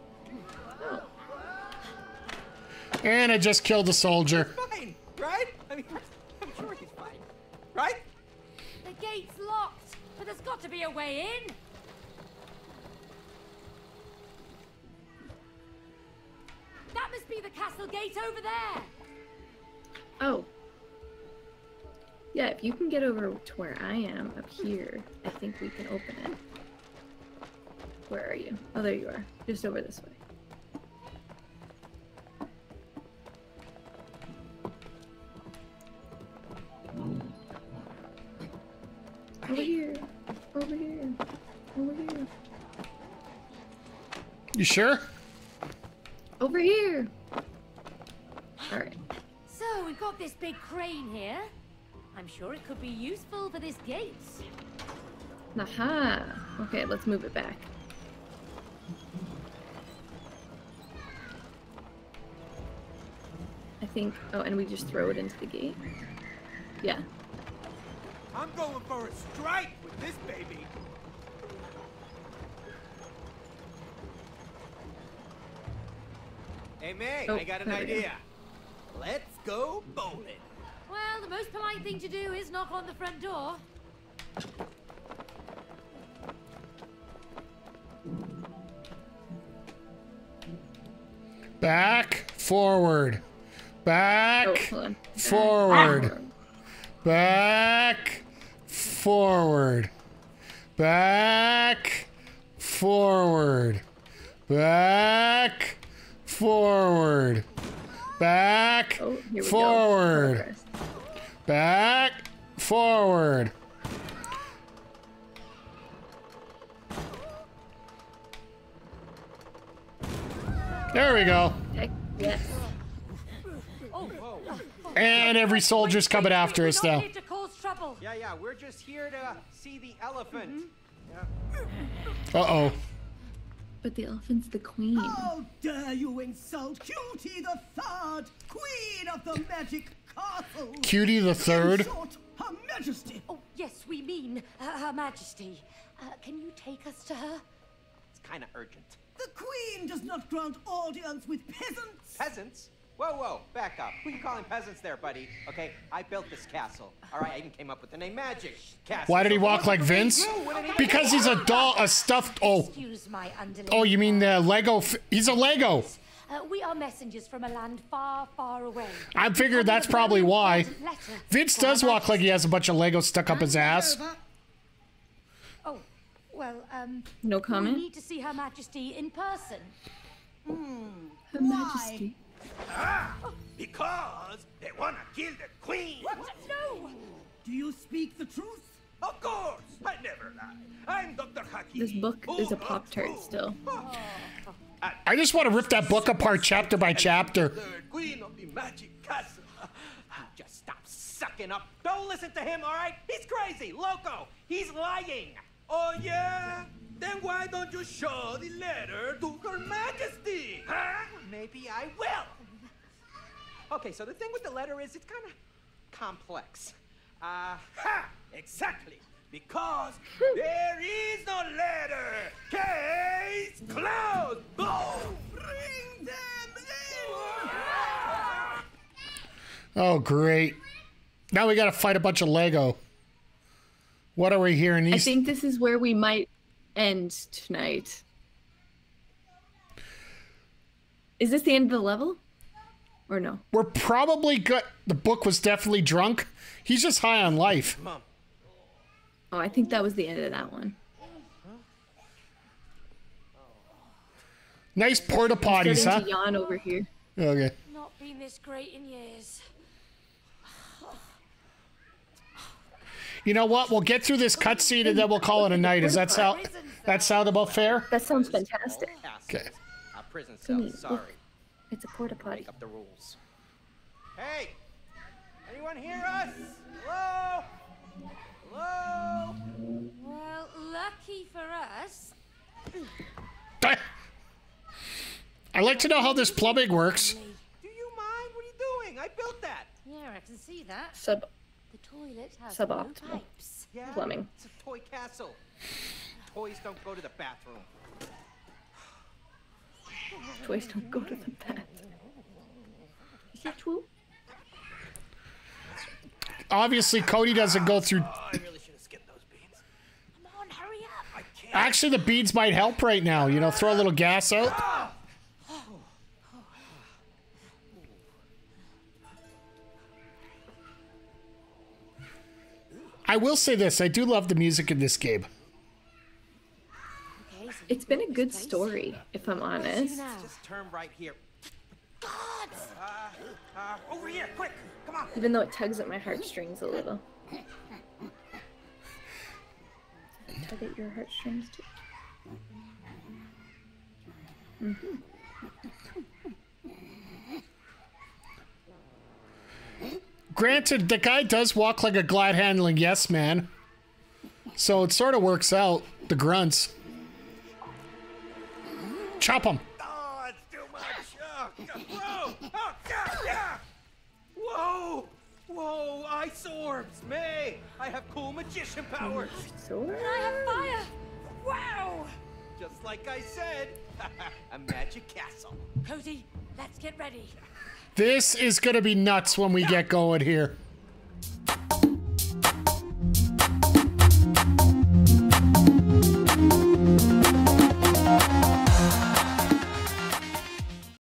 And I just killed a soldier. Fine, right? I mean, I'm sure he's fine. Right? The gate's locked, but there's got to be a way in. must be the castle gate over there. Oh. Yeah, if you can get over to where I am up here, I think we can open it. Where are you? Oh, there you are. Just over this way. Over here. Over here. Over here. You sure? Over here. All right. So we've got this big crane here. I'm sure it could be useful for this gate. Aha. Okay, let's move it back. I think. Oh, and we just throw it into the gate. Yeah. I'm going for a strike with this baby. Hey, May, Oh, I got an there we go. idea. Let's go bowling. Well, the most polite thing to do is knock on the front door. Back, forward. Back, Oh, hold on. forward. Back, forward. Back, forward. Back, forward. Back, Oh, here we go. forward. Progress. Back, forward. There we go. Heck, yes. And every soldier's coming after us We're not now. here to cause trouble. Yeah, we're just here to see the elephant. Uh-oh. But the elephant's the queen. How dare you insult Cutie the Third, Queen of the Magic Castle? Cutie the In Third. short, Her Majesty. Oh, yes, we mean Her Majesty. Can you take us to her? It's kind of urgent. The Queen does not grant audience with peasants. Peasants? Whoa, back up. Who you calling peasants there, buddy? Okay, I built this castle. All right, I even came up with the name Magic Castle. Why did he So walk what like would they Vince? do? What did he Because do? he's a doll, a stuffed. Excuse my underling. Oh, you mean the Lego? He's a Lego. We are messengers from a land far, far away. I figured that's probably why. Vince does walk like he has a bunch of Legos stuck up his ass. Oh, well, No we comment? need to see Her Majesty in person. Her Majesty. Because they want to kill the queen. No! Do you speak the truth? Of course, I never lie. I'm Dr. Haki. This book is a Pop-Tart still. I just want to rip that book apart chapter by chapter. Third queen of the Magic Castle. Just stop sucking up. Don't listen to him, all right? He's crazy, loco. He's lying. Oh yeah? Then why don't you show the letter to Her Majesty? Huh? Maybe I will. Okay, so the thing with the letter is it's kind of complex. Ha! Exactly. Because there is no letter. Case closed. Boom! Bring them in. Oh, great. Now we got to fight a bunch of Lego. What are we hearing? I These think this is where we might end tonight. Is this the end of the level? Or no? we're probably good. The book was definitely drunk. He's just high on life. Oh, I think that was the end of that one. Nice porta potties, Starting huh? to yawn over here. Okay. Not been this great in years. You know what? We'll get through this cutscene and then we'll call it a night. Does that sound about fair? That sounds fantastic. Okay. Prison Timmy, cell, sorry. look. It's a porta potty. Make up the rules. Hey! Anyone hear us? Hello? Hello? Well, lucky for us. I'd like to know how this plumbing works. Do you mind? What are you doing? I built that. Yeah, I can see that. Sub The toilet has Suboptimal. no pipes. Yeah, Plumbing. It's a toy castle. Toys don't go to the bathroom. toys don't go to the bath. Is that true? Obviously, Cody doesn't go through. I really should have skipped those beans. Come on, hurry up. I can't. Actually, the beads might help right now. You know, throw a little gas out. I will say this. I do love the music in this game. Okay, so It's been a good story, if I'm honest. Just turn right here. Over here, quick! Come on! Even though it tugs at my heartstrings a little. Tug at your heartstrings too. Granted, the guy does walk like a glad handling yes man. So it sort of works out. The grunts. Chop him. Oh, it's too much! Whoa! Oh, God, yeah! Whoa! Whoa, ice orbs! May! I have cool magician powers! Sword? I have fire! Wow! Just like I said, a magic castle. Cody, let's get ready. This is going to be nuts when we get going here.